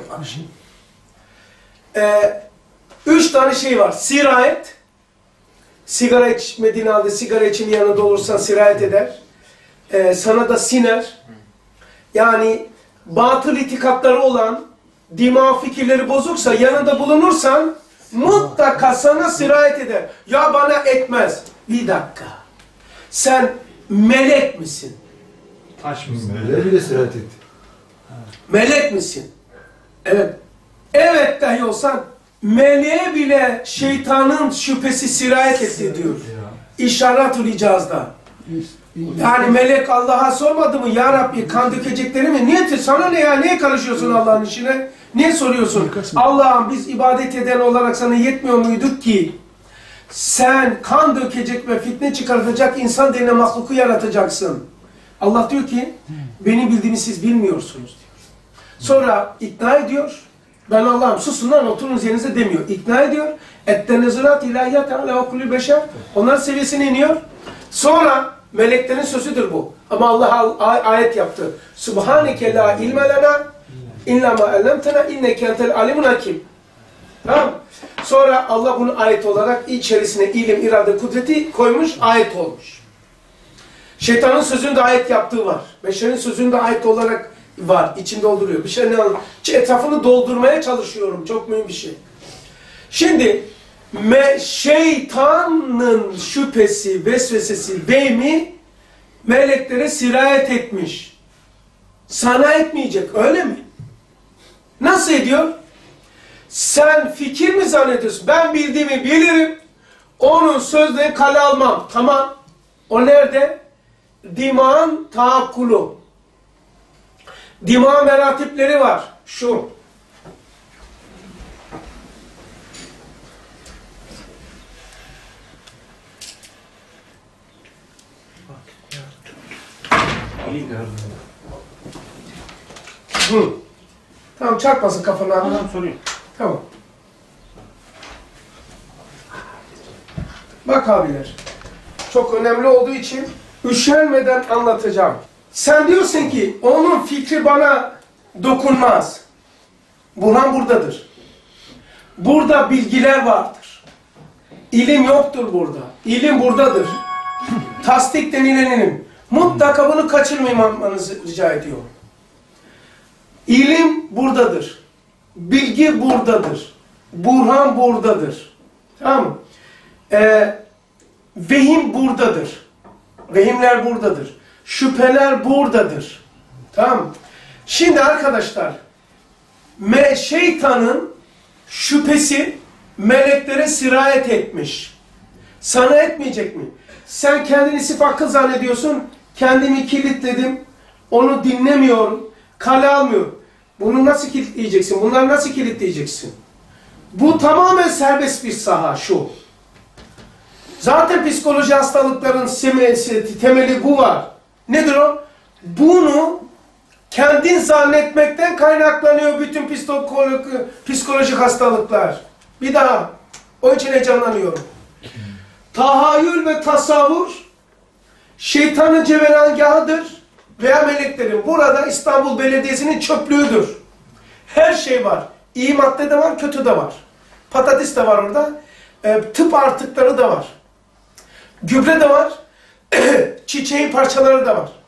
Speaker 1: Ee, üç tane şey var. Sirayet, sigara içmediğin halde sigara için yanında olursan sirayet eder. Ee, sana da siner. Yani batıl itikatları olan, dima fikirleri bozuksa yanında bulunursan mutlaka sana sirayet eder. Ya bana etmez. Bir dakika. Sen melek misin?
Speaker 10: Taş mısın? Öyle bile sirayet etti.
Speaker 1: Melek misin? Evet. Evet dahi olsan meleğe bile şeytanın şüphesi sirayet etti diyor. İşaret-ül icazda. Yani melek Allah'a sormadı mı? Ya Rabbi kan dökecekleri mi? Niye? Sana ne ya? Niye karışıyorsun Allah'ın işine? Niye soruyorsun? Allah'ım biz ibadet eden olarak sana yetmiyor muyduk ki? Sen kan dökecek ve fitne çıkartacak insan denilen mahluku yaratacaksın. Allah diyor ki, beni bildiğimi siz bilmiyorsunuz diyor. Sonra ikna ediyor. Ben Allah'ım susun lan oturunuz yerinize demiyor. İkna ediyor. Ettenezulat ilahiyat ala okulü beşer. Onlar seviyesine iniyor. Sonra meleklerin sözüdür bu. Ama Allah ayet yaptı. Subhaneke la ilme lena illa ma allamtena inneke entel alimun hakim. Tamam. Sonra Allah bunu ayet olarak içerisine ilim, irade, kudreti koymuş, ayet olmuş. Şeytanın sözünde ayet yaptığı var. Beşerin sözünde ayet olarak var. İçinde dolduruyor. Bir şey ne anladın? Etrafını doldurmaya çalışıyorum. Çok mühim bir şey. Şimdi me şeytanın şüphesi, vesvesesi, vehmi meleklere sirayet etmiş. Sana etmeyecek. Öyle mi? Nasıl ediyor? Sen fikir mi zannediyorsun? Ben bildiğimi bilirim. Onun sözlerini kale almam. Tamam. O nerede? Dimağın taakkulu. Dimağın meratipleri var. Şu. Hı. Tamam çarpmasın kafana. Tamam sorayım. Tamam. Bak abiler. Çok önemli olduğu için üşenmeden anlatacağım. Sen diyorsun ki onun fikri bana dokunmaz. Burhan buradadır. Burada bilgiler vardır. İlim yoktur burada. İlim buradadır. Tasdik denilen ilim. Mutlaka bunu kaçırmamanızı rica ediyorum. İlim buradadır. Bilgi buradadır. Burhan buradadır. Tamam mı? Ee, vehim buradadır. Vehimler buradadır. Şüpheler buradadır. Tamam mı? Şimdi arkadaşlar, me şeytanın şüphesi meleklere sirayet etmiş. Sana etmeyecek mi? Sen kendini sif akıl zannediyorsun. Kendimi kilitledim. Onu dinlemiyorum. Kale almıyorum. Bunu nasıl kilitleyeceksin? Bunları nasıl kilitleyeceksin? Bu tamamen serbest bir saha şu. Zaten psikoloji hastalıkların temeli bu var. Nedir o? Bunu kendin zannetmekten kaynaklanıyor bütün psikolojik hastalıklar. Bir daha. O için heyecanlanıyorum. Tahayyül ve tasavvur şeytanın cevelangahıdır veya meleklerin. Burada İstanbul Belediyesi'nin çöplüğüdür. Her şey var. İyi madde de var, kötü de var. Patates de var orada. E, tıp artıkları da var. Gübre de var. Çiçeğin parçaları da var.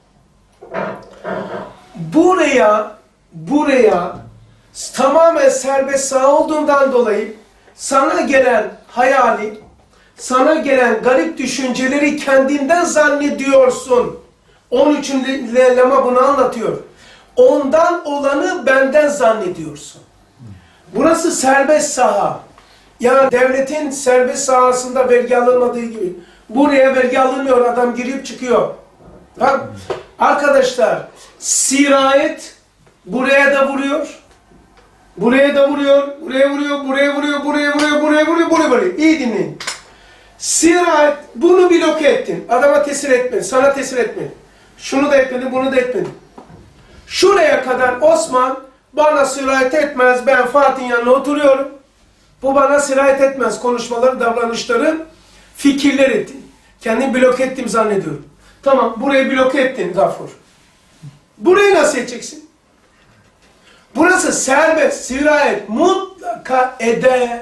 Speaker 1: Buraya, buraya tamamen serbest saha olduğundan dolayı sana gelen hayali, sana gelen garip düşünceleri kendinden zannediyorsun. Onun için Lema bunu anlatıyor. Ondan olanı benden zannediyorsun. Burası serbest saha. Yani devletin serbest sahasında vergi alınmadığı gibi. Buraya vergi alınmıyor, adam girip çıkıyor. Bak, arkadaşlar, sirayet buraya da vuruyor. Buraya da vuruyor, buraya vuruyor, buraya vuruyor, buraya vuruyor, buraya vuruyor, buraya vuruyor. İyi dinleyin. Sirayet, bunu bloke ettin. Adama tesir etmedin, sana tesir etmedin. Şunu da etmedin, bunu da etmedin. Şuraya kadar Osman bana sirayet etmez, ben Fatih'in yanına oturuyorum. Bu bana sirayet etmez. Konuşmaları, davranışları, fikirleri. Kendimi bloke ettim zannediyorum. Tamam, burayı bloke ettin Gafur. Burayı nasıl edeceksin? Burası serbest, sirayet mutlaka eder.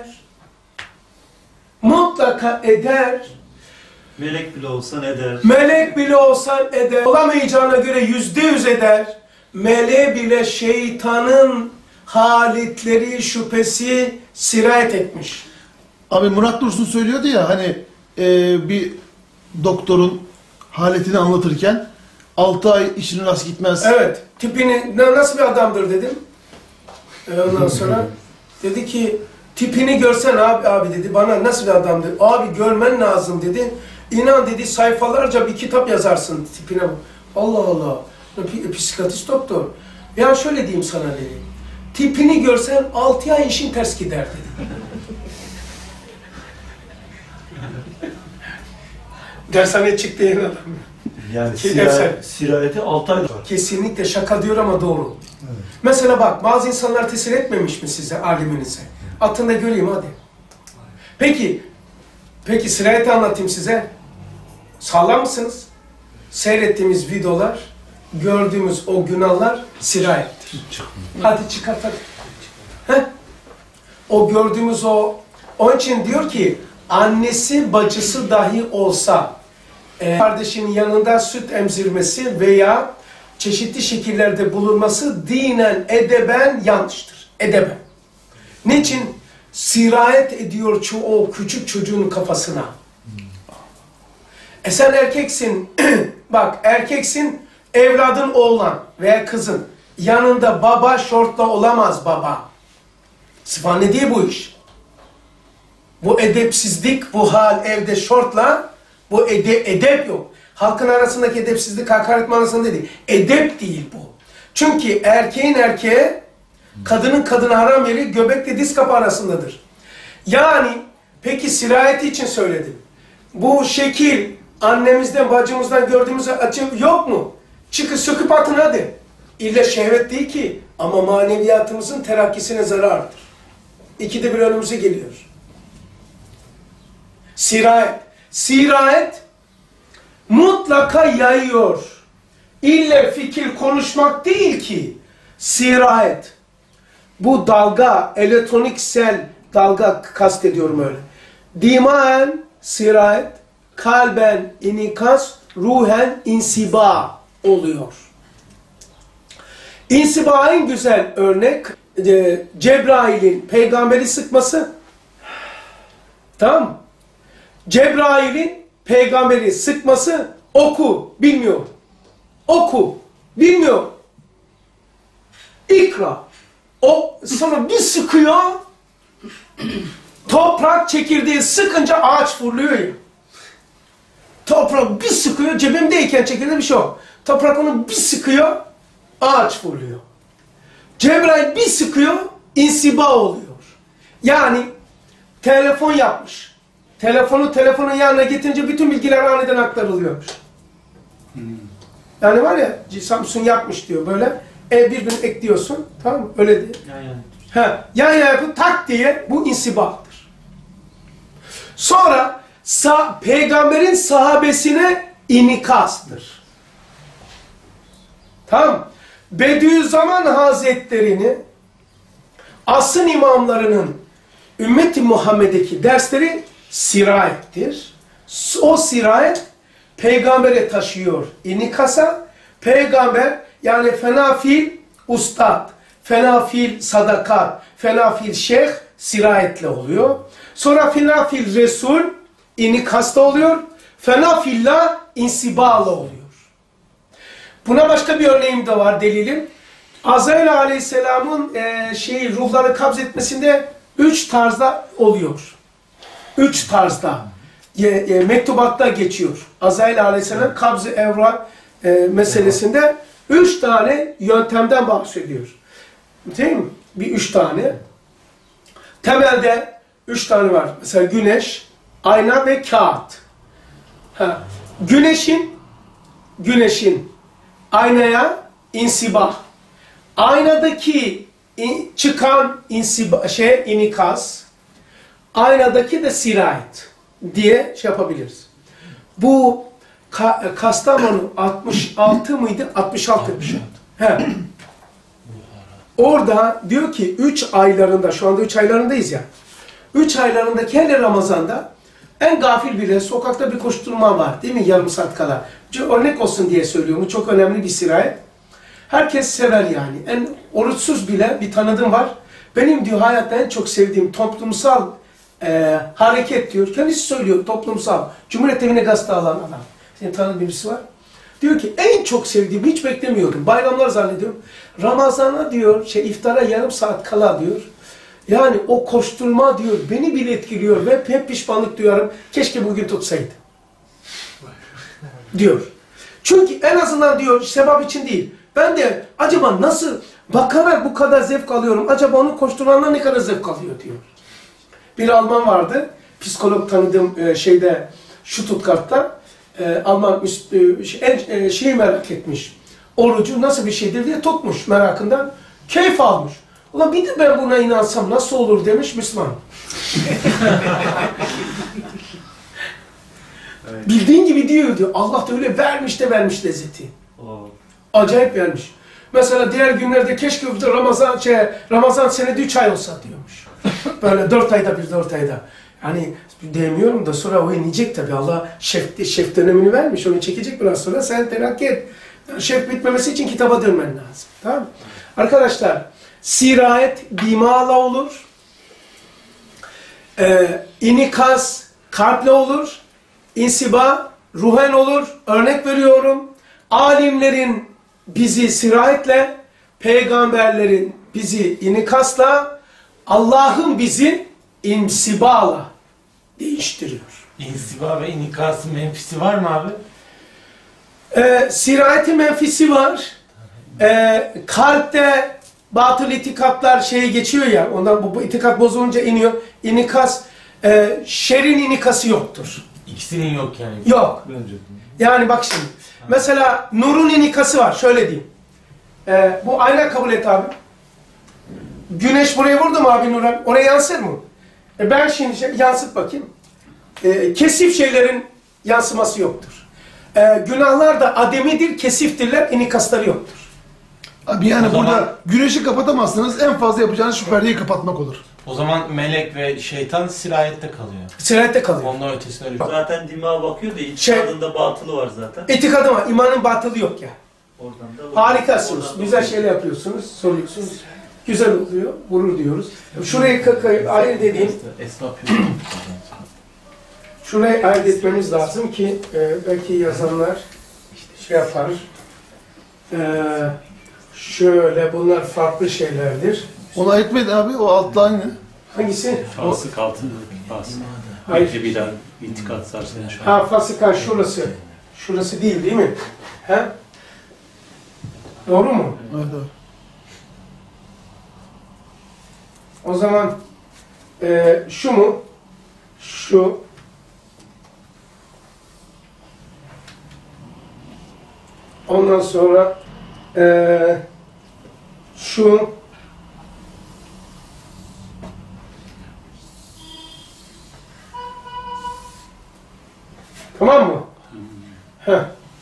Speaker 1: Mutlaka eder.
Speaker 4: Melek bile olsan eder.
Speaker 1: Melek bile olsan eder. Olamayacağına göre yüzde yüz eder. Meleğe bile şeytanın halitleri, şüphesi sirayet etmiş.
Speaker 6: Abi Murat Dursun söylüyordu ya hani e, bir doktorun haletini anlatırken altı ay işinin rast gitmez.
Speaker 1: Evet. Tipini nasıl bir adamdır dedim. E ondan sonra dedi ki tipini görsen abi abi dedi bana nasıl bir adamdır. Abi görmen lazım dedi. İnan dedi sayfalarca bir kitap yazarsın tipine. Allah Allah. Psikiyatrist doktor. Ya şöyle diyeyim sana dedi. Tipini görsen altı ay işin ters gider dedi. Dershaneye çıktı yeni adam.
Speaker 10: Yani
Speaker 1: sirayet,
Speaker 4: sirayeti altı ay var.
Speaker 1: Kesinlikle şaka diyor ama doğru. Evet. Mesela bak bazı insanlar tesir etmemiş mi size, aliminize? Atın da göreyim hadi. Peki, peki sirayeti anlatayım size. Sağlam mısınız? Seyrettiğimiz videolar, gördüğümüz o günahlar sirayettir. Hadi çıkart hadi. Heh? O gördüğümüz o, onun için diyor ki, annesi bacısı dahi olsa, e, kardeşinin yanında süt emzirmesi veya çeşitli şekillerde bulunması dinen, edeben yanlıştır. Edeben. Niçin? Sirayet ediyor şu o küçük çocuğun kafasına. E sen erkeksin, bak erkeksin, evladın oğlan veya kızın. Yanında baba şortla olamaz baba. Sıfane değil bu iş. Bu edepsizlik, bu hal evde şortla, bu ede, edep yok. Halkın arasındaki edepsizlik hakaret manasında değil. Edep değil bu. Çünkü erkeğin erkeğe, kadının kadına haram yeri göbekle diz kapı arasındadır. Yani, peki sirayeti için söyledim. Bu şekil, annemizden, bacımızdan gördüğümüz açı yok mu? Çıkın söküp atın hadi. İlle şehvet değil ki ama maneviyatımızın terakkisine zarardır. İkide bir önümüze geliyor. Sirayet. Sirayet mutlaka yayıyor. İlle fikir konuşmak değil ki. Sirayet. Bu dalga, elektroniksel dalga kastediyorum öyle. Dimaen sirayet, kalben inikas, ruhen insiba oluyor. İnsiba en güzel örnek e, Cebrail'in peygamberi sıkması. Tamam mı? Cebrail'in peygamberi sıkması, oku, bilmiyor. Oku, bilmiyor. İkra. O sonra bir sıkıyor, toprak çekirdeği sıkınca ağaç fırlıyor ya. Toprak bir sıkıyor, cebimdeyken çekirdeği bir şey yok. Toprak onu bir sıkıyor, ağaç fırlıyor. Cebrail bir sıkıyor, insiba oluyor. Yani telefon yapmış. Telefonu telefonun yanına getirince bütün bilgiler aniden aktarılıyormuş. Yani var ya, Samsung yapmış diyor böyle. E bir gün ekliyorsun, tamam mı? Öyle değil.
Speaker 8: Yan yana.
Speaker 1: Ha, yan yana yapıp tak diye bu insibahtır. Sonra sah peygamberin sahabesine inikastır. Tamam. Bediüzzaman Hazretleri'ni asrın imamlarının Ümmet-i Muhammed'deki dersleri sirayettir. O sirayet peygambere taşıyor inikasa. Peygamber yani fenafil ustad, fenafil sadakat, fenafil şeyh sirayetle oluyor. Sonra fenafil resul inikasta oluyor. Fenafillah insibalı oluyor. Buna başka bir örneğim de var, delilim. Azrail Aleyhisselam'ın e, şeyi ruhları kabz etmesinde üç tarzda oluyor. Üç tarzda. E, e, mektubatta geçiyor. Azrail Aleyhisselam kabz-ı evra e, meselesinde üç tane yöntemden bahsediyor. Değil mi? Bir üç tane. Temelde üç tane var. Mesela güneş, ayna ve kağıt. Ha. Güneşin güneşin aynaya insibah. Aynadaki in, çıkan insiba, şey inikas, aynadaki de sirayet diye şey yapabiliriz. Bu Ka, Kastamonu altmış altı mıydı? altmış altı. He. Orada diyor ki üç aylarında, şu anda üç aylarındayız ya. üç aylarındaki hele Ramazan'da en gafil bile sokakta bir koşturma var değil mi? Yarım saat kala. Örnek olsun diye söylüyorum. Bu çok önemli bir sirayet. Herkes sever yani. En oruçsuz bile bir tanıdığım var. Benim diyor hayatta en çok sevdiğim toplumsal e, hareket diyor. Kendisi söylüyor toplumsal. Cumhuriyet Evine gazete alan adam. Senin tanıdığın birisi var. Diyor ki en çok sevdiğim, hiç beklemiyordum. Bayramlar zannediyorum. Ramazan'a diyor, şey iftara yarım saat kala diyor. Yani o koşturma diyor, beni bile etkiliyor ve hep pişmanlık duyarım. Keşke bugün tutsaydı. Diyor. Çünkü en azından diyor, sevap için değil. Ben de acaba nasıl bakarak bu kadar zevk alıyorum? Acaba onun koşturanlar ne kadar zevk alıyor diyor. Bir Alman vardı. Psikolog tanıdığım şeyde, Stuttgart'ta. E, Alman e, şeyi merak etmiş. Orucu nasıl bir şeydir diye tutmuş merakından. Keyif almış. Ulan bir de ben buna inansam nasıl olur demiş Müslüman. Evet. Bildiğin gibi diyor diyor. Allah da öyle vermiş de vermiş lezzeti. Oh. Acayip vermiş. Mesela diğer günlerde keşke Ramazan şey, Ramazan senede üç ay olsa diyormuş. Böyle dört ayda bir dört ayda. Yani demiyorum da sonra o inecek tabii. Allah şef, şef dönemini vermiş. Onu çekecek biraz sonra. Sen terakki et. Şef bitmemesi için kitaba dönmen lazım. Tamam mı? Arkadaşlar sirayet dimağla olur. Ee, inikas kalple olur. İnsiba ruhen olur. Örnek veriyorum. Alimlerin bizi sirayetle, peygamberlerin bizi inikasla, Allah'ın bizi insibala değiştiriyor.
Speaker 7: İnsiba ve inikasın menfisi var mı abi?
Speaker 1: Ee, sirayeti menfisi var. Ee, kalpte batıl itikatlar şeye geçiyor ya, ondan bu, bu itikat bozulunca iniyor. İnikas, e, şerin inikası yoktur.
Speaker 7: İkisinin yok yani.
Speaker 1: Yok. Yani bak şimdi. Mesela nurun inikası var. Şöyle diyeyim. Ee, bu ayna kabul et abi. Güneş buraya vurdu mu abi nura? Oraya yansır mı? E ben şimdi şey, yansıt bakayım. E, kesif şeylerin yansıması yoktur. E, günahlar da ademidir, kesiftirler, inikasları yoktur.
Speaker 6: Abi yani
Speaker 7: O
Speaker 6: burada
Speaker 7: zaman-
Speaker 6: güneşi kapatamazsınız. En fazla yapacağınız şu perdeyi kapatmak olur.
Speaker 7: O zaman melek ve şeytan sirayette kalıyor.
Speaker 1: Sirayette kalıyor.
Speaker 7: Ondan ötesine öyle.
Speaker 4: Zaten dimağa bakıyor da itikadında batılı var zaten.
Speaker 1: İtikadı var. İmanın batılı yok ya.
Speaker 4: Oradan da
Speaker 1: Harikasınız.
Speaker 4: oradan da
Speaker 1: Güzel
Speaker 4: oluyor.
Speaker 1: şeyler yapıyorsunuz. Soruyorsunuz. Güzel oluyor. Gurur diyoruz. Şurayı kakayı ayırt edeyim.
Speaker 7: Esnaf
Speaker 1: Şurayı ayırt etmemiz lazım ki e, belki yazanlar şey yapar. E, şöyle bunlar farklı şeylerdir.
Speaker 6: Onu ayıtmayın abi, o altta aynı.
Speaker 1: Hangisi?
Speaker 8: Fasık altın fasık.
Speaker 1: Hayır.
Speaker 8: Hayır. Bilen itikat sarsın şu an.
Speaker 1: Ha fasıka şurası. Şurası değil değil mi? He? Doğru mu?
Speaker 6: Evet, evet.
Speaker 1: O zaman e, şu mu? Şu. Ondan sonra e, şu. Tamam mı? Heh.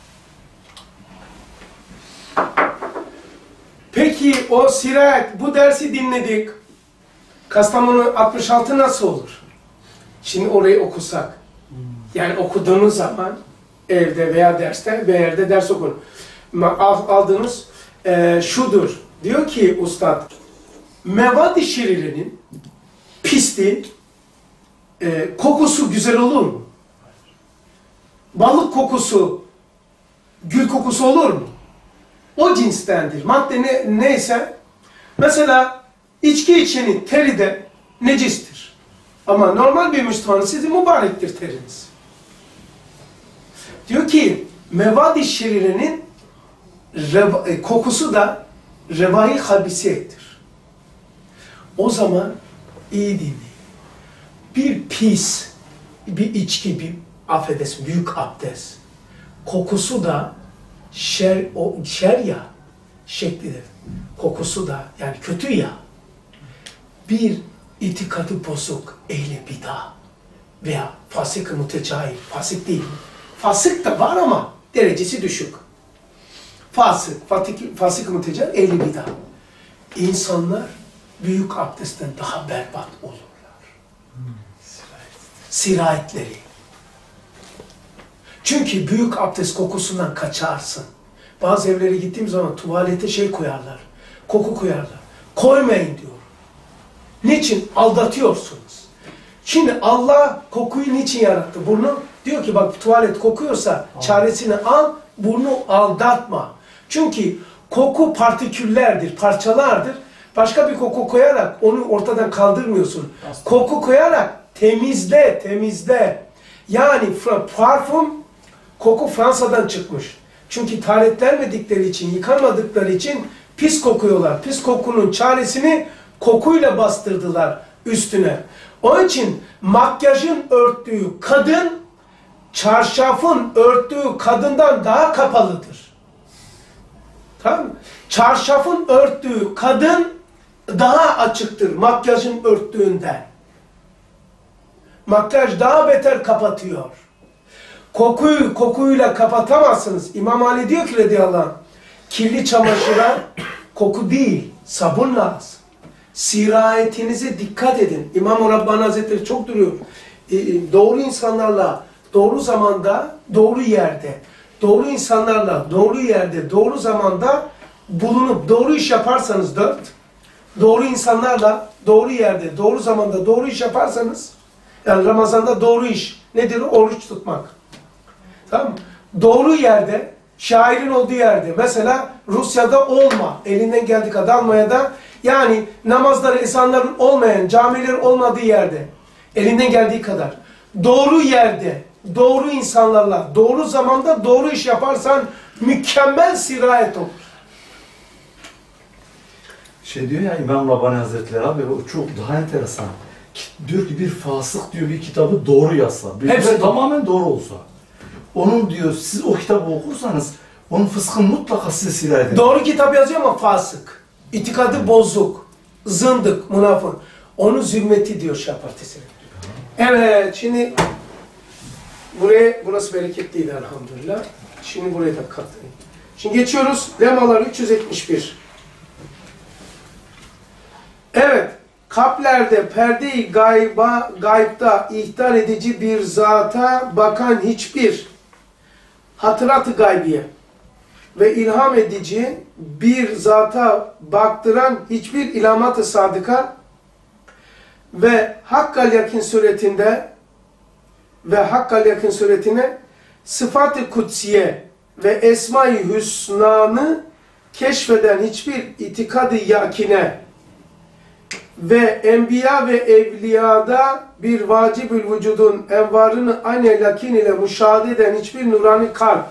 Speaker 1: Peki o sirayet, bu dersi dinledik. Kastamonu altmış altı nasıl olur? Şimdi orayı okusak. Yani okuduğunuz zaman evde veya derste veya yerde ders okun. Aldığınız e, şudur. Diyor ki ustad, mevad-ı şerirenin pisliği e, kokusu güzel olur mu? Balık kokusu, gül kokusu olur mu? O cinstendir. Madde ne, neyse, mesela içki içenin teri de necistir. Ama normal bir Müslümanın sizin mübarektir teriniz. Diyor ki, mevad-ı şerirenin reva, kokusu da revai habisiyettir. O zaman iyi dinleyin. Bir pis, bir içki, bir affedersin, büyük abdest. Kokusu da şer, o şer ya şeklidir. Kokusu da yani kötü ya. Bir itikadı bozuk, ehli bid'a veya fasık-ı mütecahil, fasık değil. Fasık da var ama derecesi düşük. Fasık, fasık-ı mütecahil, ehli bid'a. İnsanlar büyük abdestten daha berbat olurlar. Sirayetleri. Çünkü büyük abdest kokusundan kaçarsın. Bazı evlere gittiğim zaman tuvalete şey koyarlar, koku koyarlar. Koymayın diyor. Niçin? Aldatıyorsunuz. Şimdi Allah kokuyu niçin yarattı? Burnu diyor ki bak tuvalet kokuyorsa çaresini al, burnu aldatma. Çünkü koku partiküllerdir, parçalardır. Başka bir koku koyarak onu ortadan kaldırmıyorsun. Koku koyarak temizle, temizle. Yani parfüm, koku Fransa'dan çıkmış. Çünkü taharetlenmedikleri için, yıkanmadıkları için pis kokuyorlar. Pis kokunun çaresini kokuyla bastırdılar üstüne. Onun için makyajın örttüğü kadın, çarşafın örttüğü kadından daha kapalıdır. Tamam mı? Çarşafın örttüğü kadın daha açıktır makyajın örttüğünden. Makyaj daha beter kapatıyor. Kokuyu kokuyla kapatamazsınız. İmam Ali diyor ki radıyallahu anh, kirli çamaşıra koku değil, sabun lazım. Sirayetinize dikkat edin. İmam-ı Rabbani Hazretleri çok duruyor. Ee, doğru insanlarla, doğru zamanda, doğru yerde, doğru insanlarla, doğru yerde, doğru zamanda bulunup doğru iş yaparsanız dört, doğru insanlarla, doğru yerde, doğru zamanda doğru iş yaparsanız, yani Ramazan'da doğru iş nedir? Oruç tutmak. Tamam mı? Doğru yerde, şairin olduğu yerde, mesela Rusya'da olma, elinden geldiği kadar Almanya'da, yani namazları, ezanların olmayan, camilerin olmadığı yerde, elinden geldiği kadar, doğru yerde, doğru insanlarla, doğru zamanda doğru iş yaparsan mükemmel sirayet olur.
Speaker 10: Şey diyor ya İmam Rabbani Hazretleri abi, o çok daha enteresan. Diyor ki bir fasık diyor bir kitabı doğru yazsa, bir
Speaker 1: Hepsi
Speaker 10: tamamen doğru olsa. Onun diyor siz o kitabı okursanız onun fıskın mutlaka size sirayet eder.
Speaker 1: Doğru kitap yazıyor ama fasık. İtikadı bozuk. Zındık, münafık. Onu zulmeti diyor Şah Partisi. Evet, şimdi buraya, burası bereketliydi elhamdülillah. Şimdi buraya da katlayayım. Şimdi geçiyoruz. Lemalar üç yüz yetmiş bir. Evet. kalplerde perde-i gayba, gaybda ihtar edici bir zata bakan hiçbir hatırat-ı gaybiye ve ilham edici bir zata baktıran hiçbir ilamat-ı sadıka ve hakkal yakin suretinde ve hakkal yakin suretine sıfat-ı kutsiye ve esma-i hüsnanı keşfeden hiçbir itikad-ı yakine ve enbiya ve evliyada bir vacibül vücudun envarını aynı lakin ile müşahede eden hiçbir nurani kalp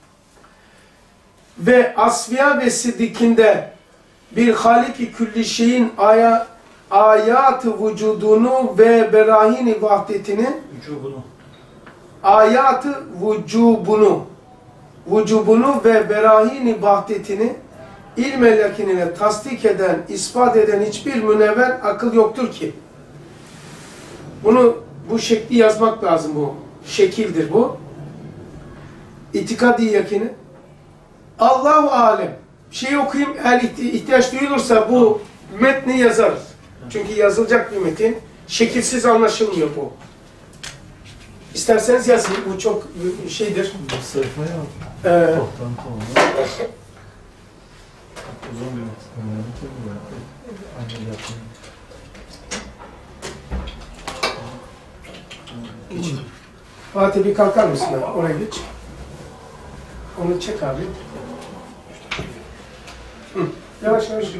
Speaker 1: ve asfiya ve siddikinde bir halik-i külli şeyin aya, ayat-ı vücudunu ve berahin-i vahdetini
Speaker 4: Vücubunu.
Speaker 1: ayat-ı vücubunu vücubunu ve berahin-i vahdetini ilm-i lakinine tasdik eden, ispat eden hiçbir münevver akıl yoktur ki. Bunu bu şekli yazmak lazım bu. Şekildir bu. İtikadi yakini. Allahu alem. Şeyi okuyayım, eğer ihtiyaç duyulursa bu metni yazarız. Çünkü yazılacak bir metin. Şekilsiz anlaşılmıyor bu. İsterseniz yazın. Bu çok şeydir.
Speaker 10: Bu sayfaya al.
Speaker 1: Ee,
Speaker 10: Oh, tamam tamam. Uzun bir metin. Aynı yapayım.
Speaker 1: Fatih bir kalkar mısın abi? Oraya geç. Onu çek abi. Hı. Yavaş yavaş.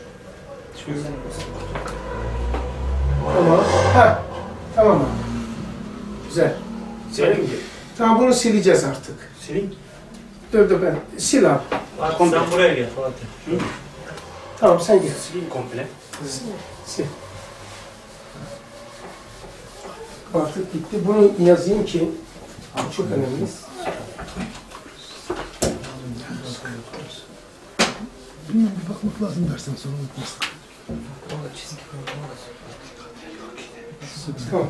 Speaker 1: Tamam. Ha. Tamam abi. Güzel.
Speaker 8: Söyle mi?
Speaker 1: Tamam bunu sileceğiz artık.
Speaker 8: Sileyim.
Speaker 1: Dur dur ben. Sil abi.
Speaker 4: Fatih sen buraya gel Fatih.
Speaker 1: Tamam sen gel.
Speaker 8: Sileyim komple.
Speaker 1: Sil. Artık bitti. Bunu yazayım ki çok önemli.
Speaker 6: Bilmiyorum, bir bakmak lazım dersen sonra unutmasın.
Speaker 1: Tamam.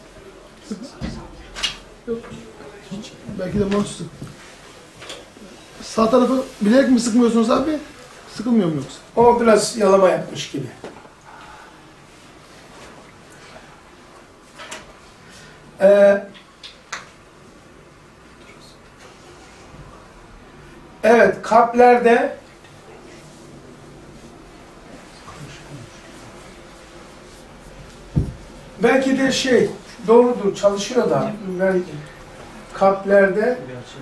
Speaker 6: Yok. Hiç. Belki de mahsus. Sağ tarafı bilerek mi sıkmıyorsunuz abi? Sıkılmıyor mu yoksa?
Speaker 1: O biraz yalama yapmış gibi. Ee, evet, kalplerde belki de şey doğrudur, çalışıyor da ben kalplerde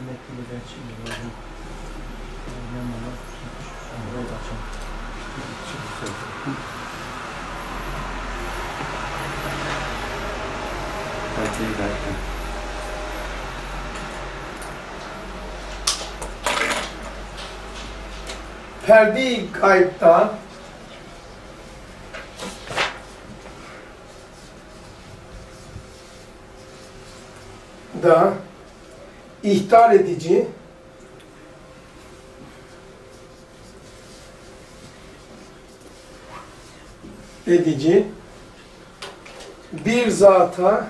Speaker 1: perde-i gaybda da ihtar edici edici bir zata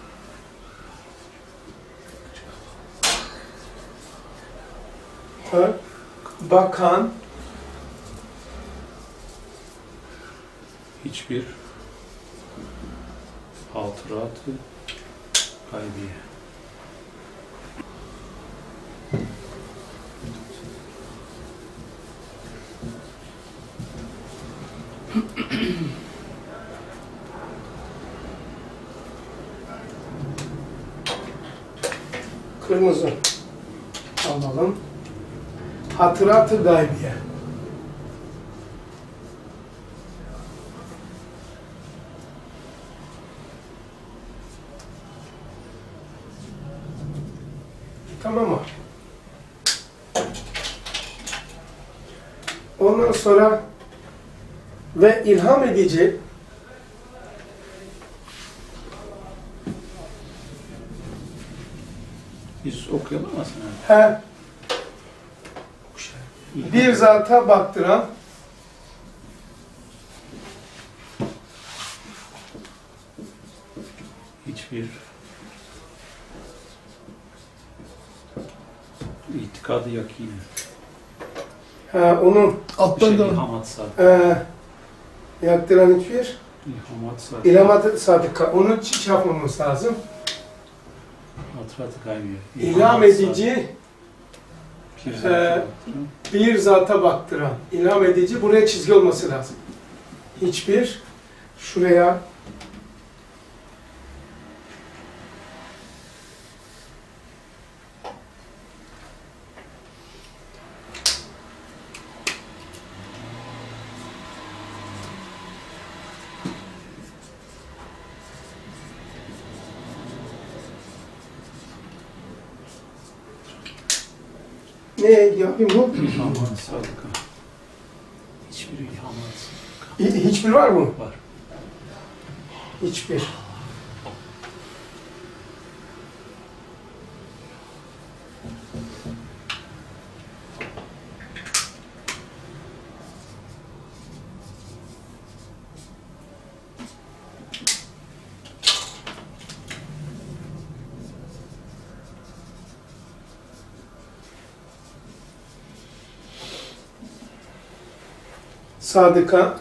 Speaker 1: bakan
Speaker 11: hiçbir hatıratı gaybiye.
Speaker 1: kırmızı alalım. Hatırat-ı gaybiye. Tamam mı? Ondan sonra ve ilham edici
Speaker 11: Biz okuyalım aslında.
Speaker 1: he, bir zata baktıran
Speaker 11: Hiçbir itikadı yakini.
Speaker 1: he, onun
Speaker 11: Bir
Speaker 6: Alttan
Speaker 11: şey
Speaker 6: da
Speaker 11: ilham atsa.
Speaker 1: e, yaktıran hiçbir
Speaker 11: İlhamat sadıka.
Speaker 1: İlhamat sadıka. Onu şey yapmamız lazım.
Speaker 11: Hatrat-ı gaybiye.
Speaker 1: İlham edici,
Speaker 11: Bir
Speaker 1: Ee,
Speaker 11: zata
Speaker 1: bir zata baktıran. İlham edici, buraya çizgi olması lazım. Hiçbir, şuraya ne yapayım bu?
Speaker 11: İlhamat sadıka. Hiçbir ilhamat sadıka.
Speaker 1: Hi- Hiçbir var mı?
Speaker 11: Var.
Speaker 1: Hiçbir. Sadıka,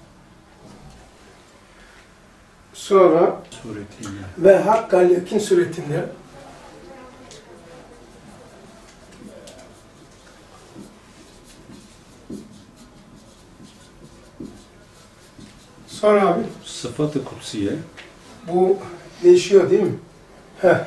Speaker 1: sonra
Speaker 11: Suretiyle.
Speaker 1: ve hakkal yakin suretinde sonra abi
Speaker 11: Sıfat-ı kutsiye.
Speaker 1: bu değişiyor değil mi? Heh.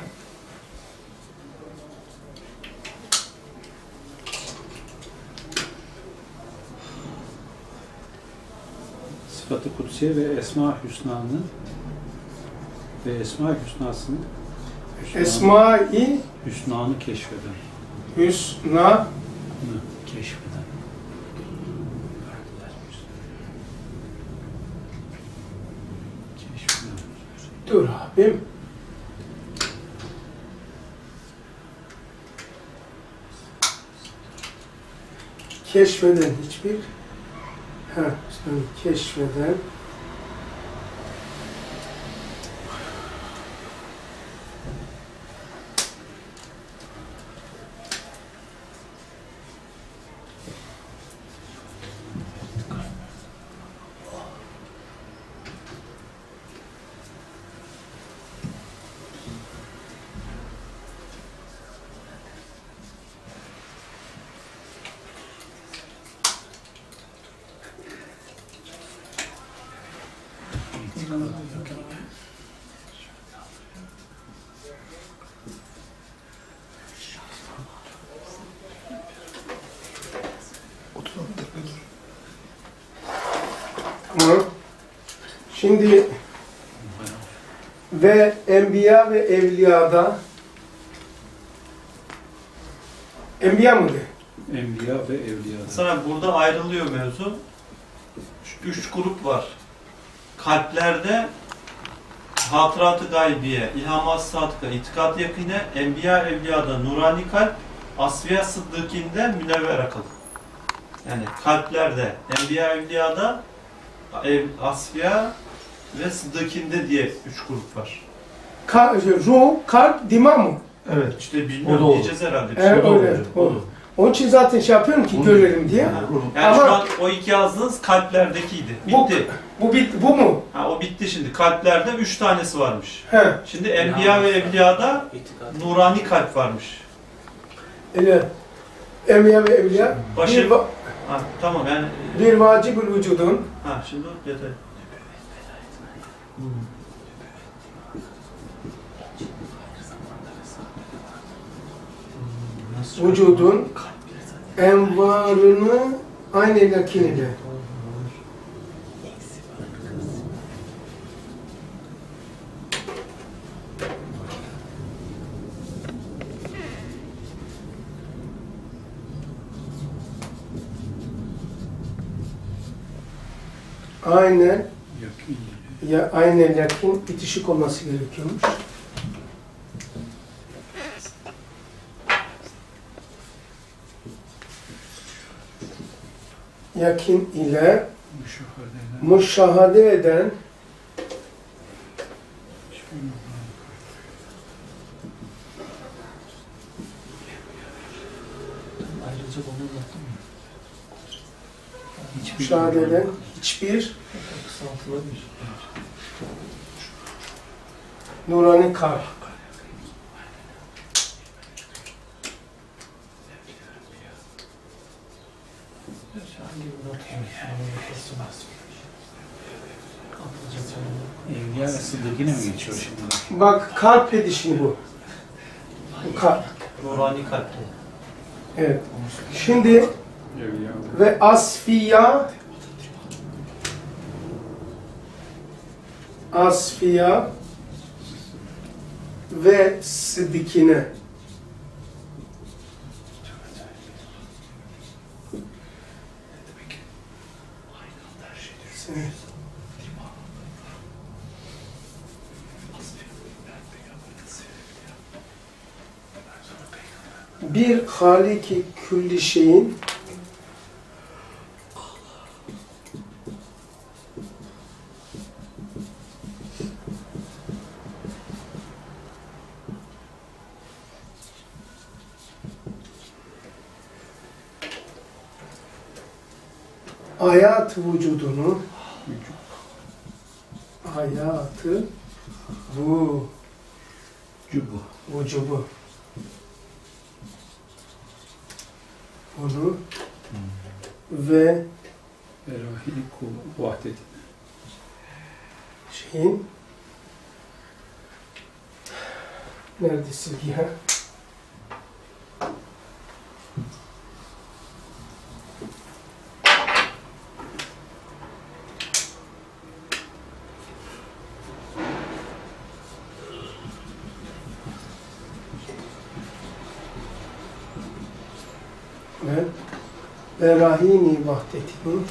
Speaker 11: Sıfat-ı kutsiye ve Esma-ı Hüsna'nı ve Esma-ı Hüsna'sını Hüsna'nı,
Speaker 1: Esma-i
Speaker 11: Hüsna'nı keşfeden.
Speaker 1: Hüsna
Speaker 11: Keşfeden. Keşfeden.
Speaker 1: dur abim. Keşfeden hiçbir ha keşfeden Tamam. Şimdi ve enbiya ve evliyada enbiya mı de?
Speaker 11: Enbiya ve evliya.
Speaker 4: Mesela burada ayrılıyor mevzu. Üç, üç grup var. Kalplerde hatırat-ı gaybiye, ilhamat sadıka, itikat yakine, enbiya evliyada nurani kalp, asfiya sıddıkinde münevver akıl. Yani kalplerde, enbiya evliyada ev, asfiya ve sıddıkinde diye üç grup var.
Speaker 1: Ka ruh, kalp, dima mı?
Speaker 10: Evet.
Speaker 4: İşte
Speaker 10: O
Speaker 4: bilmiyorum
Speaker 10: da olur.
Speaker 4: diyeceğiz herhalde.
Speaker 1: Evet,
Speaker 10: O da
Speaker 1: öyle.
Speaker 10: olur.
Speaker 1: O. Onun için zaten şey yapıyorum ki
Speaker 10: Onu-
Speaker 1: görelim diye.
Speaker 4: Yani
Speaker 1: Ama-
Speaker 4: şu an o iki yazdığınız kalplerdekiydi.
Speaker 1: Bu,
Speaker 4: Bitti.
Speaker 1: bu bit, bu mu?
Speaker 4: Ha, o bitti şimdi. Kalplerde üç tanesi varmış.
Speaker 1: He.
Speaker 4: Şimdi enbiya ve evliyada
Speaker 8: İtikat.
Speaker 4: nurani kalp varmış.
Speaker 1: Öyle. Enbiya ve evliya
Speaker 4: Başı-
Speaker 1: bir, va-
Speaker 4: Ha, tamam yani.
Speaker 1: bir vacibül vücudun
Speaker 4: Ha, şimdi o detay.
Speaker 1: vücudun envarını aynı yakiniyle. Aynen
Speaker 11: Yakın.
Speaker 1: ya aynen yakin bitişik olması gerekiyormuş. Yakin ile
Speaker 11: Müşahede.
Speaker 1: müşahede eden
Speaker 8: Ayrıca bunu anlattın mı?
Speaker 1: müşahede eden hiçbir nurani kalp.
Speaker 11: Evliya ve Sıddık yine mi geçiyor şimdi?
Speaker 1: Bak kalp edişi bu. Bu kalp.
Speaker 4: Nurani kalp.
Speaker 1: Evet. Şimdi
Speaker 11: Evliya
Speaker 1: ve asfiya asfiya ve sıddıkine. Bir Halik-i külli şeyin hayat vücudunu hayatı bu
Speaker 11: Cubu.
Speaker 1: vücubu bunu ve
Speaker 11: Berahini kul vahdet.
Speaker 1: şeyin nerede silgi ha? Ve berahini vahdetini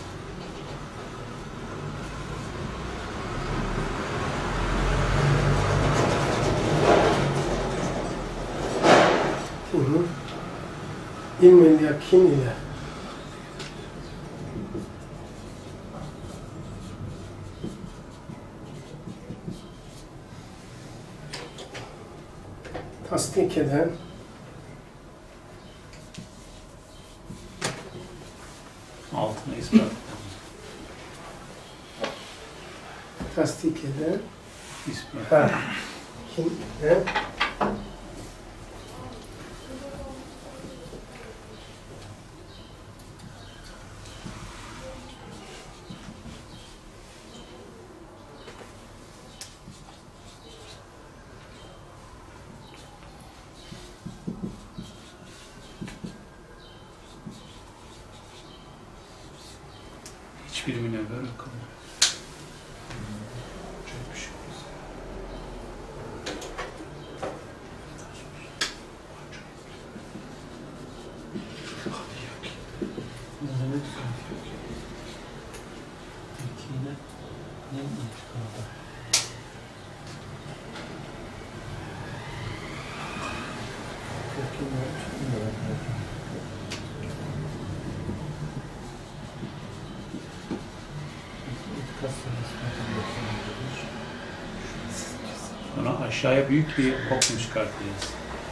Speaker 1: bunu ilmel yakin ile tasdik eden
Speaker 11: Altına ispat.
Speaker 1: tasdik eden
Speaker 11: İspat.
Speaker 1: ha kim ne
Speaker 11: Hiçbir münevver akıllı. Sonra aşağıya büyük bir hukm çıkartacağız.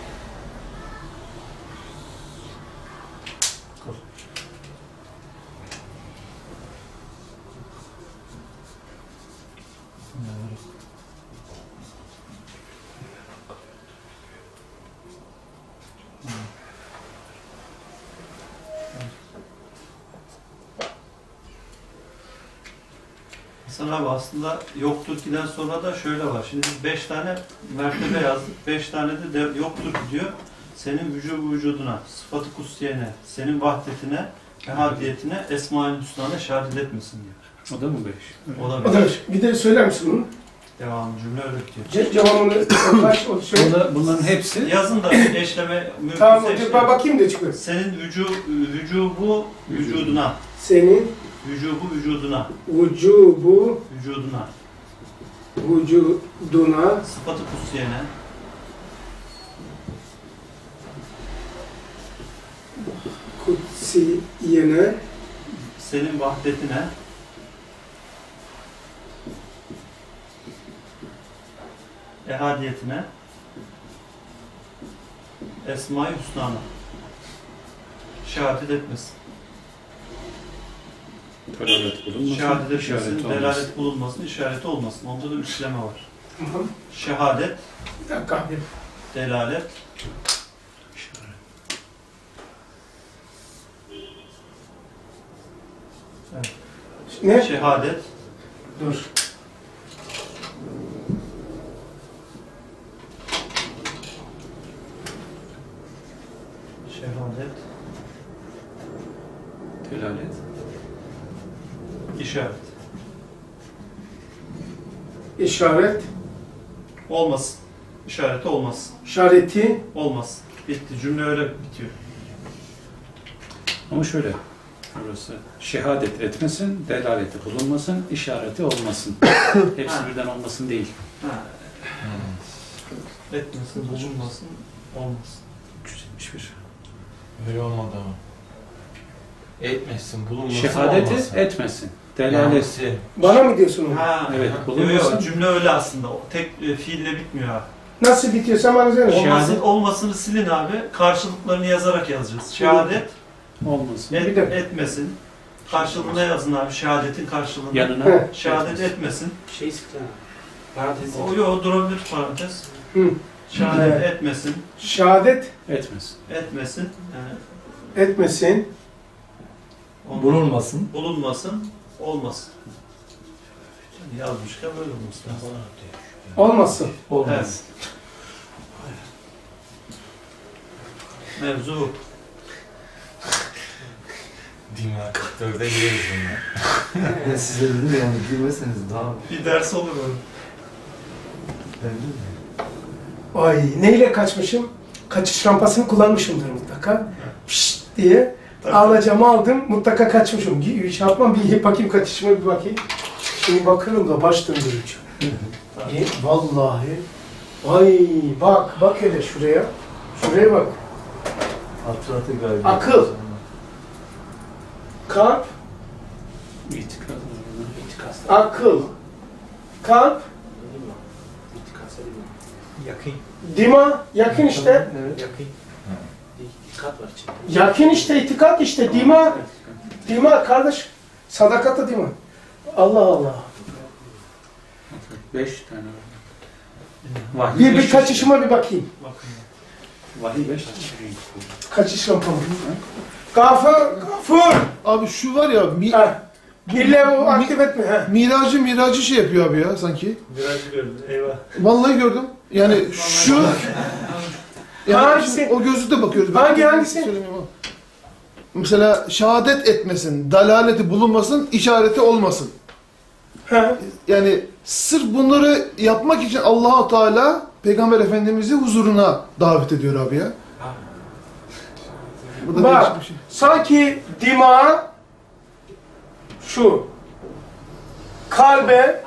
Speaker 4: Hasan abi aslında yoktur ki'den sonra da şöyle var. Şimdi biz beş tane mertebe yazdık. Beş tane de, de yoktur ki diyor. Senin vücubu vücuduna, sıfatı kutsiyene, senin vahdetine, ehadiyetine, esma-i hüsnâne şehadet etmesin diyor.
Speaker 11: O da mı beş?
Speaker 4: O da
Speaker 1: arkadaş bir de söyler misin bunu?
Speaker 4: Devam cümle öyle diyor.
Speaker 1: Ce cevabını kaç o söyle.
Speaker 11: Bunlar, bunların hepsi
Speaker 4: Yazın da eşleme mümkünse
Speaker 1: Tamam
Speaker 4: işte.
Speaker 1: hocam bakayım da çıkıyor.
Speaker 4: Senin vücu, vücubu vücuduna,
Speaker 1: Senin
Speaker 4: vücubu vücuduna,
Speaker 1: vücubu
Speaker 4: vücuduna,
Speaker 1: vücuduna
Speaker 4: sıfatı kutsiyene,
Speaker 1: kutsiyene
Speaker 4: senin vahdetine, ehadiyetine, esma-i hüsnâna şehadet etmesin.
Speaker 11: Delalet bulunmasın,
Speaker 4: Şehadet
Speaker 11: işaret
Speaker 4: etmesin,
Speaker 11: olmasın.
Speaker 4: delalet bulunmasın, işareti olmasın. Onda da üçleme var.
Speaker 1: Hı hı.
Speaker 4: Şehadet,
Speaker 1: Bir dakika abi.
Speaker 4: delalet,
Speaker 1: Ne?
Speaker 4: şehadet,
Speaker 1: Dur.
Speaker 4: şehadet,
Speaker 11: Delalet.
Speaker 4: işaret.
Speaker 1: İşaret,
Speaker 4: Olmasın. İşareti olmasın.
Speaker 1: işareti,
Speaker 4: Olmasın. Bitti. Cümle öyle bitiyor.
Speaker 11: Ama şöyle, burası şehadet etmesin, delaleti bulunmasın, işareti olmasın. Hepsi
Speaker 4: Ha.
Speaker 11: birden olmasın değil.
Speaker 4: Ha. Etmesin, bulunmasın, olmasın.
Speaker 11: üç yüz yetmiş bir.
Speaker 7: Öyle olmadı ama. Etmesin, bulunmasın,
Speaker 11: Şehadeti
Speaker 7: olmasın.
Speaker 11: etmesin. Delalet.
Speaker 7: Yanlısı.
Speaker 1: bana mı diyorsun onu?
Speaker 4: Ha.
Speaker 11: Evet,
Speaker 4: Yok
Speaker 11: bulunmasın.
Speaker 4: yok, cümle öyle aslında. O tek e, fiille bitmiyor abi.
Speaker 1: Nasıl bitiyorsa bana söyle.
Speaker 11: Şehadet.
Speaker 4: Olmasın, olmasını silin abi. Karşılıklarını yazarak yazacağız. Şehadet,
Speaker 11: Olmasın.
Speaker 4: et,
Speaker 1: Bir dakika.
Speaker 4: etmesin. Karşılığına yazın abi. Şehadetin karşılığını.
Speaker 11: Yanına
Speaker 1: He.
Speaker 4: Şehadet etmesin.
Speaker 8: Şey sıkıntı. Parantez.
Speaker 4: O yok, durabilir parantez.
Speaker 1: Hı.
Speaker 4: Şehadet
Speaker 1: Evet.
Speaker 4: etmesin.
Speaker 1: Şehadet
Speaker 11: etmesin.
Speaker 4: Etmesin. Ee,
Speaker 1: etmesin,
Speaker 4: olmasın.
Speaker 10: Bulunmasın.
Speaker 4: Bulunmasın. Olmasın. Yazmışken böyle olması lazım.
Speaker 1: olmasın.
Speaker 10: Olmaz.
Speaker 4: Mevzu bu.
Speaker 7: Dünya kırk dörde gireriz bunlar.
Speaker 10: Ben size dedim yani girmeseniz daha
Speaker 4: Bir ders olur mu?
Speaker 10: belli mi?
Speaker 1: Ay neyle kaçmışım? Kaçış rampasını kullanmışımdır mutlaka. Pişt diye
Speaker 4: Tabii.
Speaker 1: alacağımı aldım, mutlaka kaçmışım. Gi- Şey yapmam, bir bakayım kaçışıma bir bakayım. Şimdi bakıyorum da baş döndürücü. İyi, vallahi. Ay bak, bak hele şuraya. Şuraya bak.
Speaker 10: Hatıratı galiba.
Speaker 1: Akıl. Kalp,
Speaker 11: İtikad var.
Speaker 8: İtikaz.
Speaker 1: akıl, kalp,
Speaker 8: İtikaz değil mi?
Speaker 7: Yakın.
Speaker 1: dima, yakın işte.
Speaker 10: Evet.
Speaker 8: Yakın. İtikad var içinde.
Speaker 1: Yakın işte, itikat işte, dima. Dima kardeş. Sadakata dima. Allah Allah.
Speaker 11: Beş tane var. Vahiy
Speaker 1: Bir,
Speaker 11: beş
Speaker 1: bir kaçışıma bir bakayım.
Speaker 4: Bakın.
Speaker 11: Vahiy beş tane.
Speaker 1: Kaçış rampamı. Gafur, gafur.
Speaker 6: Abi şu var ya mi,
Speaker 1: Ha. İlle o aktif etme. Ha.
Speaker 6: miracı miracı şey yapıyor abi ya sanki.
Speaker 4: Virajı gördüm. Eyvah.
Speaker 6: Vallahi gördüm. Yani şu yani
Speaker 1: Hangisi?
Speaker 6: şimdi o gözlükle bakıyoruz. Ben
Speaker 1: Hangi,
Speaker 6: de
Speaker 1: hangisi?
Speaker 6: söyleyeyim ama. Mesela şehadet etmesin, dalaleti bulunmasın, işareti olmasın.
Speaker 1: Ha.
Speaker 6: Yani sırf bunları yapmak için Allah-u Teala Peygamber Efendimiz'i huzuruna davet ediyor abi ya. Bu da
Speaker 1: Bak,
Speaker 6: değişik bir şey.
Speaker 1: sanki dima şu, kalbe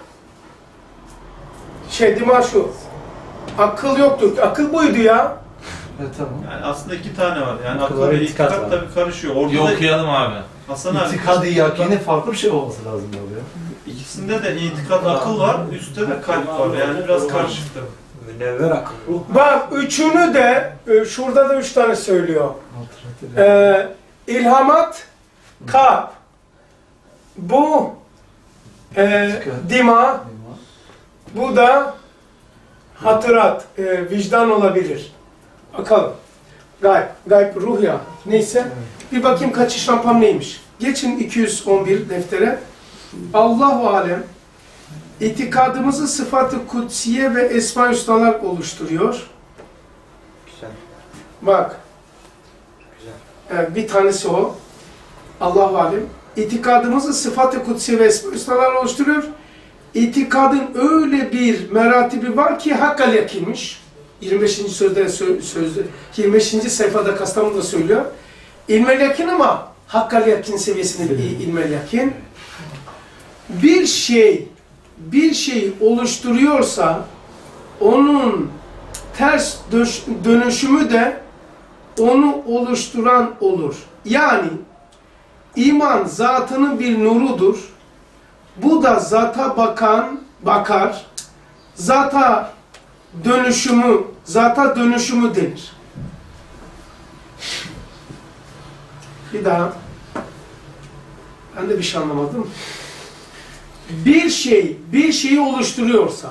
Speaker 1: şey dima şu, akıl yoktur. Akıl buydu ya.
Speaker 10: Evet tamam.
Speaker 4: Yani aslında iki tane var. Yani
Speaker 10: Akıl
Speaker 4: akıl
Speaker 10: var,
Speaker 4: ve
Speaker 10: itikat
Speaker 4: itikat
Speaker 10: var.
Speaker 4: tabii karışıyor. Orada
Speaker 7: Bir
Speaker 4: da
Speaker 7: okuyalım abi.
Speaker 4: Hasan abi.
Speaker 10: İtikadı yakini farklı bir şey olması lazım abi ya.
Speaker 4: İkisinde de itikat akıl var, üstte de kalp var. Yani biraz karışık tabii.
Speaker 10: Münevver akıl. Ruh.
Speaker 1: Bak üçünü de e, şurada da üç tane söylüyor.
Speaker 10: Hatıratı.
Speaker 1: Ee, ilhamat, kalp. Bu e, dima, bu da hatırat, e, vicdan olabilir. Bakalım. Gayb, gayb ruh ya. Neyse. Bir bakayım kaçış rampam neymiş. Geçin iki yüz on bir deftere. Allahu alem itikadımızı sıfat-ı kutsiye ve esma-i hüsnalar oluşturuyor.
Speaker 2: Güzel.
Speaker 1: Bak. Evet, bir tanesi o. Allahu alem. İtikadımızı sıfat-ı kutsiye ve esma-i hüsnalar oluşturuyor. İtikadın öyle bir meratibi var ki hakkal yakinmiş. yirmi beşinci sözde sözde yirmi beşinci sayfada Kastamonu'da söylüyor. İlmel yakin ama hakkal yakin seviyesinde bir ilmel yakin. Bir şey bir şey oluşturuyorsa onun ters dönüşümü de onu oluşturan olur. Yani iman zatının bir nurudur. Bu da zata bakan bakar. Zata dönüşümü, zata dönüşümü denir. Bir daha. Ben de bir şey anlamadım. Bir şey, bir şeyi oluşturuyorsa,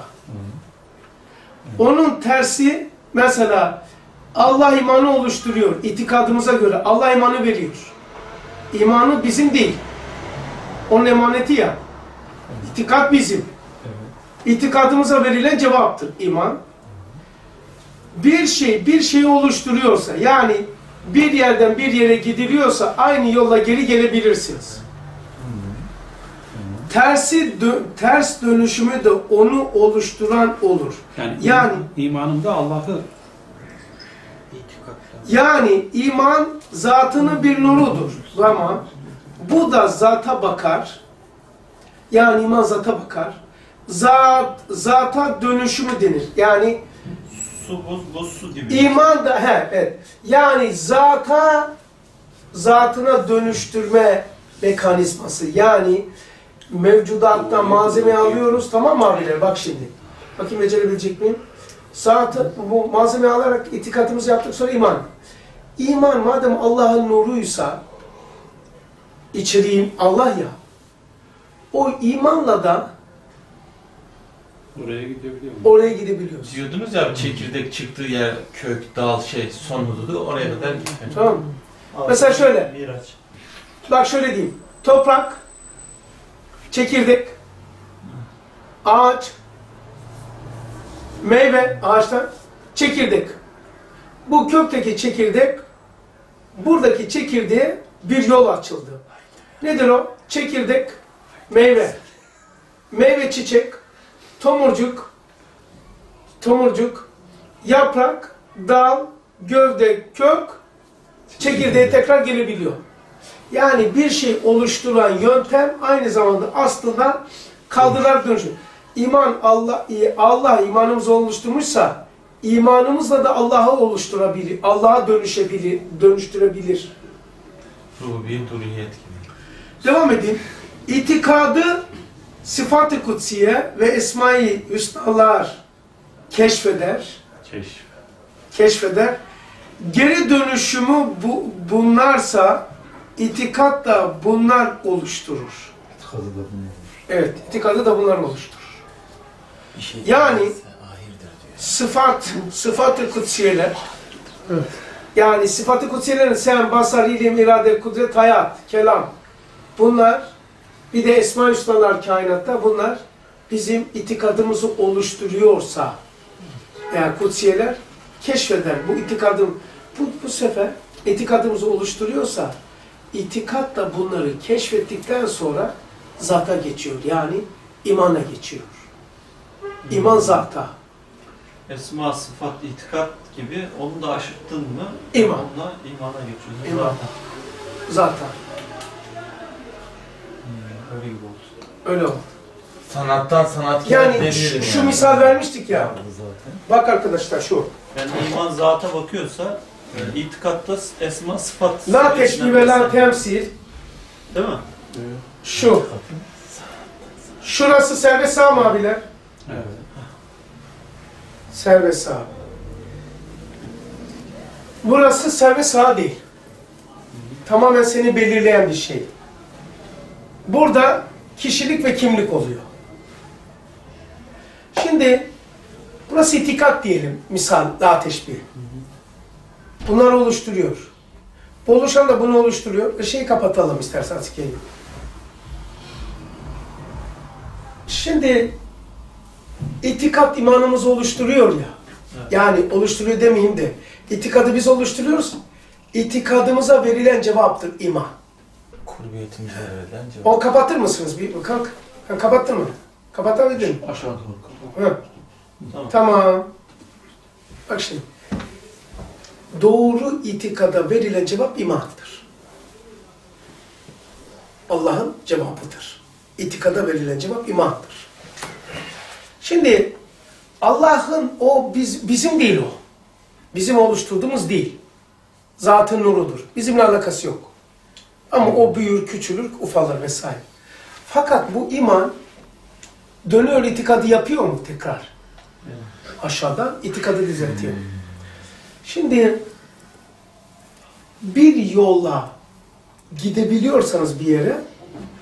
Speaker 1: onun tersi, mesela Allah imanı oluşturuyor, itikadımıza göre Allah imanı veriyor. İmanı bizim değil. Onun emaneti ya. İtikad bizim. İtikadımıza verilen cevaptır iman. Bir şey, bir şeyi oluşturuyorsa, yani bir yerden bir yere gidiliyorsa aynı yolla geri gelebilirsiniz. Tersi dö ters dönüşümü de onu oluşturan olur.
Speaker 11: Yani,
Speaker 1: Yani
Speaker 11: imanımda Allah'ı
Speaker 1: yani iman zatının bir nurudur. Ama bu da zata bakar. Yani iman zata bakar. Zat zata dönüşümü denir. Yani
Speaker 4: Su, buz, buz su gibi.
Speaker 1: iman da he, evet. Yani zata zatına dönüştürme mekanizması. Yani mevcudatta malzeme alıyoruz, tamam mı abiler? Bak şimdi. Bakayım becerebilecek miyim? Zatı, bu malzeme alarak itikadımızı yaptık, sonra iman. İman madem Allah'ın nuruysa, içeriğim Allah ya, o imanla da
Speaker 11: oraya gidebiliyor mu?
Speaker 1: oraya gidebiliyoruz.
Speaker 7: Diyordunuz ya çekirdek çıktığı yer kök, dal, şey, son hududu oraya kadar gitmiyor.
Speaker 1: Tamam mı? Mesela şöyle.
Speaker 4: Miraç.
Speaker 1: Bak şöyle diyeyim. Toprak, çekirdek, ağaç, meyve, ağaçtan, çekirdek. Bu kökteki çekirdek, buradaki çekirdeğe bir yol açıldı. Nedir o? Çekirdek, meyve. Meyve, çiçek, tomurcuk, tomurcuk, yaprak, dal, gövde, kök, çekirdeğe tekrar gelebiliyor. Yani bir şey oluşturan yöntem aynı zamanda aslında kaldırarak dönüşüm. İman Allah, Allah imanımızı oluşturmuşsa imanımızla da Allah'ı oluşturabilir, Allah'a dönüşebilir, dönüştürebilir.
Speaker 7: Rububiyet, uluhiyet gibi.
Speaker 1: Devam edeyim. İtikadı sıfat-ı kutsiye ve esma-i hüsnalar keşfeder.
Speaker 11: Keşf.
Speaker 1: Keşfeder. Geri dönüşümü bu, bunlarsa itikat da bunlar oluşturur.
Speaker 10: İtikadı da bunlar.
Speaker 1: Evet, itikadı da bunlar oluşturur. Yani sıfat, sıfat-ı kutsiyeler, evet. Yani sıfat-ı kutsiyelerin sen, basar, ilim, irade, kudret, hayat, kelam, bunlar, bir de esma-i hüsnalar kainatta, bunlar bizim itikadımızı oluşturuyorsa, yani kutsiyeler keşfeden bu itikadım, bu, bu sefer itikadımızı oluşturuyorsa, itikat da bunları keşfettikten sonra zata geçiyor. Yani imana geçiyor. İman zata.
Speaker 4: Esma, sıfat, itikat gibi onu da aşırttın mı?
Speaker 1: İman.
Speaker 4: Onunla imana geçiyorsun.
Speaker 1: İman.
Speaker 4: Zaten.
Speaker 1: Zata.
Speaker 4: Hmm, öyle gibi oldu.
Speaker 1: Öyle oldu.
Speaker 7: Sanattan sanatkar
Speaker 1: Yani
Speaker 7: demeyelim
Speaker 1: şu, şu
Speaker 7: yani.
Speaker 1: misal vermiştik ya.
Speaker 10: Zaten.
Speaker 1: Bak arkadaşlar şu.
Speaker 4: Yani iman zata bakıyorsa, e, itikatta esma, sıfat.
Speaker 1: La teşbih ve la temsil.
Speaker 4: Değil mi?
Speaker 1: Şu. Şurası serbest sağ mı abiler?
Speaker 11: Evet.
Speaker 1: Serbest sağ. Burası serbest sağ değil. Tamamen seni belirleyen bir şey. Burada kişilik ve kimlik oluyor. Şimdi burası itikat diyelim. Misal, la teşbih. Bunlar oluşturuyor. Bu oluşan da bunu oluşturuyor. Işığı kapatalım isterseniz sikeyim. Şimdi itikat imanımızı oluşturuyor ya.
Speaker 4: Evet.
Speaker 1: Yani oluşturuyor demeyeyim de. İtikadı biz oluşturuyoruz. İtikadımıza verilen cevaptır iman.
Speaker 7: Kurbiyetimize verilen cevap.
Speaker 1: O kapatır mısınız? Bir kalk. Ha, kapattın mı? Kapatabildin mi?
Speaker 10: Aşağı doğru kapat.
Speaker 1: Ha.
Speaker 4: Tamam.
Speaker 1: Tamam. Bak şimdi. Doğru itikada verilen cevap imandır. Allah'ın cevabıdır. İtikada verilen cevap imandır. Şimdi Allah'ın o biz, bizim değil o. Bizim oluşturduğumuz değil. Zatın nurudur. Bizimle alakası yok. Ama o büyür, küçülür, ufalır vesaire. Fakat bu iman dönüyor itikadı yapıyor mu tekrar? Aşağıdan itikadı düzeltiyor. Şimdi bir yolla gidebiliyorsanız bir yere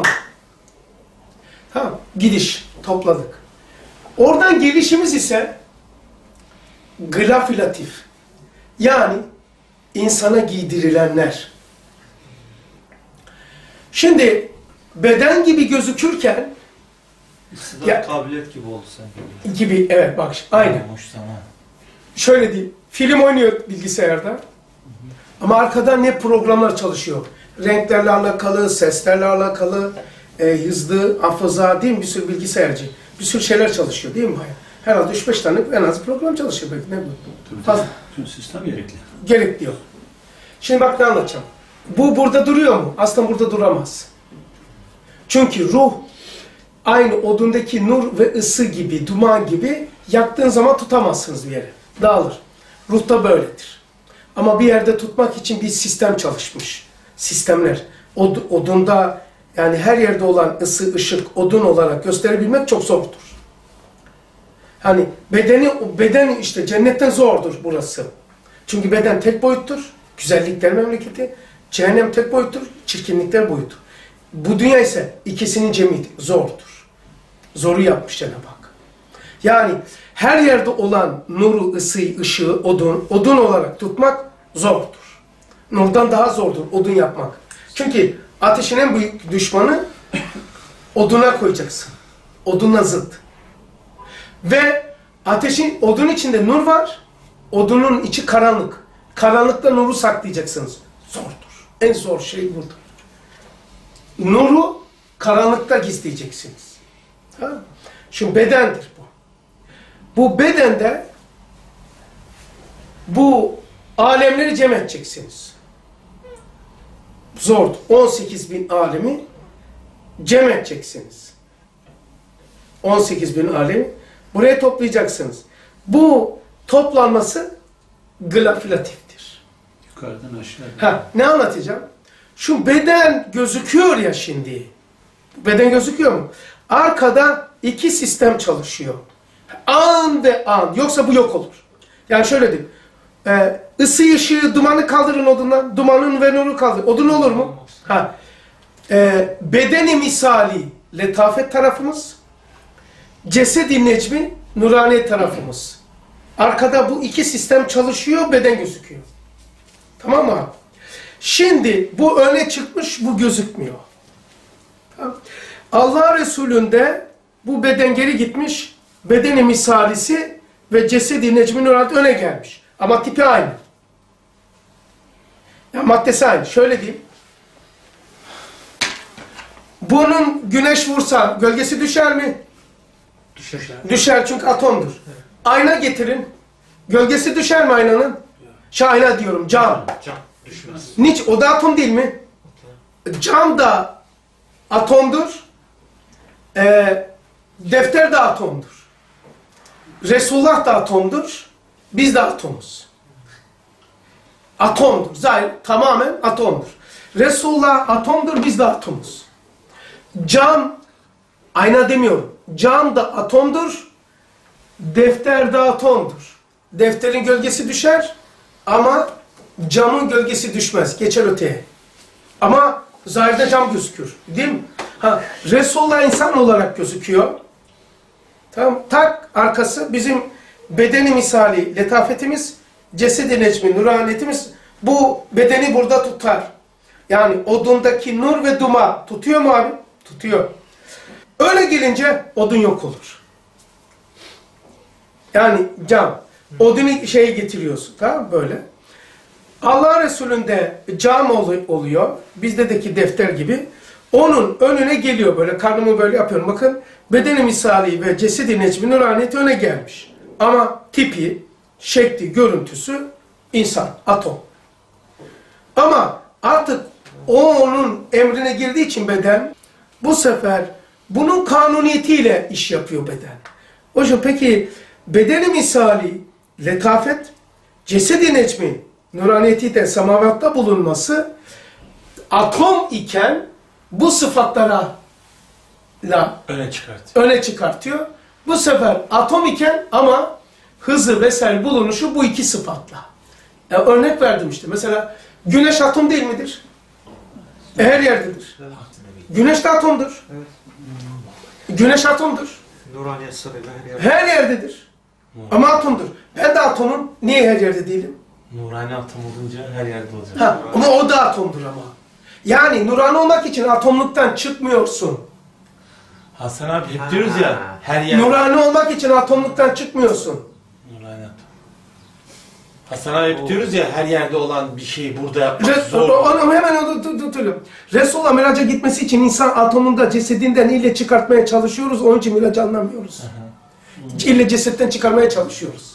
Speaker 1: Tamam. Tamam. Gidiş. Topladık. Oradan gelişimiz ise glafilatif. Yani insana giydirilenler. Şimdi beden gibi gözükürken
Speaker 4: İstidar
Speaker 1: Ya-
Speaker 4: kabiliyet gibi oldu sanki.
Speaker 1: gibi evet bak aynen.
Speaker 7: Hoş tamam.
Speaker 1: Şöyle diyeyim. Film oynuyor bilgisayarda. Ama arkada ne programlar çalışıyor. Renklerle alakalı, seslerle alakalı, e, hızlı, hafıza değil mi? Bir sürü bilgisayarcı. Bir sürü şeyler çalışıyor değil mi? Herhalde üç beş tane en az program çalışıyor belki. Ne bu? Fazla.
Speaker 11: Tüm sistem gerekli.
Speaker 1: Gerekliyor. Şimdi bak ne anlatacağım. Bu burada duruyor mu? Aslında burada duramaz. Çünkü ruh aynı odundaki nur ve ısı gibi, duman gibi yaktığın zaman tutamazsınız bir yere. Dağılır. Ruh da böyledir. Ama bir yerde tutmak için bir sistem çalışmış. Sistemler. Od, odunda yani her yerde olan ısı, ışık, odun olarak gösterebilmek çok zordur. Hani bedeni, beden işte cennetten zordur burası. Çünkü beden tek boyuttur. Güzellikler memleketi. Cehennem tek boyuttur. Çirkinlikler boyutu. Bu dünya ise ikisinin cemiyeti. Zordur. Zoru yapmış Cenab-ı Hak. Yani her yerde olan nuru, ısıyı, ışığı, odun, odun olarak tutmak zordur. Nurdan daha zordur odun yapmak. Çünkü ateşin en büyük düşmanı oduna koyacaksın. Oduna zıt. Ve ateşin, odun içinde nur var. Odunun içi karanlık. Karanlıkta nuru saklayacaksınız. Zordur. En zor şey burada. Nuru karanlıkta gizleyeceksiniz. Ha? Şimdi bedendir bu. Bu bedende bu alemleri cem edeceksiniz. Zordur. on sekiz bin alemi cem edeceksiniz. on sekiz bin alemi buraya toplayacaksınız. Bu toplanması glafilatiftir.
Speaker 11: Yukarıdan aşağıya.
Speaker 1: Ha, ne anlatacağım? Şu beden gözüküyor ya şimdi. Beden gözüküyor mu? Arkada iki sistem çalışıyor. An ve an. Yoksa bu yok olur. Yani şöyle diyeyim. Ee, ısı, ışığı, dumanı kaldırın odundan. Dumanın ve nuru kaldırın. Odun olur mu? Ha. Ee, bedeni misali letafet tarafımız. Cesedi necmi nurani tarafımız. Arkada bu iki sistem çalışıyor, beden gözüküyor. Tamam mı? Şimdi bu öne çıkmış, bu gözükmüyor. Tamam. Allah Resulü'nde bu beden geri gitmiş, bedeni misalisi ve cesedi necmi nurani öne gelmiş. Ama tipi aynı. Ya maddesi aynı. Şöyle diyeyim. Bunun güneş vursa gölgesi düşer mi?
Speaker 9: Düşer.
Speaker 1: Düşer çünkü atomdur. Evet. Ayna getirin. Gölgesi düşer mi aynanın? Şu ayna diyorum, cam.
Speaker 8: Cam düşmez.
Speaker 1: Niç? O da atom değil mi? Cam da atomdur. Ee, defter de atomdur. Resulullah da atomdur. Biz de atomuz. Atomdur. Zahir tamamen atomdur. Resulullah atomdur, biz de atomuz. Cam, ayna demiyorum. Cam da atomdur. Defter de atomdur. Defterin gölgesi düşer ama camın gölgesi düşmez. Geçer öteye. Ama zahirde cam gözükür. Değil mi? Ha, Resulullah insan olarak gözüküyor. Tamam. Tak arkası bizim bedeni misali letafetimiz, cesedi necmi nuraniyetimiz bu bedeni burada tutar. Yani odundaki nur ve duman tutuyor mu abi? Tutuyor. Öyle gelince odun yok olur. Yani cam. Odunu şeye getiriyorsun. Tamam böyle. Allah Resulü'nde cam oluyor. Bizdeki defter gibi. Onun önüne geliyor böyle. Karnımı böyle yapıyorum. Bakın bedeni misali ve cesedi necmi nuraniyeti öne gelmiş. Ama tipi, şekli, görüntüsü insan, atom. Ama artık o onun emrine girdiği için beden bu sefer bunun kanuniyetiyle iş yapıyor beden. O yüzden peki bedeni misali letafet, cesedi necmi nuraniyeti de semavatta bulunması atom iken bu sıfatlara la
Speaker 8: öne çıkartıyor.
Speaker 1: öne çıkartıyor. Bu sefer atom iken ama hızı vesaire bulunuşu bu iki sıfatla. Yani örnek verdim işte. Mesela güneş atom değil midir? E, her yerdedir. Güneş de atomdur. Güneş atomdur.
Speaker 2: Nuraniyet sarıyla her yerde.
Speaker 1: Her yerdedir. Ama atomdur. Ben de atomum. Niye her yerde değilim?
Speaker 8: Nurani atom olunca her yerde olacak.
Speaker 1: Ha, ama o da atomdur ama. Yani nurani olmak için atomluktan çıkmıyorsun.
Speaker 8: Hasan abi hep diyoruz ya her yer.
Speaker 1: Nurani olmak için atomluktan çıkmıyorsun.
Speaker 8: Nurani atom. Hasan abi hep diyoruz ya her yerde olan bir şeyi burada yapmak
Speaker 1: Res
Speaker 8: zor.
Speaker 1: Onu hemen onu tutuyorum. Resulullah miraca gitmesi için insan atomunda cesedinden ille çıkartmaya çalışıyoruz. Onun için miracı anlamıyoruz. İlle cesetten çıkarmaya çalışıyoruz.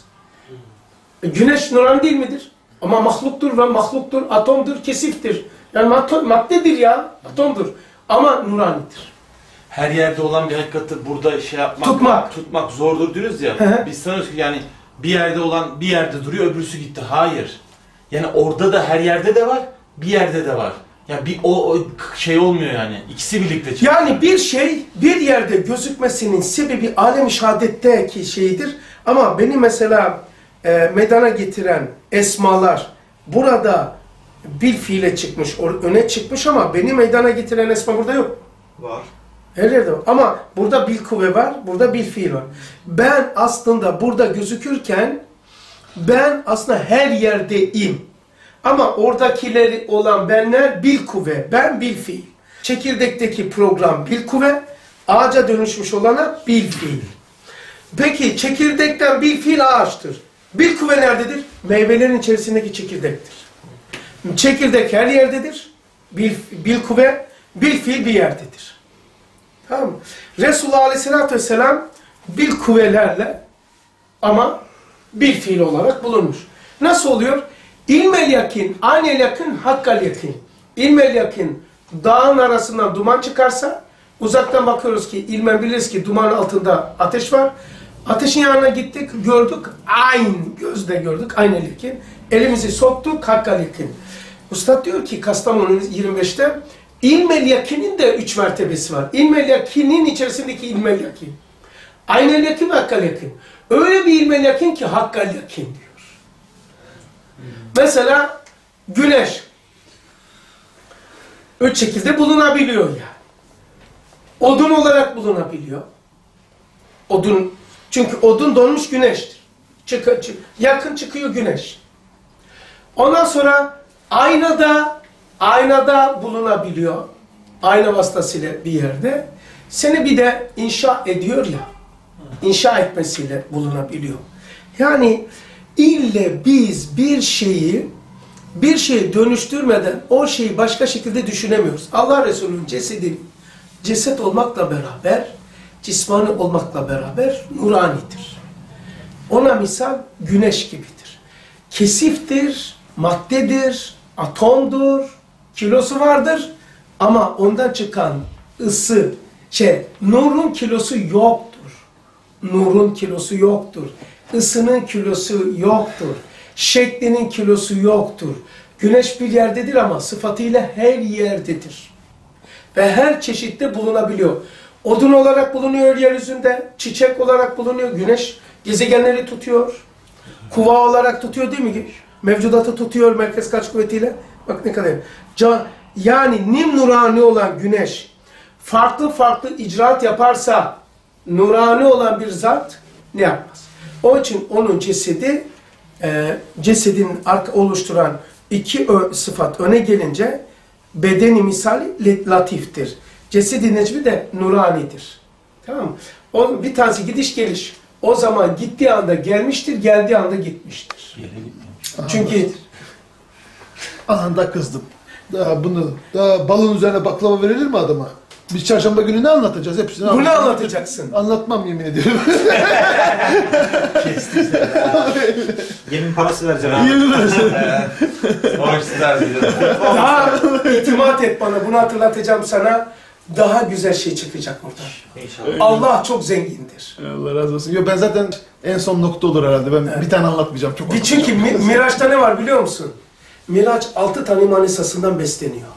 Speaker 1: Güneş nurani değil midir? Ama mahluktur ve mahluktur, atomdur, kesiftir. Yani maddedir ya, atomdur. Ama nuranidir.
Speaker 8: Her yerde olan bir hakikati burada şey yapmak,
Speaker 1: tutmak,
Speaker 8: tutmak zordur diyoruz ya. Biz sanıyoruz ki yani bir yerde olan bir yerde duruyor, öbürsü gitti. Hayır. Yani orada da her yerde de var, bir yerde de var. Yani bir o, o şey olmuyor yani. İkisi birlikte çıkıyor.
Speaker 1: Yani bir şey bir yerde gözükmesinin sebebi alem-i şehadetteki şeyidir. Ama beni mesela e, meydana getiren esmalar burada bil fiile çıkmış, öne çıkmış ama beni meydana getiren esma burada yok.
Speaker 2: Var.
Speaker 1: Her yerde var. Ama burada bil kuvve var, burada bil fiil var. Ben aslında burada gözükürken ben aslında her yerdeyim. Ama oradakileri olan benler bil kuvve, ben bil fiil. Çekirdekteki program bil kuvve, ağaca dönüşmüş olana bil fiil. Peki çekirdekten bil fiil ağaçtır. Bil kuvve nerededir? Meyvelerin içerisindeki çekirdektir. Çekirdek her yerdedir. Bil, bil kuvve, bil fiil bir yerdedir. Tamam mı? Resulullah Aleyhisselatü Vesselam bil kuvvelerle ama bil fiil olarak bulunmuş. Nasıl oluyor? İlmel yakin, aynel yakın, hakkal yakin. İlmel yakin, dağın arasından duman çıkarsa, uzaktan bakıyoruz ki, ilmen biliriz ki duman altında ateş var. Ateşin yanına gittik, gördük, ayn, gözle gördük, aynel yakin. Elimizi soktuk, hakkal yakin. Üstad diyor ki, Kastamonu yirmi beşte, İlmel yakinin de üç mertebesi var. İlmel yakinin içerisindeki ilmel yakin. Aynel yakin ve hakkal yakin. Öyle bir ilmel yakin ki hakkal yakin diyor. Mesela güneş. Üç şekilde bulunabiliyor yani. Odun olarak bulunabiliyor. Odun, çünkü odun donmuş güneştir. Çık, çık, yakın çıkıyor güneş. Ondan sonra aynada, aynada bulunabiliyor. Ayna vasıtasıyla bir yerde. Seni bir de inşa ediyor ya, inşa etmesiyle bulunabiliyor. Yani ille biz bir şeyi, bir şeyi dönüştürmeden o şeyi başka şekilde düşünemiyoruz. Allah Resulü'nün cesedi, ceset olmakla beraber, cismani olmakla beraber nuranidir. Ona misal güneş gibidir. Kesiftir, maddedir, atomdur, kilosu vardır ama ondan çıkan ısı, şey, nurun kilosu yoktur. Nurun kilosu yoktur. Isının kilosu yoktur. Şeklinin kilosu yoktur. Güneş bir yerdedir ama sıfatıyla her yerdedir. Ve her çeşitte bulunabiliyor. Odun olarak bulunuyor yeryüzünde, çiçek olarak bulunuyor, güneş gezegenleri tutuyor. Kuva olarak tutuyor değil mi? Mevcudatı tutuyor merkez kaç kuvvetiyle. Bak ne kadar. Can, yani nim nurani olan güneş farklı farklı icraat yaparsa nurani olan bir zat ne yapmaz? Onun için onun cesedi e, cesedin oluşturan iki ö, sıfat öne gelince bedeni misali latiftir. Cesedi necmi de nuranidir. Tamam mı? Onun bir tanesi gidiş geliş. O zaman gittiği anda gelmiştir, geldiği anda gitmiştir. Çünkü
Speaker 6: Aha kızdım. Daha bunu, daha balın üzerine baklava verilir mi adama? Biz çarşamba günü ne anlatacağız? Hepsini
Speaker 1: bunu anlatacaksın.
Speaker 6: Anlatmam yemin ediyorum.
Speaker 2: Yemin parası vereceksin abi.
Speaker 6: Yemin ederim.
Speaker 8: Borçlular diyor.
Speaker 1: Daha itimat et bana, bunu hatırlatacağım sana. Daha güzel şey çıkacak oradan.
Speaker 2: İnşallah.
Speaker 1: Allah çok zengindir.
Speaker 6: Allah razı olsun. Yo, ben zaten en son nokta olur herhalde. Ben
Speaker 1: Evet.
Speaker 6: bir tane anlatmayacağım. Çok
Speaker 1: Bir çünkü mi, Miraç'ta ne var biliyor musun? Miraç altı tane manisasından besleniyor.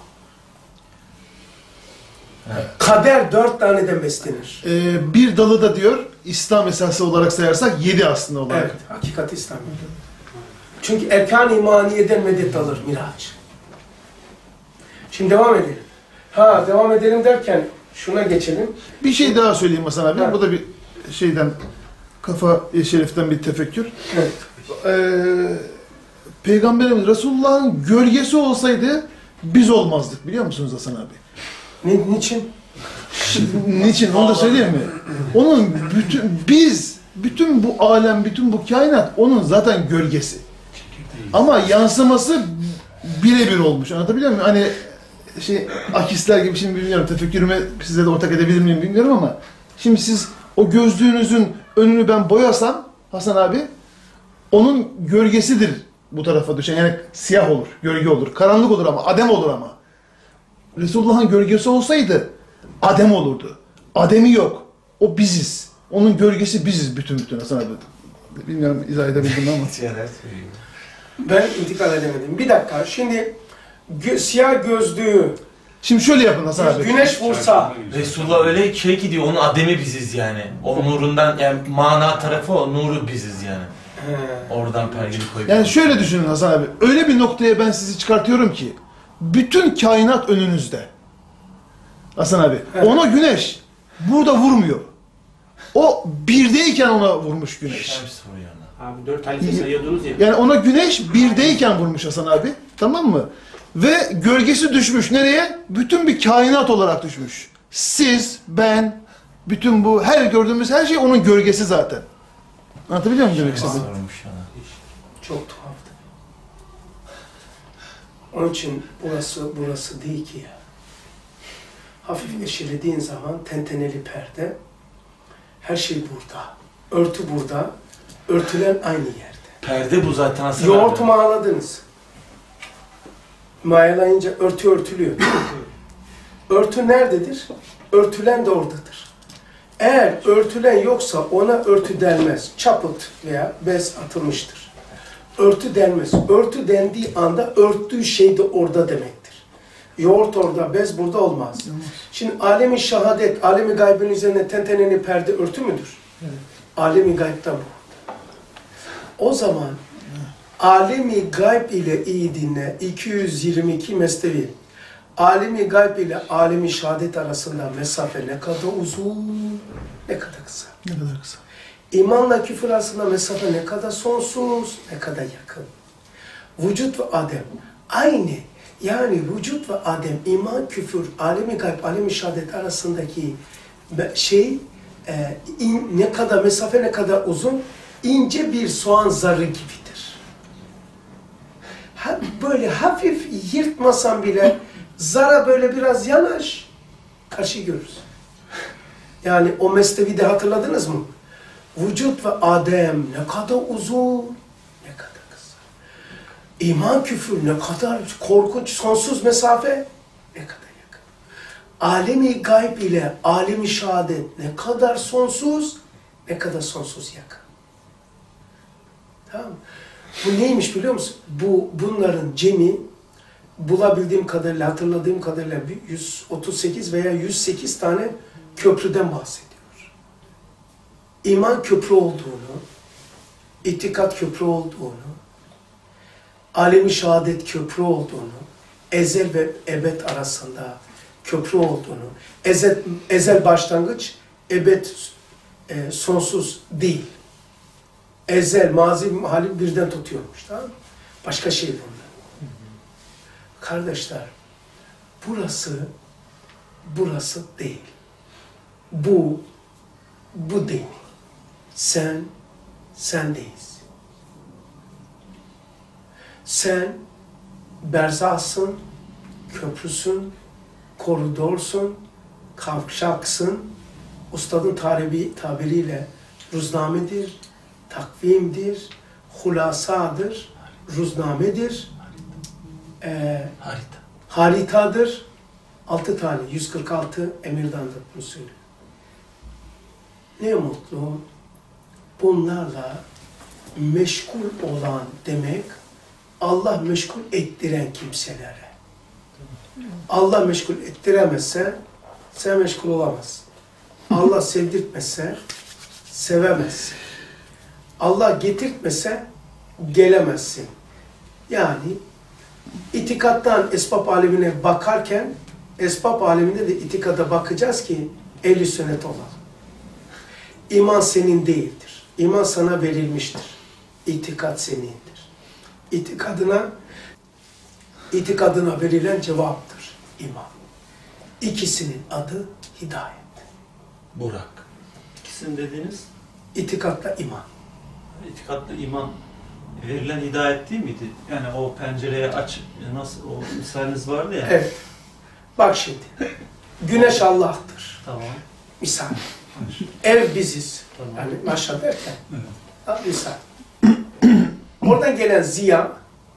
Speaker 6: Evet.
Speaker 1: Kader dört taneden beslenir.
Speaker 6: Ee, bir dalı da diyor, İslam esası olarak sayarsak yedi aslında olarak.
Speaker 1: Evet, hakikat İslam. Çünkü erkan-ı imaniyeden medet alır Miraç. Şimdi devam edelim. Ha, devam edelim derken şuna geçelim.
Speaker 6: Bir şey daha söyleyeyim Hasan abi.
Speaker 1: Evet.
Speaker 6: Bu da bir şeyden, kafa-i şeriften bir tefekkür.
Speaker 1: Evet.
Speaker 6: Ee, Peygamberimiz Resulullah'ın gölgesi olsaydı biz olmazdık, biliyor musunuz Hasan abi?
Speaker 1: Ni, niçin?
Speaker 6: Niçin? Onu da söyleyeyim mi? Onun bütün, biz, bütün bu alem, bütün bu kainat onun zaten gölgesi. Ama yansıması birebir olmuş. Anlatabiliyor muyum? Hani şey, akisler gibi, şimdi bilmiyorum, tefekkürüme size de ortak edebilir miyim bilmiyorum ama şimdi siz o gözlüğünüzün önünü ben boyasam Hasan abi, onun gölgesidir bu tarafa düşen. Yani siyah olur, gölge olur, karanlık olur ama adem olur ama. Resulullah'ın gölgesi olsaydı adem olurdu. Ademi yok. O biziz. Onun gölgesi biziz bütün bütün Hasan abi. Bilmiyorum izah edebildim ama.
Speaker 1: Ben intikal edemedim. Bir dakika. Şimdi gö siyah gözlüğü
Speaker 6: Şimdi şöyle yapın Hasan abi.
Speaker 1: güneş vursa
Speaker 8: Resulullah öyle şey ki diyor, onun ademi biziz yani. O nurundan, yani mana tarafı o, nuru biziz yani.
Speaker 1: he.
Speaker 8: Oradan pergeli koyup.
Speaker 6: Yani şöyle düşünün Hasan abi. Öyle bir noktaya ben sizi çıkartıyorum ki bütün kainat önünüzde. Hasan abi.
Speaker 1: Evet.
Speaker 6: Ona güneş burada vurmuyor. O birdeyken ona vurmuş güneş.
Speaker 8: Şems vuruyor ona.
Speaker 7: Abi dört tane sayıyordunuz ya.
Speaker 6: Yani ona güneş birdeyken vurmuş Hasan abi. Tamam mı? Ve gölgesi düşmüş. Nereye? Bütün bir kainat olarak düşmüş. Siz, ben, bütün bu her gördüğümüz her şey onun gölgesi zaten. Anlatabiliyor muyum demek
Speaker 8: Şems
Speaker 6: istediğimi?
Speaker 8: vurmuş ona.
Speaker 1: Çok tuhaftı. Onun için burası burası değil ki ya. Hafif eşelediğin zaman tenteneli perde, her şey burada. Örtü burada, örtülen aynı yerde.
Speaker 8: Perde bu zaten Hasan
Speaker 1: Yoğurt
Speaker 8: abi.
Speaker 1: mayaladınız. Mayalayınca örtü örtülüyor. Örtü nerededir? Örtülen de oradadır. Eğer örtülen yoksa ona örtü denmez. Çaput veya bez atılmıştır. Örtü denmez. Örtü dendiği anda örttüğü şey de orada demektir. Yoğurt orada, bez burada olmaz. Şimdi alemi şehadet, alemi gaybın üzerine tenteneni perde örtü müdür?
Speaker 6: Evet.
Speaker 1: Alemi gaybta bu. O zaman alemi gayb ile iyi dinle, iki yüz yirmi iki mesnevi. Alemi gayb ile alemi şehadet arasında mesafe ne kadar uzun, ne kadar kısa.
Speaker 6: Ne kadar kısa.
Speaker 1: İmanla küfür arasında mesafe ne kadar sonsuz, ne kadar yakın. Vücut ve adem aynı. Yani vücut ve adem, iman, küfür, alemi gayb, alemi şehadet arasındaki şey e, in, ne kadar mesafe ne kadar uzun, ince bir soğan zarı gibidir. Ha, böyle hafif yırtmasan bile zara böyle biraz yanaş, karşı görürsün. Yani o mesnevi de hatırladınız mı? Vücut ve adem ne kadar uzun, ne kadar kısa. İman, küfür ne kadar korkunç, sonsuz mesafe, ne kadar yakın. Alemi gayb ile alemi şehadet ne kadar sonsuz, ne kadar sonsuz yakın. Tamam mı? Bu neymiş biliyor musun? Bu, bunların cemi, bulabildiğim kadarıyla, hatırladığım kadarıyla yüz otuz sekiz veya yüz sekiz tane köprüden bahsediyor. İman köprü olduğunu, itikat köprü olduğunu, alemi şehadet köprü olduğunu, ezel ve ebed arasında köprü olduğunu, ezel, ezel başlangıç, ebed e, sonsuz değil. Ezel, mazi, hali birden tutuyormuş, tamam mı? Başka şey bunlar. Kardeşler, burası, burası değil. Bu, bu değil. Sen, sendeyiz. Sen, berzahsın, köprüsün, koridorsun, kavşaksın, ustadın taribi, tabiriyle ruznamedir, takvimdir, hulasadır, ruznamedir, e,
Speaker 7: Harita.
Speaker 1: haritadır. Altı tane, yüz kırk altı emirdandır bunu söylüyor. Ne mutlu bunlarla meşgul olan demek, Allah meşgul ettiren kimselere. Allah meşgul ettiremezse sen meşgul olamazsın. Allah sevdirtmezse sevemezsin. Allah getirtmese gelemezsin. Yani itikattan esbab alemine bakarken esbab aleminde de itikada bakacağız ki ehl-i sünnet olalım. İman senin değildir. İman sana verilmiştir. İtikat senindir. İtikadına itikadına verilen cevaptır iman. İkisinin adı hidayet.
Speaker 7: Burak.
Speaker 4: İkisini dediğiniz
Speaker 1: İtikatla iman.
Speaker 4: itikatlı iman verilen hidayet değil miydi? Yani o pencereye aç, nasıl o misaliniz vardı ya.
Speaker 1: Evet. Bak şimdi. Güneş Allah'tır.
Speaker 4: Tamam.
Speaker 1: Misal. Ev biziz.
Speaker 4: Tamam.
Speaker 1: Yani maşa derken. Ha, misal. Oradan gelen ziya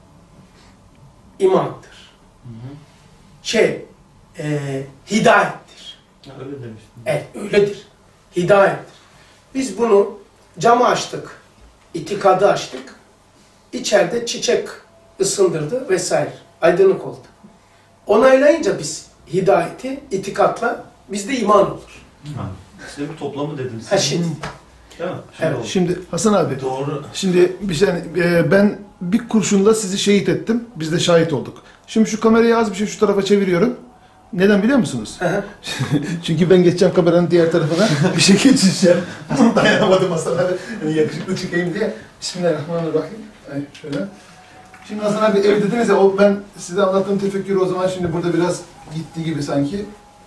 Speaker 1: imandır.
Speaker 4: Hı hı.
Speaker 1: Şey, e, hidayettir.
Speaker 4: Ya öyle demiştim.
Speaker 1: Evet, öyledir. Hidayettir. Biz bunu camı açtık. İtikadı açtık. İçeride çiçek ısındırdı vesaire. Aydınlık oldu. Onaylayınca biz hidayeti itikatla bizde iman olur.
Speaker 4: Ha. Size bir toplamı dediniz.
Speaker 1: Ha şimdi.
Speaker 4: Değil mi? Şimdi
Speaker 1: Evet.
Speaker 4: oldu.
Speaker 6: Şimdi Hasan abi,
Speaker 7: Doğru.
Speaker 6: şimdi bir şey, e, ben bir kurşunla sizi şehit ettim. Biz de şahit olduk. Şimdi şu kamerayı az bir şey şu tarafa çeviriyorum. Neden biliyor musunuz?
Speaker 1: Hı hı.
Speaker 6: Çünkü ben geçeceğim kameranın diğer tarafına bir şey geçeceğim. Dayanamadım Hasan abi. Yani yakışıklı çıkayım diye. Bismillahirrahmanirrahim. Ay, şöyle. Şimdi Hasan abi ev dediniz ya, o ben size anlattığım tefekkürü o zaman şimdi burada biraz gitti gibi sanki.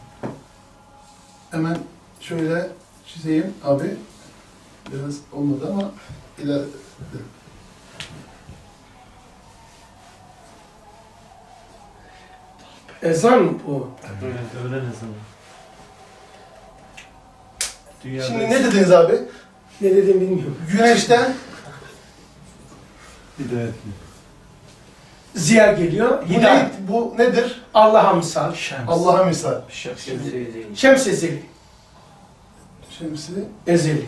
Speaker 6: Hemen şöyle çizeyim abi. Biraz olmadı ama ileride.
Speaker 1: Ezan mı bu?
Speaker 4: Evet, öğlen ezanı. Dünyada
Speaker 6: Şimdi ne dediniz abi?
Speaker 1: Ne dediğimi bilmiyorum.
Speaker 6: Güneşten
Speaker 10: Hidayet.
Speaker 1: Ziya geliyor.
Speaker 6: bu,
Speaker 1: Hidayet.
Speaker 6: ne, bu nedir?
Speaker 1: Allah'a misal.
Speaker 7: Şems.
Speaker 6: Allah'a misal.
Speaker 7: Şems.
Speaker 1: Şems ezeli.
Speaker 6: Şemsi
Speaker 1: Ezeli.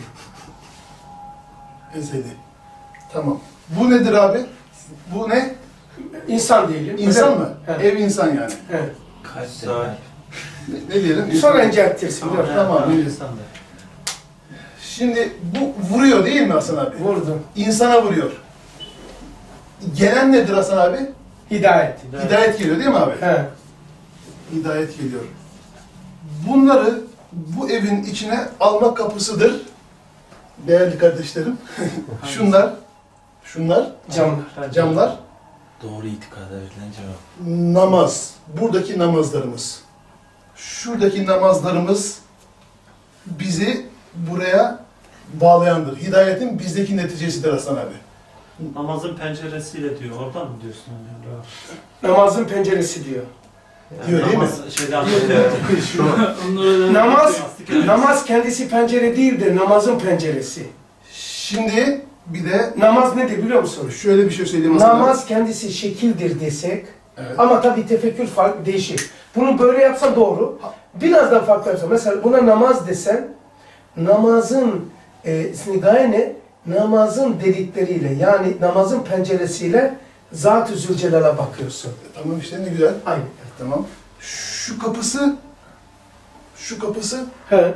Speaker 6: ezeli. Tamam. Bu nedir abi? Bu ne?
Speaker 1: İnsan diyelim.
Speaker 6: İnsan
Speaker 1: Evet.
Speaker 6: mı?
Speaker 1: Evet.
Speaker 6: Ev insan yani.
Speaker 1: Evet.
Speaker 7: Kaç
Speaker 4: Sahip.
Speaker 6: Ne, ne diyelim?
Speaker 1: Sonra inceltirsin. Dur.
Speaker 6: Tamam.
Speaker 4: Yani
Speaker 6: iyi.
Speaker 4: sen de.
Speaker 6: Şimdi bu vuruyor değil mi Hasan abi?
Speaker 1: Vurdum.
Speaker 6: İnsana vuruyor. Gelen nedir Hasan abi?
Speaker 1: Hidayet.
Speaker 6: Hidayet geliyor değil mi abi?
Speaker 1: He.
Speaker 6: Hidayet geliyor. Bunları bu evin içine alma kapısıdır. Değerli kardeşlerim. şunlar, şunlar,
Speaker 1: Camlar.
Speaker 6: camlar,
Speaker 7: Doğru itikada verilen cevap.
Speaker 6: namaz. Buradaki namazlarımız. Şuradaki namazlarımız bizi buraya bağlayandır. Hidayetin bizdeki neticesidir Hasan abi.
Speaker 4: Namazın penceresiyle diyor. Oradan mı diyorsun hocam?
Speaker 1: Namazın penceresi diyor.
Speaker 6: Diyor değil mi?
Speaker 4: Namaz şeyde anlatıyor.
Speaker 1: Namaz, namaz kendisi pencere değildir, namazın penceresi.
Speaker 6: Şimdi bir de
Speaker 1: Namaz nedir biliyor musun?
Speaker 6: şöyle bir şey söyleyeyim Hasan abi.
Speaker 1: Namaz kendisi şekildir desek,
Speaker 6: Evet.
Speaker 1: ama tabii tefekkür farklı, değişir. Bunu böyle yapsa doğru, biraz daha farklı yapsa. Mesela buna namaz desen, namazın e, gaye ne? Namazın delikleriyle, yani namazın penceresiyle Zat-ı Zülcelal'a bakıyorsun.
Speaker 6: Tamam işte ne güzel.
Speaker 1: Aynen.
Speaker 6: Tamam. Şu kapısı, şu kapısı,
Speaker 1: He.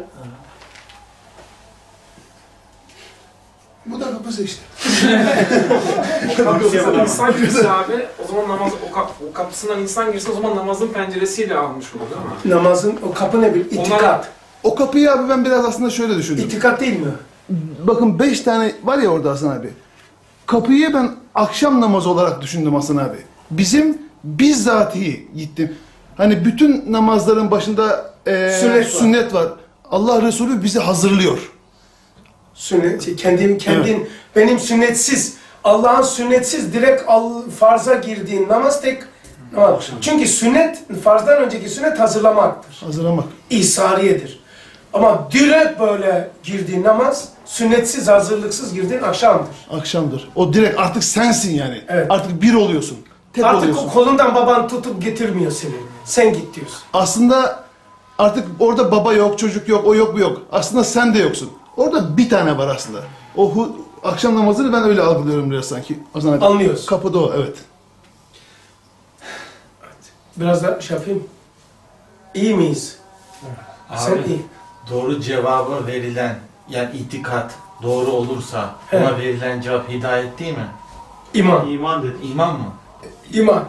Speaker 6: bu da kapısı işte.
Speaker 12: Kapısından insan girse abi, o zaman namaz, o, kap, o kapısından insan girse o zaman namazın penceresiyle almış olur değil mi?
Speaker 1: Namazın, o kapı ne bil? İtikat.
Speaker 6: O kapıyı abi ben biraz aslında şöyle düşündüm.
Speaker 1: İtikat değil mi?
Speaker 6: Bakın beş tane var ya orada Hasan abi. Kapıyı ben akşam namazı olarak düşündüm Hasan abi. Bizim bizzatihi gittim. Hani bütün namazların başında e,
Speaker 1: Sünnet var.
Speaker 6: sünnet var. Allah Resulü bizi hazırlıyor.
Speaker 1: Sünnet, kendin, kendin, benim sünnetsiz, Allah'ın sünnetsiz direkt al, farza girdiğin namaz tek namaz. Çünkü sünnet, farzdan önceki sünnet hazırlamaktır.
Speaker 6: Hazırlamak.
Speaker 1: İhsariyedir. Ama direkt böyle girdiğin namaz, sünnetsiz, hazırlıksız girdiğin akşamdır.
Speaker 6: Akşamdır. O direkt artık sensin yani.
Speaker 1: Evet.
Speaker 6: Artık bir oluyorsun. Tek
Speaker 1: Artık
Speaker 6: oluyorsun.
Speaker 1: kolundan baban tutup getirmiyor seni. Sen git diyorsun.
Speaker 6: Aslında artık orada baba yok, çocuk yok, o yok, bu yok. Aslında sen de yoksun. Orada bir tane var aslında. O hu, akşam namazını ben öyle algılıyorum biraz sanki. O zaman
Speaker 1: Anlıyorsun.
Speaker 6: Kapıda o, evet.
Speaker 1: Biraz da şey yapayım. İyi miyiz? Sen
Speaker 7: Abi,
Speaker 1: iyi.
Speaker 7: doğru cevabı verilen, yani itikat doğru olursa
Speaker 1: He.
Speaker 7: ona verilen cevap hidayet değil mi?
Speaker 1: İman.
Speaker 4: İman dedi.
Speaker 7: İman mı?
Speaker 1: İman.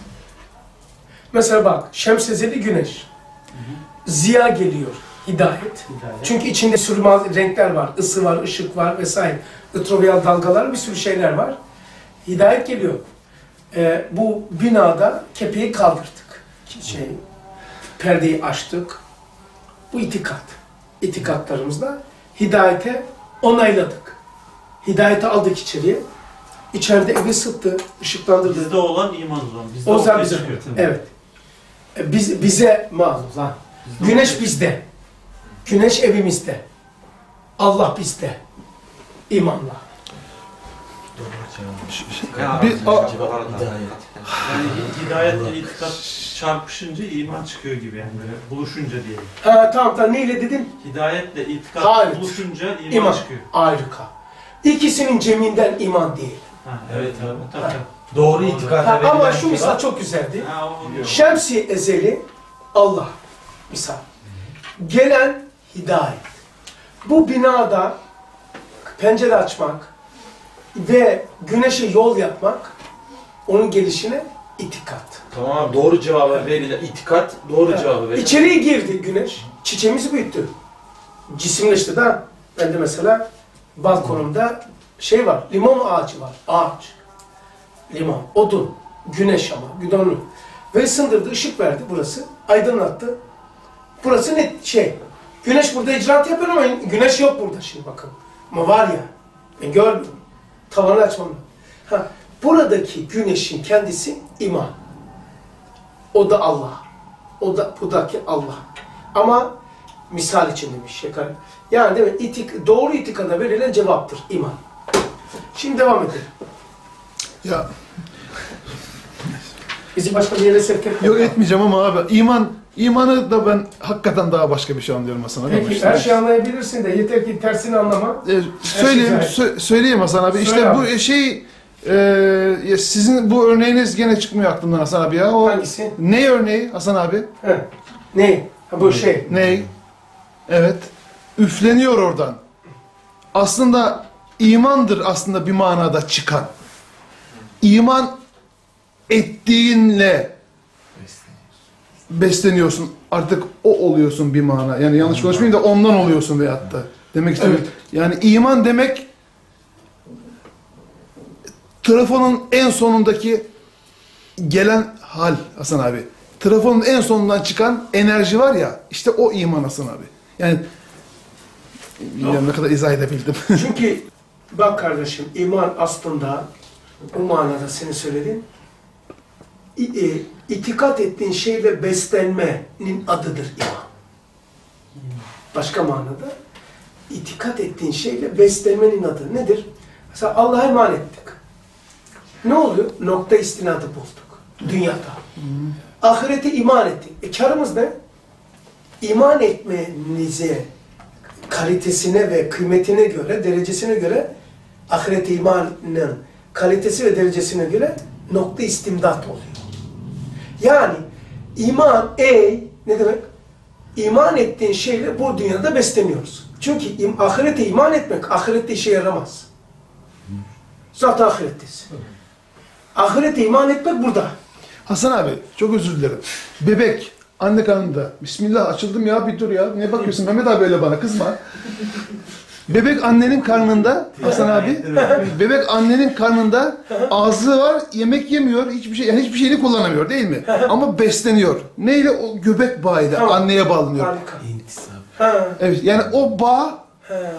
Speaker 1: Mesela bak, şemsezeli güneş. Ziya geliyor, hidayet.
Speaker 4: Hidayet.
Speaker 1: Çünkü içinde sürmaz renkler var, ısı var, ışık var vesaire. Itroviyal dalgalar, bir sürü şeyler var. Hidayet geliyor. Ee, bu binada kepeği kaldırdık. Şey, perdeyi açtık. Bu itikat. İtikatlarımızla hidayete onayladık. Hidayeti aldık içeriye. İçeride evi ısıttı, ışıklandırdı.
Speaker 4: Bizde olan iman o zaman. Bizde
Speaker 1: O
Speaker 4: ortaya
Speaker 1: zaman bize,
Speaker 4: çıkıyor.
Speaker 1: evet. E, Biz, bize mal lan.
Speaker 4: Bizde
Speaker 1: Güneş
Speaker 4: ortaya
Speaker 1: bizde. Güneş evimizde. Allah bizde. İmanla.
Speaker 7: Doğru cevap.
Speaker 2: Ya,
Speaker 6: Bir-
Speaker 2: bir,
Speaker 6: a-
Speaker 7: Cevap hidayet.
Speaker 4: Yani hidayetle itikat çarpışınca iman çıkıyor gibi yani böyle buluşunca diyelim.
Speaker 1: Ha, tamam tamam, neyle dedim?
Speaker 4: Hidayetle itikat
Speaker 1: Hayır.
Speaker 4: buluşunca iman,
Speaker 1: İman.
Speaker 4: çıkıyor.
Speaker 1: Harika. İkisinin ceminden iman değil.
Speaker 4: Ha,
Speaker 7: Evet
Speaker 4: evet
Speaker 7: abi.
Speaker 4: tabii. tabii.
Speaker 7: Doğru itikada
Speaker 1: Ha,
Speaker 7: verilen
Speaker 1: ama şu
Speaker 7: cevap.
Speaker 1: misal çok güzeldi.
Speaker 4: Ha, o oluyor.
Speaker 1: Şemsi ezeli Allah misal. Gelen hidayet. Bu binada pencere açmak ve güneşe yol yapmak, onun gelişine itikat.
Speaker 7: Tamam abi, doğru cevabı verilen itikat doğru
Speaker 1: Evet.
Speaker 7: cevabı verilen.
Speaker 1: İçeriye girdi güneş, çiçeğimizi büyüttü. Cisimleşti de. Ben de mesela balkonumda şey var, limon ağacı var, ağaç. Limon, odun, güneş ama, güdonlu. Ve ısındırdı, ışık verdi burası, aydınlattı. Burası ne şey, güneş burada icraat yapıyor ama güneş yok burada şimdi bakın. Ama var ya, ben görmüyorum. Tavanı açmam. Ha, buradaki güneşin kendisi iman. O da Allah. O da buradaki Allah. Ama misal için demiş Şekar. Yani değil mi? İtik, doğru itikada verilen cevaptır iman. Şimdi devam edelim.
Speaker 6: Ya
Speaker 1: Bizi başka bir yere sevk etme.
Speaker 6: yok etmeyeceğim ama abi iman imanı da ben hakikaten daha başka bir şey anlıyorum Hasan abi.
Speaker 1: Peki her şeyi anlayabilirsin de yeter ki tersini anlama.
Speaker 6: Ee, söyleyeyim
Speaker 1: şey
Speaker 6: sö- söyleyeyim Hasan abi.
Speaker 1: Söyle
Speaker 6: İşte
Speaker 1: abi.
Speaker 6: bu şey Ee, sizin bu örneğiniz gene çıkmıyor aklımdan Hasan abi ya. O
Speaker 1: Hangisi?
Speaker 6: ne örneği Hasan abi?
Speaker 1: He. Ne? Ha, bu şey.
Speaker 6: Ne? Evet. Üfleniyor oradan. Aslında imandır aslında bir manada çıkan. İman ettiğinle besleniyorsun. Artık o oluyorsun bir mana. Yani yanlış konuşmayayım da ondan oluyorsun veyahut da. Demek istiyorum.
Speaker 1: Evet.
Speaker 6: Yani iman demek trafonun en sonundaki gelen hal Hasan abi. Trafonun en sonundan çıkan enerji var ya, işte o iman Hasan abi. Yani bilmiyorum ne kadar izah edebildim.
Speaker 1: Çünkü bak kardeşim, iman aslında o manada senin söylediğin i- e, itikat ettiğin şeyle beslenmenin adıdır iman. Başka manada itikat ettiğin şeyle beslenmenin adı nedir? Mesela Allah'a iman ettik. Ne oluyor? Nokta istinadı bulduk. Dünyada. Ahirete iman ettik. E karımız ne? İman etmenize kalitesine ve kıymetine göre, derecesine göre ahirete imanın kalitesi ve derecesine göre nokta istimdat oluyor. Yani iman ey ne demek? İman ettiğin şeyle bu dünyada besleniyoruz. Çünkü im, ahirete iman etmek ahirette işe yaramaz. Zaten ahiretteyiz. Ahirete iman etmek burada.
Speaker 6: Hasan abi çok özür dilerim. Bebek anne karnında. Bismillah açıldım ya bir dur ya. Ne bakıyorsun Mehmet abi öyle bana kızma. Bebek annenin karnında Hasan abi. Bebek annenin karnında ağzı var, yemek yemiyor, hiçbir şey yani hiçbir şeyini kullanamıyor değil mi? Ama besleniyor. Neyle? O göbek bağıyla
Speaker 1: Tamam.
Speaker 6: anneye bağlanıyor.
Speaker 1: Harika.
Speaker 8: İntisap.
Speaker 1: Ha.
Speaker 6: Evet yani o bağ
Speaker 1: He, harika.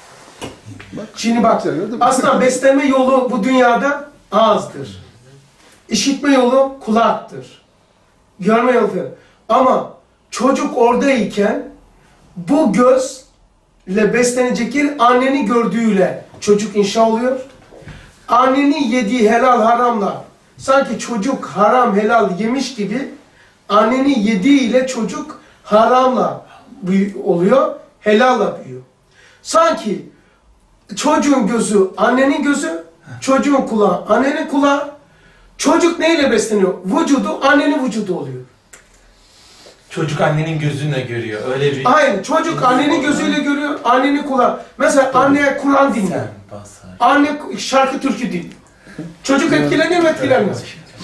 Speaker 1: Şimdi bak,
Speaker 6: Güzel, gördün mü?
Speaker 1: aslında beslenme yolu bu dünyada ağızdır. İşitme yolu kulaktır. Görme yolu. Ama çocuk oradayken bu gözle beslenecek yer annenin gördüğüyle çocuk inşa oluyor. Annenin yediği helal haramla sanki çocuk haram helal yemiş gibi annenin yediğiyle çocuk haramla büyü- oluyor, helalla büyüyor. Sanki çocuğun gözü annenin gözü, çocuğun kulağı annenin kulağı. Çocuk neyle besleniyor? Vücudu annenin vücudu oluyor.
Speaker 8: Çocuk annenin gözünle görüyor. Öyle bir...
Speaker 1: Aynı. Çocuk annenin gözüyle görüyor, annenin kulağı. Mesela anne Kur'an dinler.
Speaker 8: Sen basar.
Speaker 1: Anne şarkı türkü dinliyor. Çocuk etkilenir mi etkilenmez?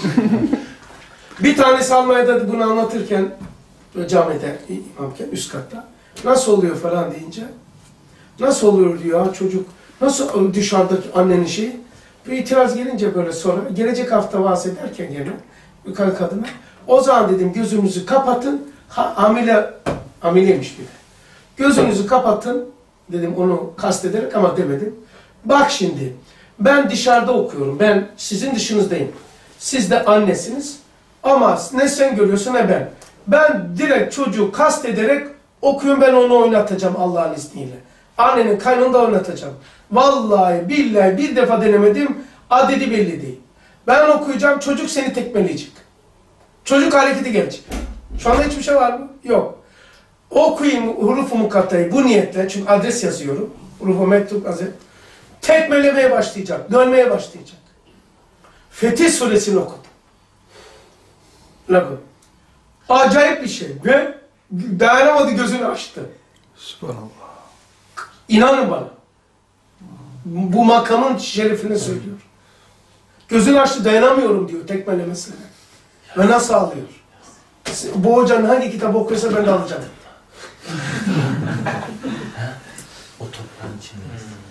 Speaker 1: Bir tanesi Almanya'da bunu anlatırken camide imamken üst katta nasıl oluyor falan deyince nasıl oluyor diyor ya çocuk nasıl dışarıdaki annenin şeyi bir itiraz gelince böyle sonra gelecek hafta bahsederken gene bir kadına o zaman dedim gözünüzü kapatın ha, amile amileymiş bir de gözünüzü kapatın dedim onu kastederek ama demedim bak şimdi ben dışarıda okuyorum ben sizin dışınızdayım siz de annesiniz ama ne sen görüyorsun ne ben ben direkt çocuğu kastederek okuyorum ben onu oynatacağım Allah'ın izniyle annenin karnında oynatacağım vallahi billahi bir defa denemedim adedi belli değil ben okuyacağım çocuk seni tekmeleyecek çocuk hareketi gelecek şu anda hiçbir şey var mı? Yok okuyayım hurufu mukattayı bu niyetle çünkü adres yazıyorum hurufu mektup adres tekmelemeye başlayacak dönmeye başlayacak Fetih suresini okudum Lakin. Acayip bir şey ve dayanamadı gözünü açtı.
Speaker 6: Subhanallah.
Speaker 1: İnanın bana. Bu makamın şerefine söylüyor. Gözünü açtı dayanamıyorum diyor tekmelemesine. Ve nasıl alıyor? Bu hocanın hangi kitabı okuyorsa ben de alacağım.
Speaker 8: O toprağın içinde.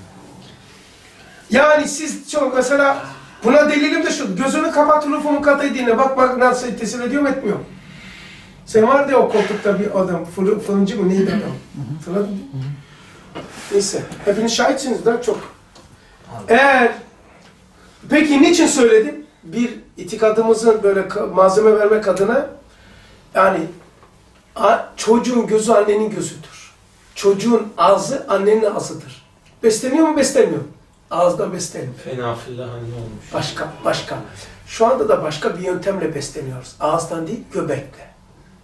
Speaker 1: Yani siz çok mesela buna delilim de şu gözünü kapat rufumun katayı dinle bak bak nasıl tesir ediyor mu etmiyor mu? Sen vardı ya o koltukta bir adam fırın, fırıncı mı neydi adam? Fırın. Neyse hepiniz şahitsiniz daha çok. Eğer peki niçin söyledim? Bir itikadımızın böyle malzeme vermek adına yani çocuğun gözü annenin gözüdür. Çocuğun ağzı annenin ağzıdır. Besleniyor mu beslemiyor mu? Ağızdan besleniyor.
Speaker 8: Fena fillahi ne olmuş?
Speaker 1: Başka, başka. Şu anda da başka bir yöntemle besleniyoruz. Ağızdan değil, göbekle.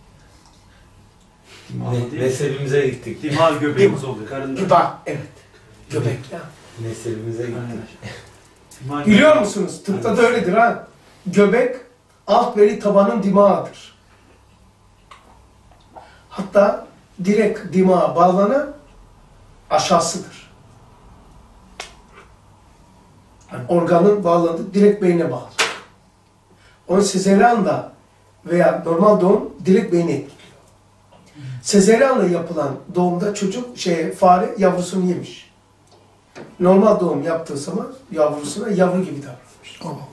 Speaker 8: Ne, nesebimize gittik.
Speaker 4: Dimar göbeğimiz oluyor. Karında.
Speaker 1: Güba, evet. Göbekle.
Speaker 8: Nesebimize gittik.
Speaker 1: Biliyor musunuz? Tıpta da öyledir ha. Göbek alt veri tabanın dimağıdır. Hatta direkt dimağa bağlanan aşağısıdır. Yani organın bağlandığı direkt beyne bağlı. Onun sezeryanla veya normal doğum direkt beyni etkiliyor. Sezeryanla yapılan doğumda çocuk şey fare yavrusunu yemiş. Normal doğum yaptığı zaman yavrusuna yavru gibi davranmış.
Speaker 6: Allah.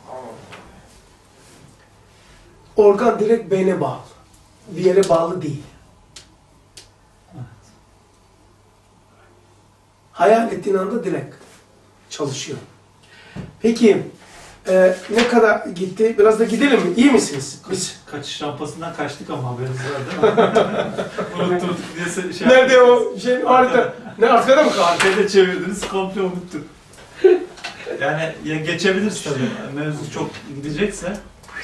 Speaker 1: Organ direkt beyne bağlı. Bir yere bağlı değil. Hayal ettiğin anda direkt çalışıyor. Peki e, ne kadar gitti? Biraz da gidelim mi? İyi misiniz? Biz.
Speaker 4: Kaçış rampasından kaçtık ama haberiniz var değil mi? Unuttuk diye şey
Speaker 1: Nerede o şey harita? Ne arkada mı kaldı?
Speaker 4: Arkada çevirdiniz, komple unuttuk. Yani ya geçebiliriz tabii. Mevzu çok gidecekse.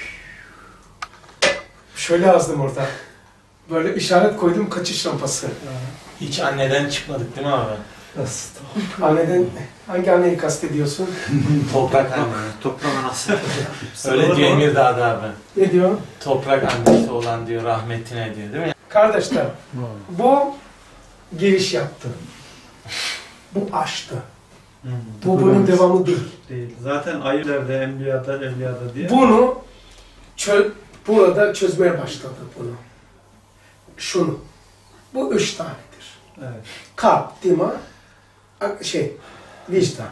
Speaker 1: Şöyle yazdım orada. Böyle işaret koydum kaçış rampası.
Speaker 8: Hiç anneden çıkmadık değil mi abi?
Speaker 1: Anneden hangi anneyi kastediyorsun?
Speaker 8: Toprak anne.
Speaker 2: Toprak anası.
Speaker 8: Öyle diyor Emirdağ'da abi.
Speaker 1: Ne diyor?
Speaker 8: Toprak annesi olan diyor, rahmetine diyor değil mi?
Speaker 1: Kardeşler, bu giriş yaptı. Bu aştı. Bu bunun devamı değil.
Speaker 4: Değil. Zaten ayıplarda, enbiyada, evliyada diye.
Speaker 1: Bunu çö burada çözmeye başladı bunu. Şunu. Bu üç tanedir.
Speaker 4: Evet.
Speaker 1: Kalp, dima, şey, vicdan.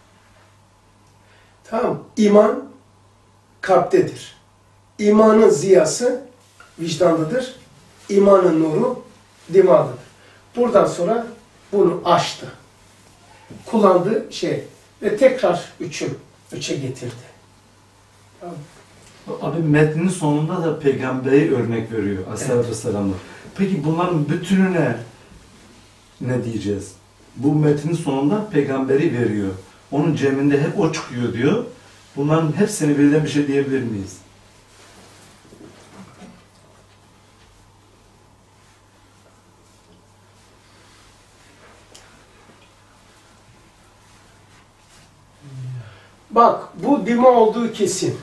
Speaker 1: Tamam. İman kalptedir. İmanın ziyası vicdandadır. İmanın nuru dimağdadır. Buradan sonra bunu aştı. Kullandığı şey ve tekrar üçü, üçe getirdi. Tamam.
Speaker 10: Abi metnin sonunda da peygamberi örnek veriyor Aleyhisselatü Vesselam'la. Peki bunların bütününe ne diyeceğiz? Bu metnin sonunda peygamberi veriyor. Onun ceminde hep o çıkıyor diyor. Bunların hepsini birden bir şey diyebilir miyiz?
Speaker 1: Bak bu dima olduğu kesin.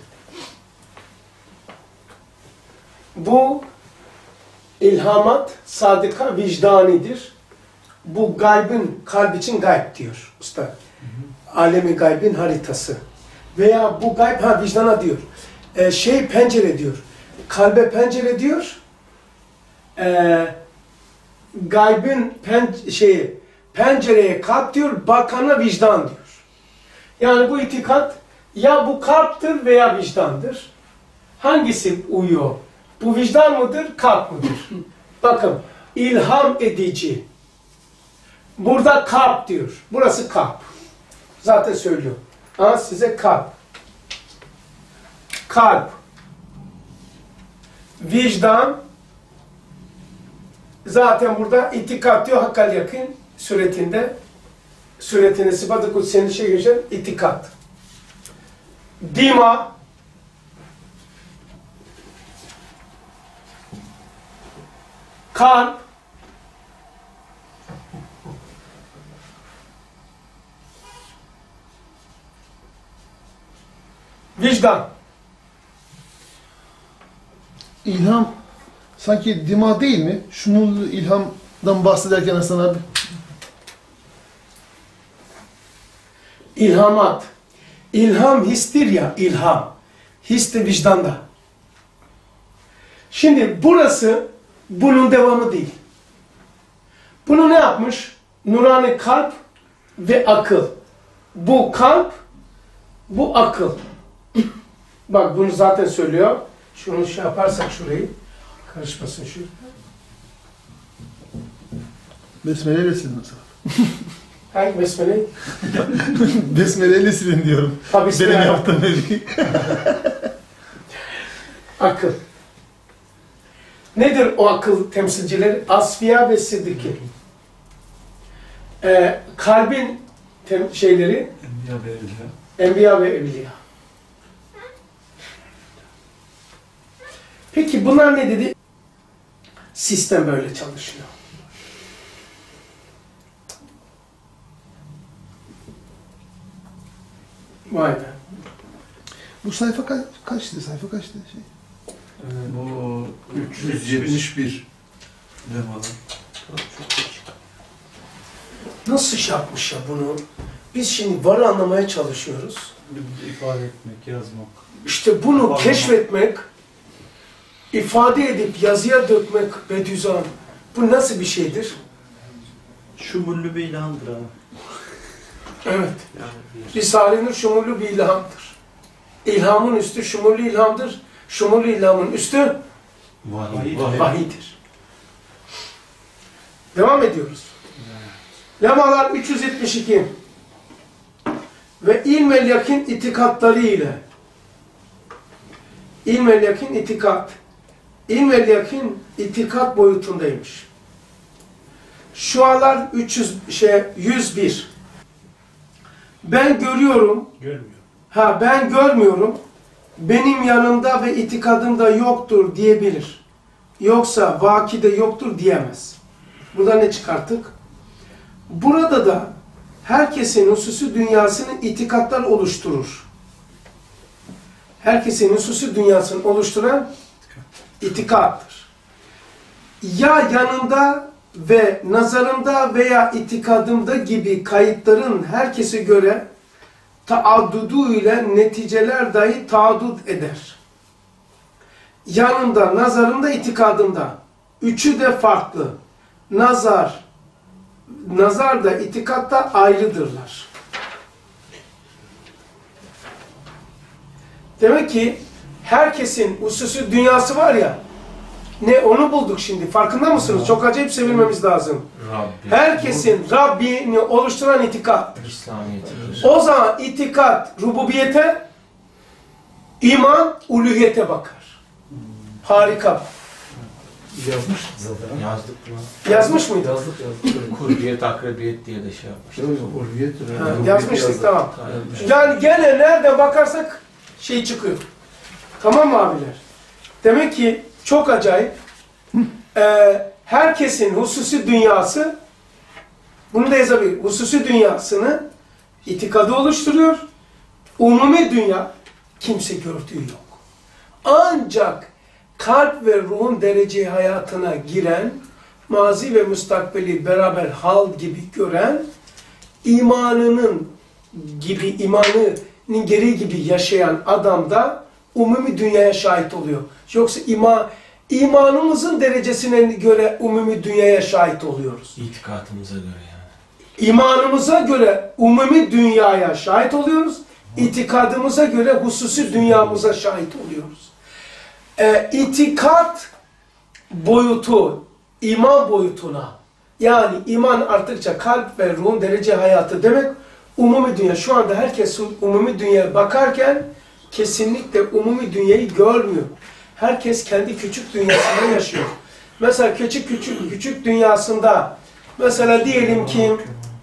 Speaker 1: Bu ilhamat, sadıka, vicdanidir. Bu gaybın, kalp için gayb diyor usta. Hı hı. Alemi gaybin haritası. Veya bu gayb, ha vicdana diyor. Ee, şey pencere diyor. Kalbe pencere diyor. Ee, gaybın pen, şeyi, pencereye kalp diyor, bakana vicdan diyor. Yani bu itikat ya bu kalptir veya vicdandır. Hangisi uyuyor? Bu vicdan mıdır, kalp mıdır? Bakın, ilham edici. Burada kalp diyor. Burası kalp. Zaten söylüyor. Ama size kalp. Kalp. Vicdan. Zaten burada itikat diyor, hakkal yakın suretinde. Suretinde sıfatı kutsiyeni şey geçen itikat. Dima. Kalp. Vicdan.
Speaker 6: İlham sanki dima değil mi? Şunu ilhamdan bahsederken Hasan abi.
Speaker 1: İlhamat. İlham histir ya, ilham. His de vicdanda. Şimdi burası bunun devamı değil. Bunu ne yapmış? Nurani kalp ve akıl. Bu kalp, bu akıl. Bak bunu zaten söylüyor. Şunu şey yaparsak şurayı, karışmasın şu.
Speaker 6: Besmele'yle silin mesela.
Speaker 1: Hangi besmele?
Speaker 6: Besmele'yle silin diyorum.
Speaker 1: Tabii
Speaker 6: Benim
Speaker 1: bismillah.
Speaker 6: yaptığım nevi.
Speaker 1: Akıl. Nedir o akıl temsilcileri? Asfiya ve Siddiki. Ee, kalbin tem şeyleri
Speaker 10: Enbiya ve Evliya.
Speaker 1: Enbiya ve Evliya. Peki bunlar ne dedi? Sistem böyle çalışıyor. Vay be.
Speaker 6: Bu sayfa kaç, kaçtı? Sayfa kaçtı? Şey.
Speaker 10: Bu üç yüz yetmiş bir.
Speaker 1: Nasıl şey yapmış ya bunu? Biz şimdi varı anlamaya çalışıyoruz.
Speaker 10: İfade etmek, yazmak.
Speaker 1: İşte bunu keşfetmek, ifade edip yazıya dökmek Bediüzzaman. Bu nasıl bir şeydir?
Speaker 4: Şumullü bir ilandır abi.
Speaker 1: Evet. Risale-i Nur şumurlu bir ilhamdır. İlhamın üstü şumurlu ilhamdır. Şumurlu ilhamın üstü
Speaker 10: Vahiy.
Speaker 1: vahiydir. Devam ediyoruz. Lemalar üç yüz yetmiş iki ve ilmel yakin itikatları ile ilmel yakin itikat ilmel yakin itikat boyutundaymış. Şualar üç yüz şey yüz bir. Ben görüyorum.
Speaker 12: Görmüyor.
Speaker 1: Ha ben görmüyorum. Benim yanımda ve itikadımda yoktur diyebilir. Yoksa vakide yoktur diyemez. Burada ne çıkarttık? Burada da herkesin hususi dünyasını itikatlar oluşturur. Herkesin hususi dünyasını oluşturan itikattır. Ya yanımda ve nazarımda veya itikadımda gibi kayıtların herkese göre taaddudu ile neticeler dahi taaddud eder. Yanımda, nazarımda, itikadımda. Üçü de farklı. Nazar, nazar da itikat da ayrıdırlar. Demek ki herkesin hususi dünyası var ya, ne onu bulduk şimdi. Farkında mısınız? Çok acayip sevilmemiz lazım.
Speaker 7: Rabbi.
Speaker 1: Herkesin Rabbini oluşturan itikat.
Speaker 7: İslamiyet'tir.
Speaker 1: O zaman itikat rububiyete, iman uluhiyete bakar. Harika.
Speaker 10: Yazmıştık zaten.
Speaker 7: Yazdık mı?
Speaker 1: Yazmış mıydı?
Speaker 10: Yazdık yazdık.
Speaker 7: Kurbiyet, akrabiyet diye de şey yapmıştık.
Speaker 10: Yok yok, ulviyettir.
Speaker 1: Ha, yazmıştık tamam.
Speaker 7: Yazdık.
Speaker 1: Yani gene nereden bakarsak şey çıkıyor. Tamam mı abiler? Demek ki çok acayip. Ee, herkesin hususi dünyası, bunu da yazabilir. Hususi dünyasını itikadı oluşturuyor. Umumi dünya kimse gördüğü yok. Ancak kalp ve ruhun derece hayatına giren, mazi ve müstakbeli beraber hal gibi gören, imanının gibi, imanının gereği gibi yaşayan adam da umumi dünyaya şahit oluyor. Yoksa ima, imanımızın derecesine göre umumi dünyaya şahit oluyoruz.
Speaker 7: İtikatımıza göre yani.
Speaker 1: İmanımıza göre umumi dünyaya şahit oluyoruz. İtikadımıza göre hususi dünyamıza şahit oluyoruz. Ee, itikat boyutu, iman boyutuna, yani iman arttıkça kalp ve ruhun derece hayatı demek umumi dünya. Şu anda herkes umumi dünyaya bakarken kesinlikle umumi dünyayı görmüyor. Herkes kendi küçük dünyasında yaşıyor. Mesela küçük küçük küçük dünyasında, mesela diyelim ki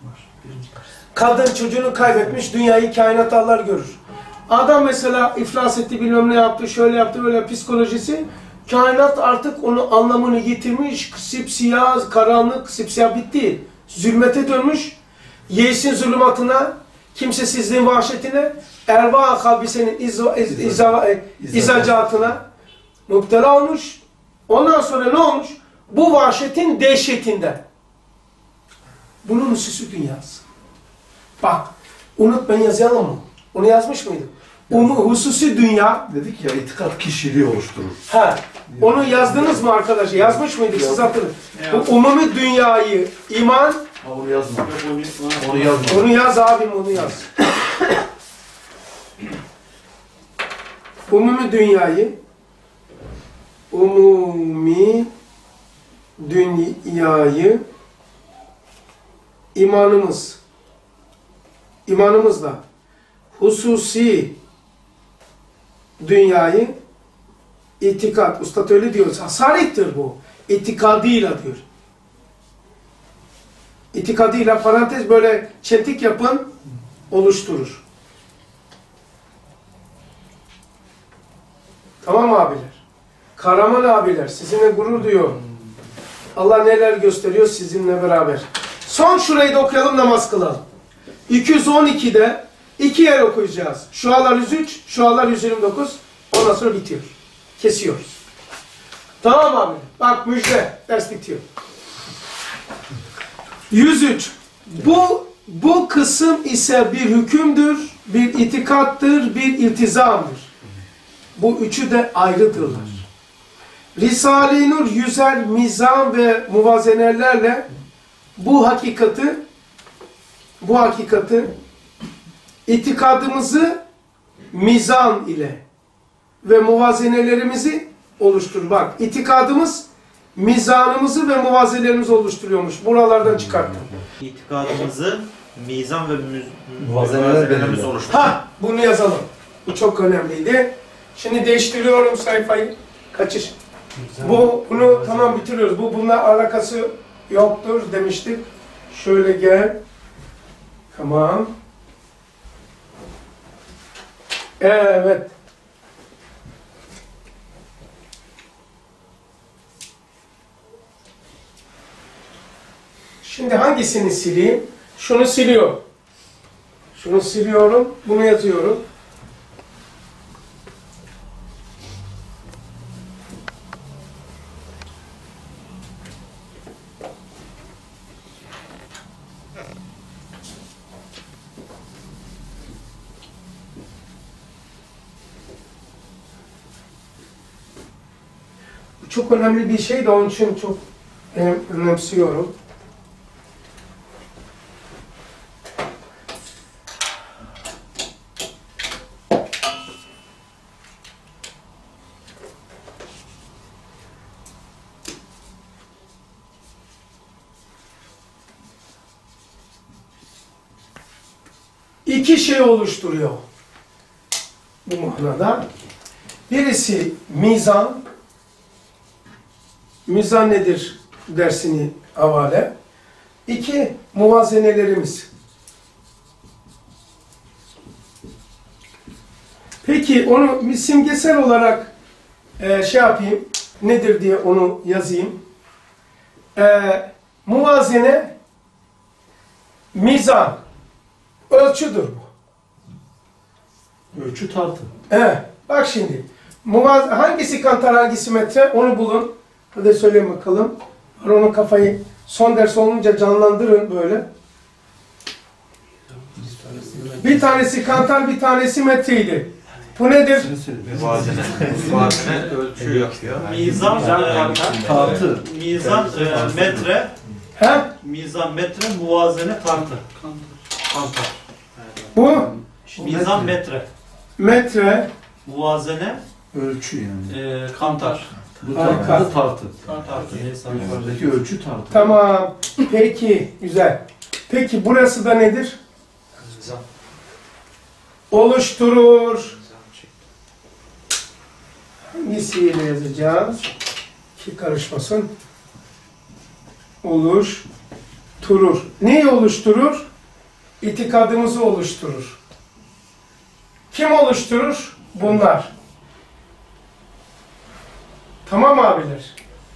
Speaker 1: kadın çocuğunu kaybetmiş, dünyayı kainat Allah görür. Adam mesela iflas etti, bilmem ne yaptı, şöyle yaptı, böyle psikolojisi. Kainat artık onun anlamını yitirmiş, sipsiyah, karanlık, sipsiyah bitti. Zulmete dönmüş, yeisin zulümatına, kimsesizliğin vahşetine, erva kalbisenin iza, iz, iza, izacatına müptela olmuş. Ondan sonra ne olmuş? Bu vahşetin dehşetinden. Bunun hususi dünyası. Bak, unutmayın, yazalım mı? Onu yazmış mıydım? Umu, hususi dünya.
Speaker 10: Dedik ya, itikat kişiliği oluşturur.
Speaker 1: Ha, onu yazdınız mı arkadaşlar? Yazmış mıydık? Siz hatırlayın. Bu umumi dünyayı iman.
Speaker 10: Ha, onu yazma. Onu yazma.
Speaker 1: Onu yaz abim, onu yaz. Umumi dünyayı umumi dünyayı imanımız imanımızla hususi dünyayı itikat, Üstad öyle diyor, sarihtir bu. İtikadıyla diyor. İtikadıyla parantez böyle çentik yapın, oluşturur. Tamam mı abiler? Kahraman abiler, sizinle gurur duyuyor. Allah neler gösteriyor sizinle beraber. Son şurayı da okuyalım, namaz kılalım. iki yüz on iki'de iki yer okuyacağız. Şualar yüz üç, şualar yüz yirmi dokuz. Ondan sonra bitiyor. Kesiyoruz. Tamam abi. Bak müjde. Ders bitiyor. yüz üç. Bu, bu kısım ise bir hükümdür, bir itikattır, bir iltizamdır. Bu üçü de ayrıdırlar. Risale-i Nur yüzer mizan ve muvazenelerle bu hakikati bu hakikati itikadımızı mizan ile ve muvazenelerimizi oluşturur. Bak, itikadımız mizanımızı ve muvazenelerimizi oluşturuyormuş. Buralardan çıkarttım.
Speaker 2: İtikadımızı mizan ve müz-
Speaker 10: Muvazeneler
Speaker 2: muvazenelerimiz
Speaker 10: belirler.
Speaker 2: oluşturur.
Speaker 1: Ha, bunu yazalım. Bu çok önemliydi. Şimdi değiştiriyorum sayfayı. Kaçış. Bu, bunu tamam bitiriyoruz. Bu bununla alakası yoktur demiştik. Şöyle gel. Tamam. Evet. Şimdi hangisini sileyim? Şunu siliyor. Şunu siliyorum. Bunu yazıyorum. Çok önemli bir şey de onun için çok e, önemsiyorum. İki şey oluşturuyor bu manada. Birisi mizan. Mizan nedir dersini havale. İki, muvazenelerimiz. Peki onu bir simgesel olarak e, şey yapayım, nedir diye onu yazayım. E, muvazene, mizan, ölçüdür bu.
Speaker 10: Ölçü tartı.
Speaker 1: Evet, bak şimdi. Muvaz hangisi kantar, hangisi metre onu bulun. Hadi söyleyin bakalım. Onun kafayı son ders olunca canlandırın böyle. Bir tanesi kantar, bir tanesi metreydi. Bu nedir?
Speaker 2: Muvazene. Muvazene ölçü yapıyor.
Speaker 4: Mizan, e,
Speaker 10: Tartı.
Speaker 4: mizan e, metre,
Speaker 1: He?
Speaker 4: mizan metre, muvazene tartı. Kantar.
Speaker 1: Bu
Speaker 4: Mizan metre,
Speaker 1: metre,
Speaker 4: muvazene
Speaker 10: Ölçü yani.
Speaker 4: e, kantar.
Speaker 10: Bu
Speaker 1: Harika.
Speaker 10: tartı da tartı.
Speaker 4: Tartı. neyse.
Speaker 10: Yukarıdaki ölçü tartı.
Speaker 1: tamam. Peki, güzel. Peki burası da nedir? Oluşturur. Hangisiyle yazacağız? Ki karışmasın. Oluşturur. Neyi oluşturur? İtikadımızı oluşturur. Kim oluşturur? Bunlar. Tamam abiler.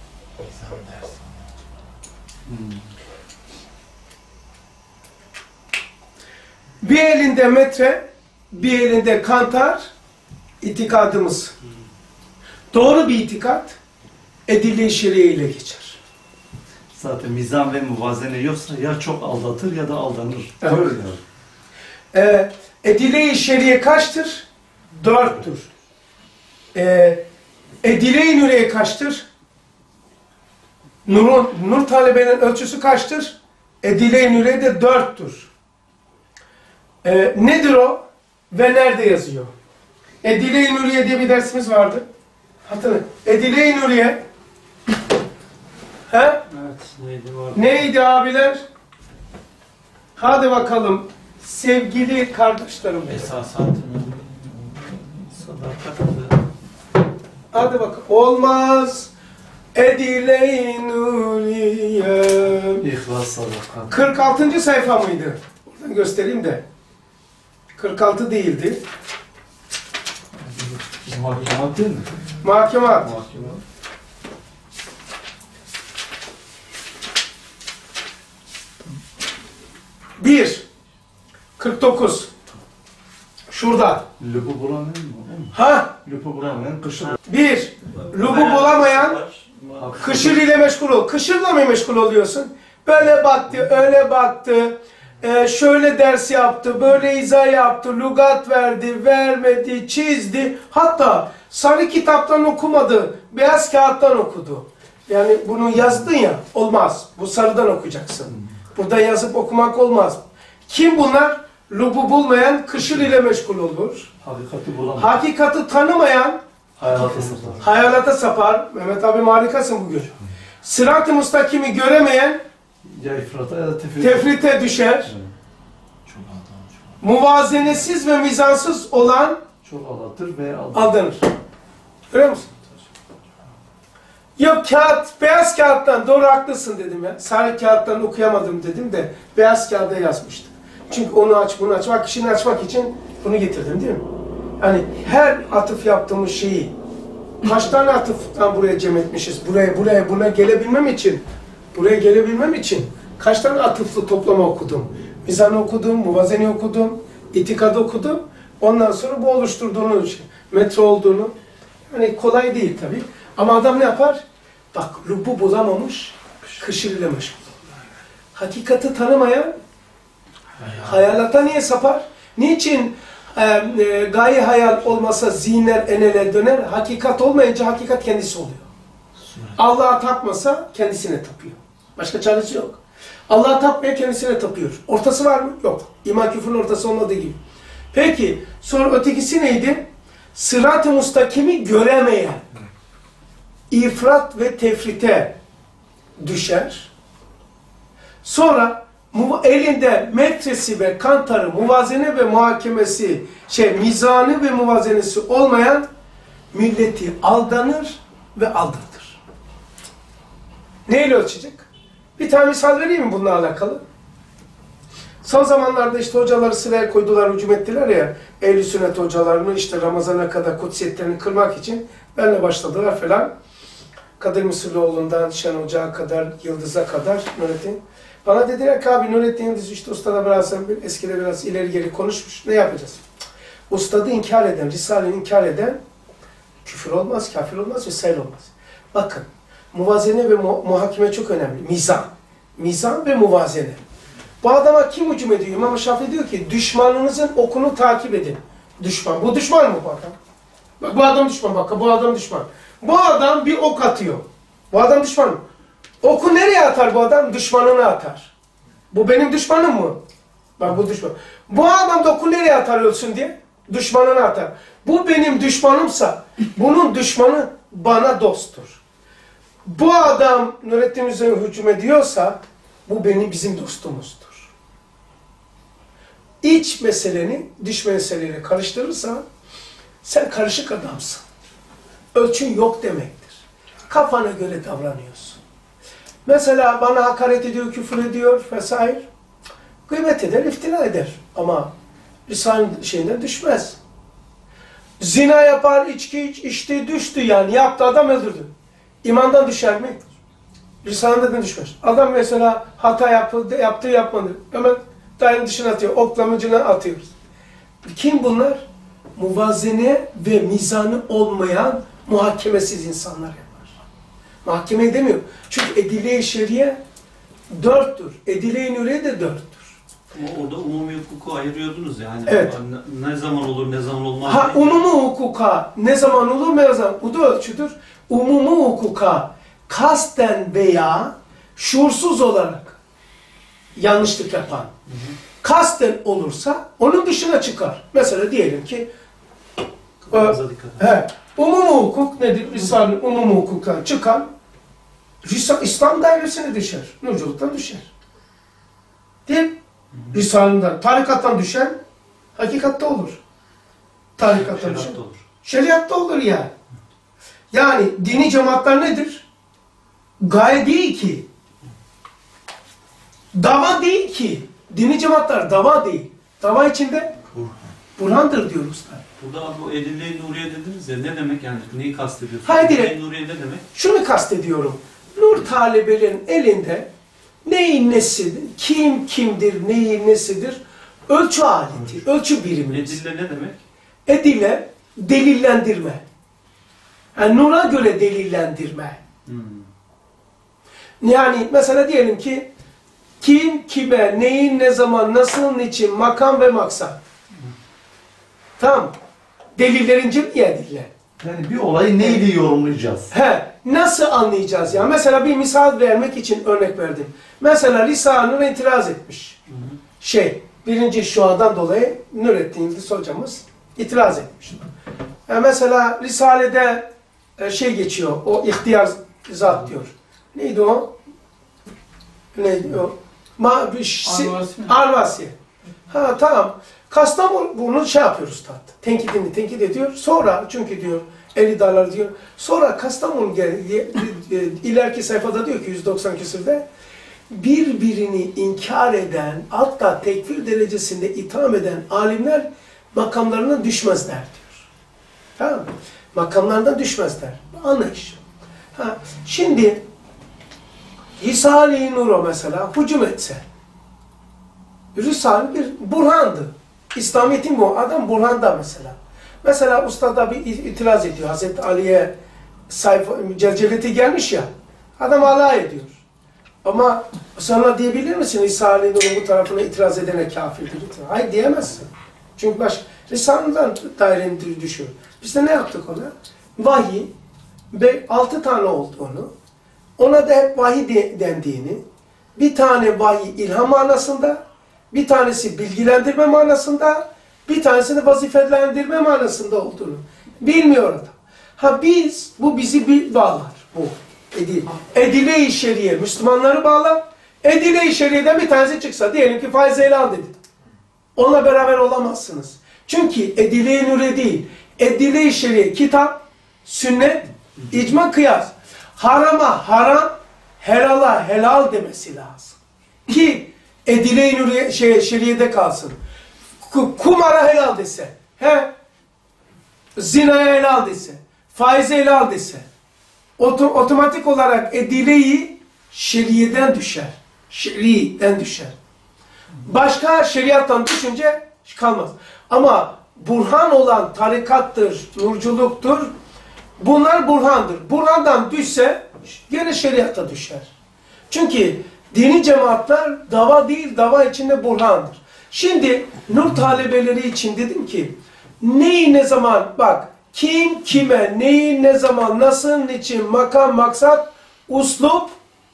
Speaker 1: Bir elinde metre, bir elinde kantar, itikadımız. Doğru bir itikat, edille-i şer'iye ile geçer.
Speaker 10: Zaten mizan ve muvazene yoksa ya çok aldatır ya da aldanır.
Speaker 1: Evet.
Speaker 10: Öyle yani.
Speaker 1: Ee, edile-i şer'iye kaçtır? Dörttür. Ee, edile-i nuriye kaçtır? Nurun, nur talebenin ölçüsü kaçtır? Edile-i nuriye de dörttür. Ee, nedir o? Ve nerede yazıyor? Edile-i nuriye diye bir dersimiz vardı. Hatırlayın. Edile-i nuriye he?
Speaker 4: Evet, neydi var?
Speaker 1: Neydi abiler? Hadi bakalım. Sevgili kardeşlerim.
Speaker 4: Esasat mı? Sadakat mı?
Speaker 1: Hadi bak. Olmaz. Edile-i nuriye.
Speaker 10: İhlas, sadakat.
Speaker 1: kırk altıncı sayfa mıydı? Oradan göstereyim de. kırk altı değildi.
Speaker 10: Mahkemat değil mi?
Speaker 1: Mahkemat. Bir. kırk dokuz. Şurada.
Speaker 10: Lübü bulamayan mı?
Speaker 1: Ha?
Speaker 10: Lübü bulamayan kışır.
Speaker 1: Bir, lubu bulamayan kışır ile meşgul ol. Kışırla mı meşgul oluyorsun? Böyle baktı, öyle baktı, e, şöyle ders yaptı, böyle izah yaptı, lügat verdi, vermedi, çizdi. Hatta sarı kitaptan okumadı, beyaz kağıttan okudu. Yani bunu yazdın ya, olmaz. Bu sarıdan okuyacaksın. Burada yazıp okumak olmaz. Kim bunlar? Lubu bulmayan kışır ile meşgul olur.
Speaker 10: Hakikati bulamayan.
Speaker 1: Hakikati tanımayan
Speaker 10: Hayalata sapar.
Speaker 1: hayalata sapar. Mehmet abi harikasın bugün. Sırat-ı mustakimi göremeyen
Speaker 10: Ya ifrata ya da tefrite.
Speaker 1: tefrite düşer. Muvazenesiz ve mizansız olan
Speaker 10: Çok aldatır ve aldatır.
Speaker 1: aldanır. Görüyor musun? Yok kağıt, beyaz kağıttan doğru haklısın dedim ya. Sarı kağıttan okuyamadım dedim de beyaz kağıda yazmıştım. Çünkü onu aç, bunu aç. Bak işini açmak için bunu getirdim değil mi? Yani her atıf yaptığımız şeyi kaç tane atıftan buraya cem etmişiz? Buraya, buraya, buna gelebilmem için buraya gelebilmem için kaç tane atıflı toplama okudum? Mizanı okudum, muvazeni okudum, itikadı okudum. Ondan sonra bu oluşturduğunu, metre olduğunu. Hani kolay değil tabii. Ama adam ne yapar? Bak lubu bulamamış, kışır ile meşgul. Hakikati tanımayan hayalata niye sapar? Niçin e, e, gaye hayal olmasa zihinler enele döner? Hakikat olmayınca hakikat kendisi oluyor. Allah'a tapmasa kendisine tapıyor. Başka çaresi yok. Allah'a tapmaya kendisine tapıyor. Ortası var mı? Yok. İman küfrün ortası olmadığı gibi. Peki, sonra ötekisi neydi? Sırat-ı mustakimi göremeyen, ifrat ve tefrite düşer. Sonra elinde metresi ve kantarı, muvazene ve muhakemesi, şey mizanı ve muvazenesi olmayan milleti aldanır ve aldatır. Neyle ölçecek? Bir tane misal vereyim mi bununla alakalı? Son zamanlarda işte hocaları sıraya koydular, hücum ettiler ya, ehl-i sünnet hocalarını işte Ramazan'a kadar kutsiyetlerini kırmak için benle başladılar falan. Kadir Mısırlıoğlu'ndan Şen Hoca'ya kadar, Yıldız'a kadar Nurettin. Bana dediler ki abi Nurettin Yıldız işte ustada biraz, eskide biraz ileri geri konuşmuş, ne yapacağız? Ustadı inkar eden, Risale'yi inkar eden küfür olmaz, kafir olmaz ve sel olmaz. Bakın, muvazene ve mu muhakeme çok önemli. Mizan. Mizan ve muvazene. Bu adama kim hücum ediyor? İmam Şafii diyor ki düşmanınızın okunu takip edin. Düşman. Bu düşman mı bu adam? Bak bu adam düşman. Bak bu adam düşman. Bu adam bir ok atıyor. Bu adam düşman mı? Oku nereye atar bu adam? Düşmanına atar. Bu benim düşmanım mı? Bak bu düşman. Bu adam da oku nereye atar ölsün diye? Düşmanına atar. Bu benim düşmanımsa bunun düşmanı bana dosttur. Bu adam Nurettin üzerine hücum ediyorsa bu benim bizim dostumuzdur. İç meseleni dış meseleyle karıştırırsa sen karışık adamsın. Ölçün yok demektir. Kafana göre davranıyorsun. Mesela bana hakaret ediyor, küfür ediyor vesaire. Gıybet eder, iftira eder. Ama lisan şeyinden düşmez. Zina yapar, içki iç, içti, düştü yani. Yaptı, adam öldürdü. İmandan düşer mi? Lisanından düşmez. Adam mesela hata yaptı, yaptı, yapmadı. Hemen dairenin dışına atıyor. Oklamacına atıyoruz. Kim bunlar? Muvazene ve mizanı olmayan muhakemesiz insanlar yapar. Mahkeme demiyor. Çünkü edile-i şeriye dörttür. Edile-i nuriye de dörttür.
Speaker 4: Ama orada umumi hukuku ayırıyordunuz yani.
Speaker 1: Evet.
Speaker 4: Ne, ne zaman olur, ne zaman olmaz.
Speaker 1: Ha, umumi hukuka ne zaman olur, ne zaman? Bu da ölçüdür. Umumi hukuka kasten veya şuursuz olarak yanlışlık yapan, hı hı. kasten olursa onun dışına çıkar. Mesela diyelim ki e, he, umumi hukuk nedir? Risale-i umumi hukuktan çıkan İslam dairesine düşer. Nurculuktan düşer. Değil mi? Risale'den, tarikattan düşen hakikatte olur. Tarikattan düşen. Olur. Şeriatta olur yani. Yani dini cemaatler nedir? Gaye değil ki. Dava değil ki. Dini cemaatler dava değil. Dava içinde burhandır diyoruz.
Speaker 4: Burada bu edille-i nuriye dediniz ya, ne demek yani? Neyi kastediyorsunuz?
Speaker 1: Haydi.
Speaker 4: Edille-i nuriye ne demek?
Speaker 1: Şunu kastediyorum. Nur talebelerin elinde neyin nesidir, kim kimdir, neyin nesidir Ölçü aleti, ölçü birimi.
Speaker 4: Edille ne demek?
Speaker 1: Edille delillendirme. Yani nura göre delillendirme.
Speaker 4: Hmm.
Speaker 1: Yani mesela diyelim ki kim, kime, neyin, ne zaman, nasıl, niçin, makam ve maksat. Hmm. Tamam. Delillerin cem'i edille.
Speaker 10: Yani bir olayı neyle yorumlayacağız?
Speaker 1: He, nasıl anlayacağız ya? Mesela bir misal vermek için örnek verdim. Mesela Risale-i itiraz etmiş. Hı hı. Şey, birinci şuadan dolayı Nurettin Yıldız hocamız itiraz etmiş. Yani mesela Risale'de şey geçiyor, o ihtiyar zat diyor. Neydi o? Neydi o? Ma, Arvasi. Ha tamam. Kastamonu bunu şey yapıyoruz tat. Tenkidini tenkit ediyor. Sonra çünkü diyor elli dolar diyor. Sonra Kastamonu geldi. İleriki sayfada diyor ki yüz doksan küsürde birbirini inkar eden, hatta tekfir derecesinde itham eden alimler makamlarına düşmezler diyor. Tamam mı? Makamlarından düşmezler. Anlayış. Ha, şimdi Risale-i Nur'a mesela hücum etse, Risale bir burhandı. İslamiyet'in bu adam burhanda mesela. Mesela ustada bir itiraz ediyor. Hazreti Ali'ye sayfa, celceleti gelmiş ya, adam alay ediyor. Ama sonra diyebilir misin Risale-i Nur'un bu tarafına itiraz edene kafirdir? Hayır diyemezsin. Çünkü baş Risale'den dairenin düşüyor. Biz de ne yaptık ona? Vahiy ve altı tane oldu onu. Ona da hep vahiy de, dendiğini, bir tane vahiy ilham manasında, bir tanesi bilgilendirme manasında, bir tanesi de vazifelendirme manasında olduğunu bilmiyor adam. Ha biz, bu bizi bir bağlar. Bu edil. Edile-i şeriye Müslümanları bağlar. Edile-i şeriyeden bir tanesi çıksa, diyelim ki faiz ilan dedi. Onunla beraber olamazsınız. Çünkü edile-i nure değil, edile-i şeriye kitap, sünnet, icma, kıyas. Harama haram, helala helal demesi lazım. Ki edile-i nure şey, şeriyede kalsın. Kumara helal dese, he, zinaya helal dese, faize helal dese, otom otomatik olarak edile-i şeriyeden düşer. Şeriden düşer. Başka şeriattan düşünce kalmaz. Ama burhan olan tarikattır, nurculuktur. Bunlar burhandır. Burhandan düşse gene şeriata düşer. Çünkü dini cemaatler dava değil, dava içinde burhandır. Şimdi nur talebeleri için dedim ki neyi ne zaman, bak kim kime, neyi ne zaman, nasıl, niçin, makam, maksat, uslup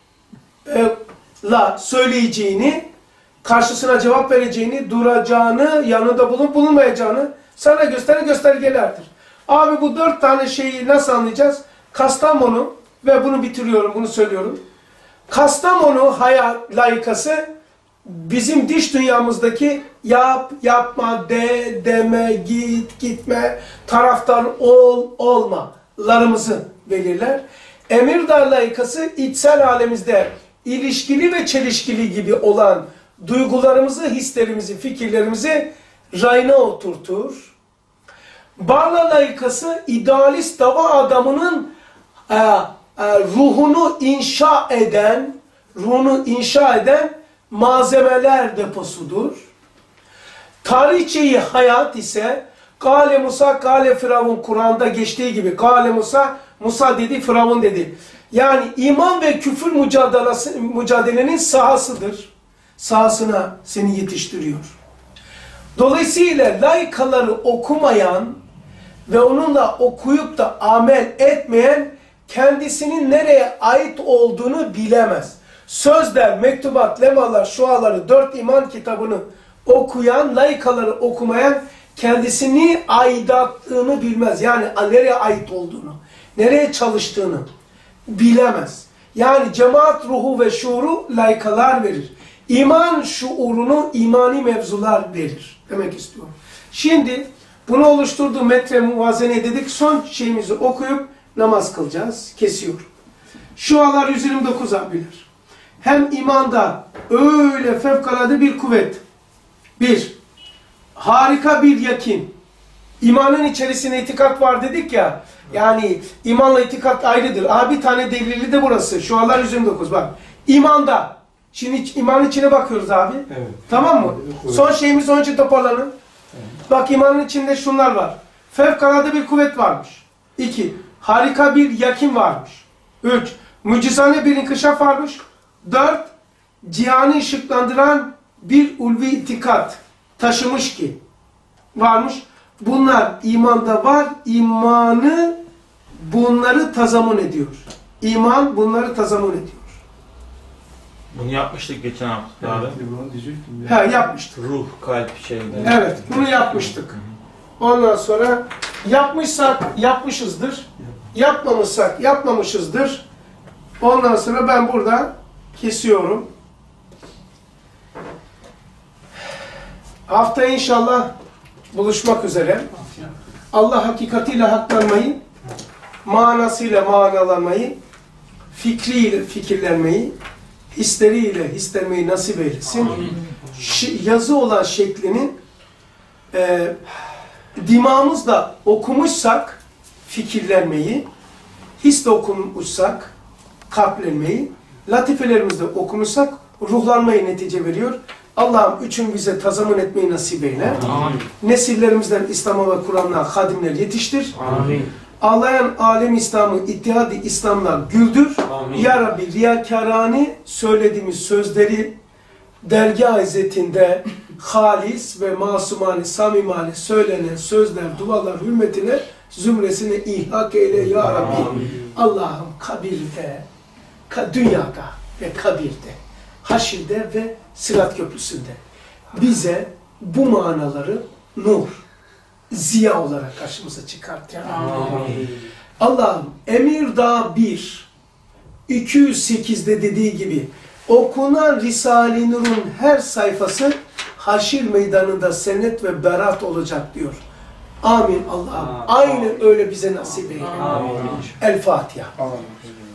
Speaker 1: e, la söyleyeceğini, karşısına cevap vereceğini, duracağını, yanında bulunup bulunmayacağını sana gösteren göstergelerdir. Abi bu dört tane şeyi nasıl anlayacağız? Kastamonu, ve bunu bitiriyorum, bunu söylüyorum. Kastamonu hayat layıkası bizim dış dünyamızdaki yap, yapma, de, deme, git, gitme, taraftar ol, olmalarımızı belirler. Emirdağ layıkası içsel alemimizde ilişkili ve çelişkili gibi olan duygularımızı, hislerimizi, fikirlerimizi rayına oturtur. Barla layıkası idealist dava adamının e, e, ruhunu inşa eden, ruhunu inşa eden malzemeler deposudur. Tarihçeyi hayat ise Kale Musa, Kale Firavun, Kur'an'da geçtiği gibi Kale Musa, Musa dedi, Firavun dedi. Yani iman ve küfür mücadelesi, mücadelenin sahasıdır. Sahasına seni yetiştiriyor. Dolayısıyla layıkaları okumayan ve onunla okuyup da amel etmeyen kendisinin nereye ait olduğunu bilemez. Sözler, mektubat, lemalar, şuaları, dört iman kitabını okuyan, layıkaları okumayan kendisini aidatlığını bilmez. Yani nereye ait olduğunu, nereye çalıştığını bilemez. Yani cemaat ruhu ve şuuru layıkalar verir. İman şuurunu imani mevzular verir demek istiyorum. Şimdi bunu oluşturduğu metre muvazene dedik. Son şeyimizi okuyup namaz kılacağız. Kesiyor. Şualar yüz yirmi dokuz abiler. Hem imanda öyle fevkalade bir kuvvet. Bir, harika bir yakin. İmanın içerisinde itikat var dedik ya. Yani imanla itikat ayrıdır. Aa, bir tane delili de burası. Şualar yüz yirmi dokuz bak. İmanda Şimdi iç- imanın içine bakıyoruz abi.
Speaker 10: Evet.
Speaker 1: Tamam mı?
Speaker 10: Evet.
Speaker 1: Son şeyimiz onun için toparlanın. Bak imanın içinde şunlar var. Fevkalade bir kuvvet varmış. İki, harika bir yakin varmış. Üç, mucizane bir inkişaf varmış. Dört, cihanı ışıklandıran bir ulvi itikat taşımış ki varmış. Bunlar imanda var. İmanı bunları tazamun ediyor. İman bunları tazamun ediyor.
Speaker 8: Bunu yapmıştık geçen hafta abi.
Speaker 1: He yapmıştık.
Speaker 8: Ruh, kalp şeyinde.
Speaker 1: Evet bunu yapmıştık. Ondan sonra yapmışsak yapmışızdır. Yapmamışsak yapmamışızdır. Ondan sonra ben burada kesiyorum. Haftaya inşallah buluşmak üzere. Allah hakikatiyle haklanmayı, manasıyla manalanmayı, fikriyle fikirlenmeyi, hisleriyle hislenmeyi nasip eylesin. Ş- yazı olan şeklinin e, dimağımızla okumuşsak fikirlenmeyi, hisle okumuşsak kalplenmeyi, latifelerimizle okumuşsak ruhlanmayı netice veriyor. Allah'ım üçün bize tazamun etmeyi nasip eyle.
Speaker 12: Amin.
Speaker 1: Nesillerimizden İslam'a ve Kur'an'a hadimler yetiştir.
Speaker 12: Amin.
Speaker 1: Ağlayan alem İslam'ı, ittihadi İslam'la güldür.
Speaker 12: Amin.
Speaker 1: Ya Rabbi riyakarani söylediğimiz sözleri dergâh izzetinde halis ve masumane, samimane söylenen sözler, dualar hürmetine zümresine ihak eyle ya Rabbi. Allah'ım kabirde, ka dünyada ve kabirde, haşirde ve Sırat Köprüsü'nde bize bu manaları nur, ziya olarak karşımıza çıkart ya Rabbi. Allah'ım Emir Dağı bir, iki yüz sekizde dediği gibi okunan Risale-i Nur'un her sayfası haşir meydanında senet ve berat olacak diyor. Amin Allah'ım. Aynen öyle bize nasip eyle. El Fatiha.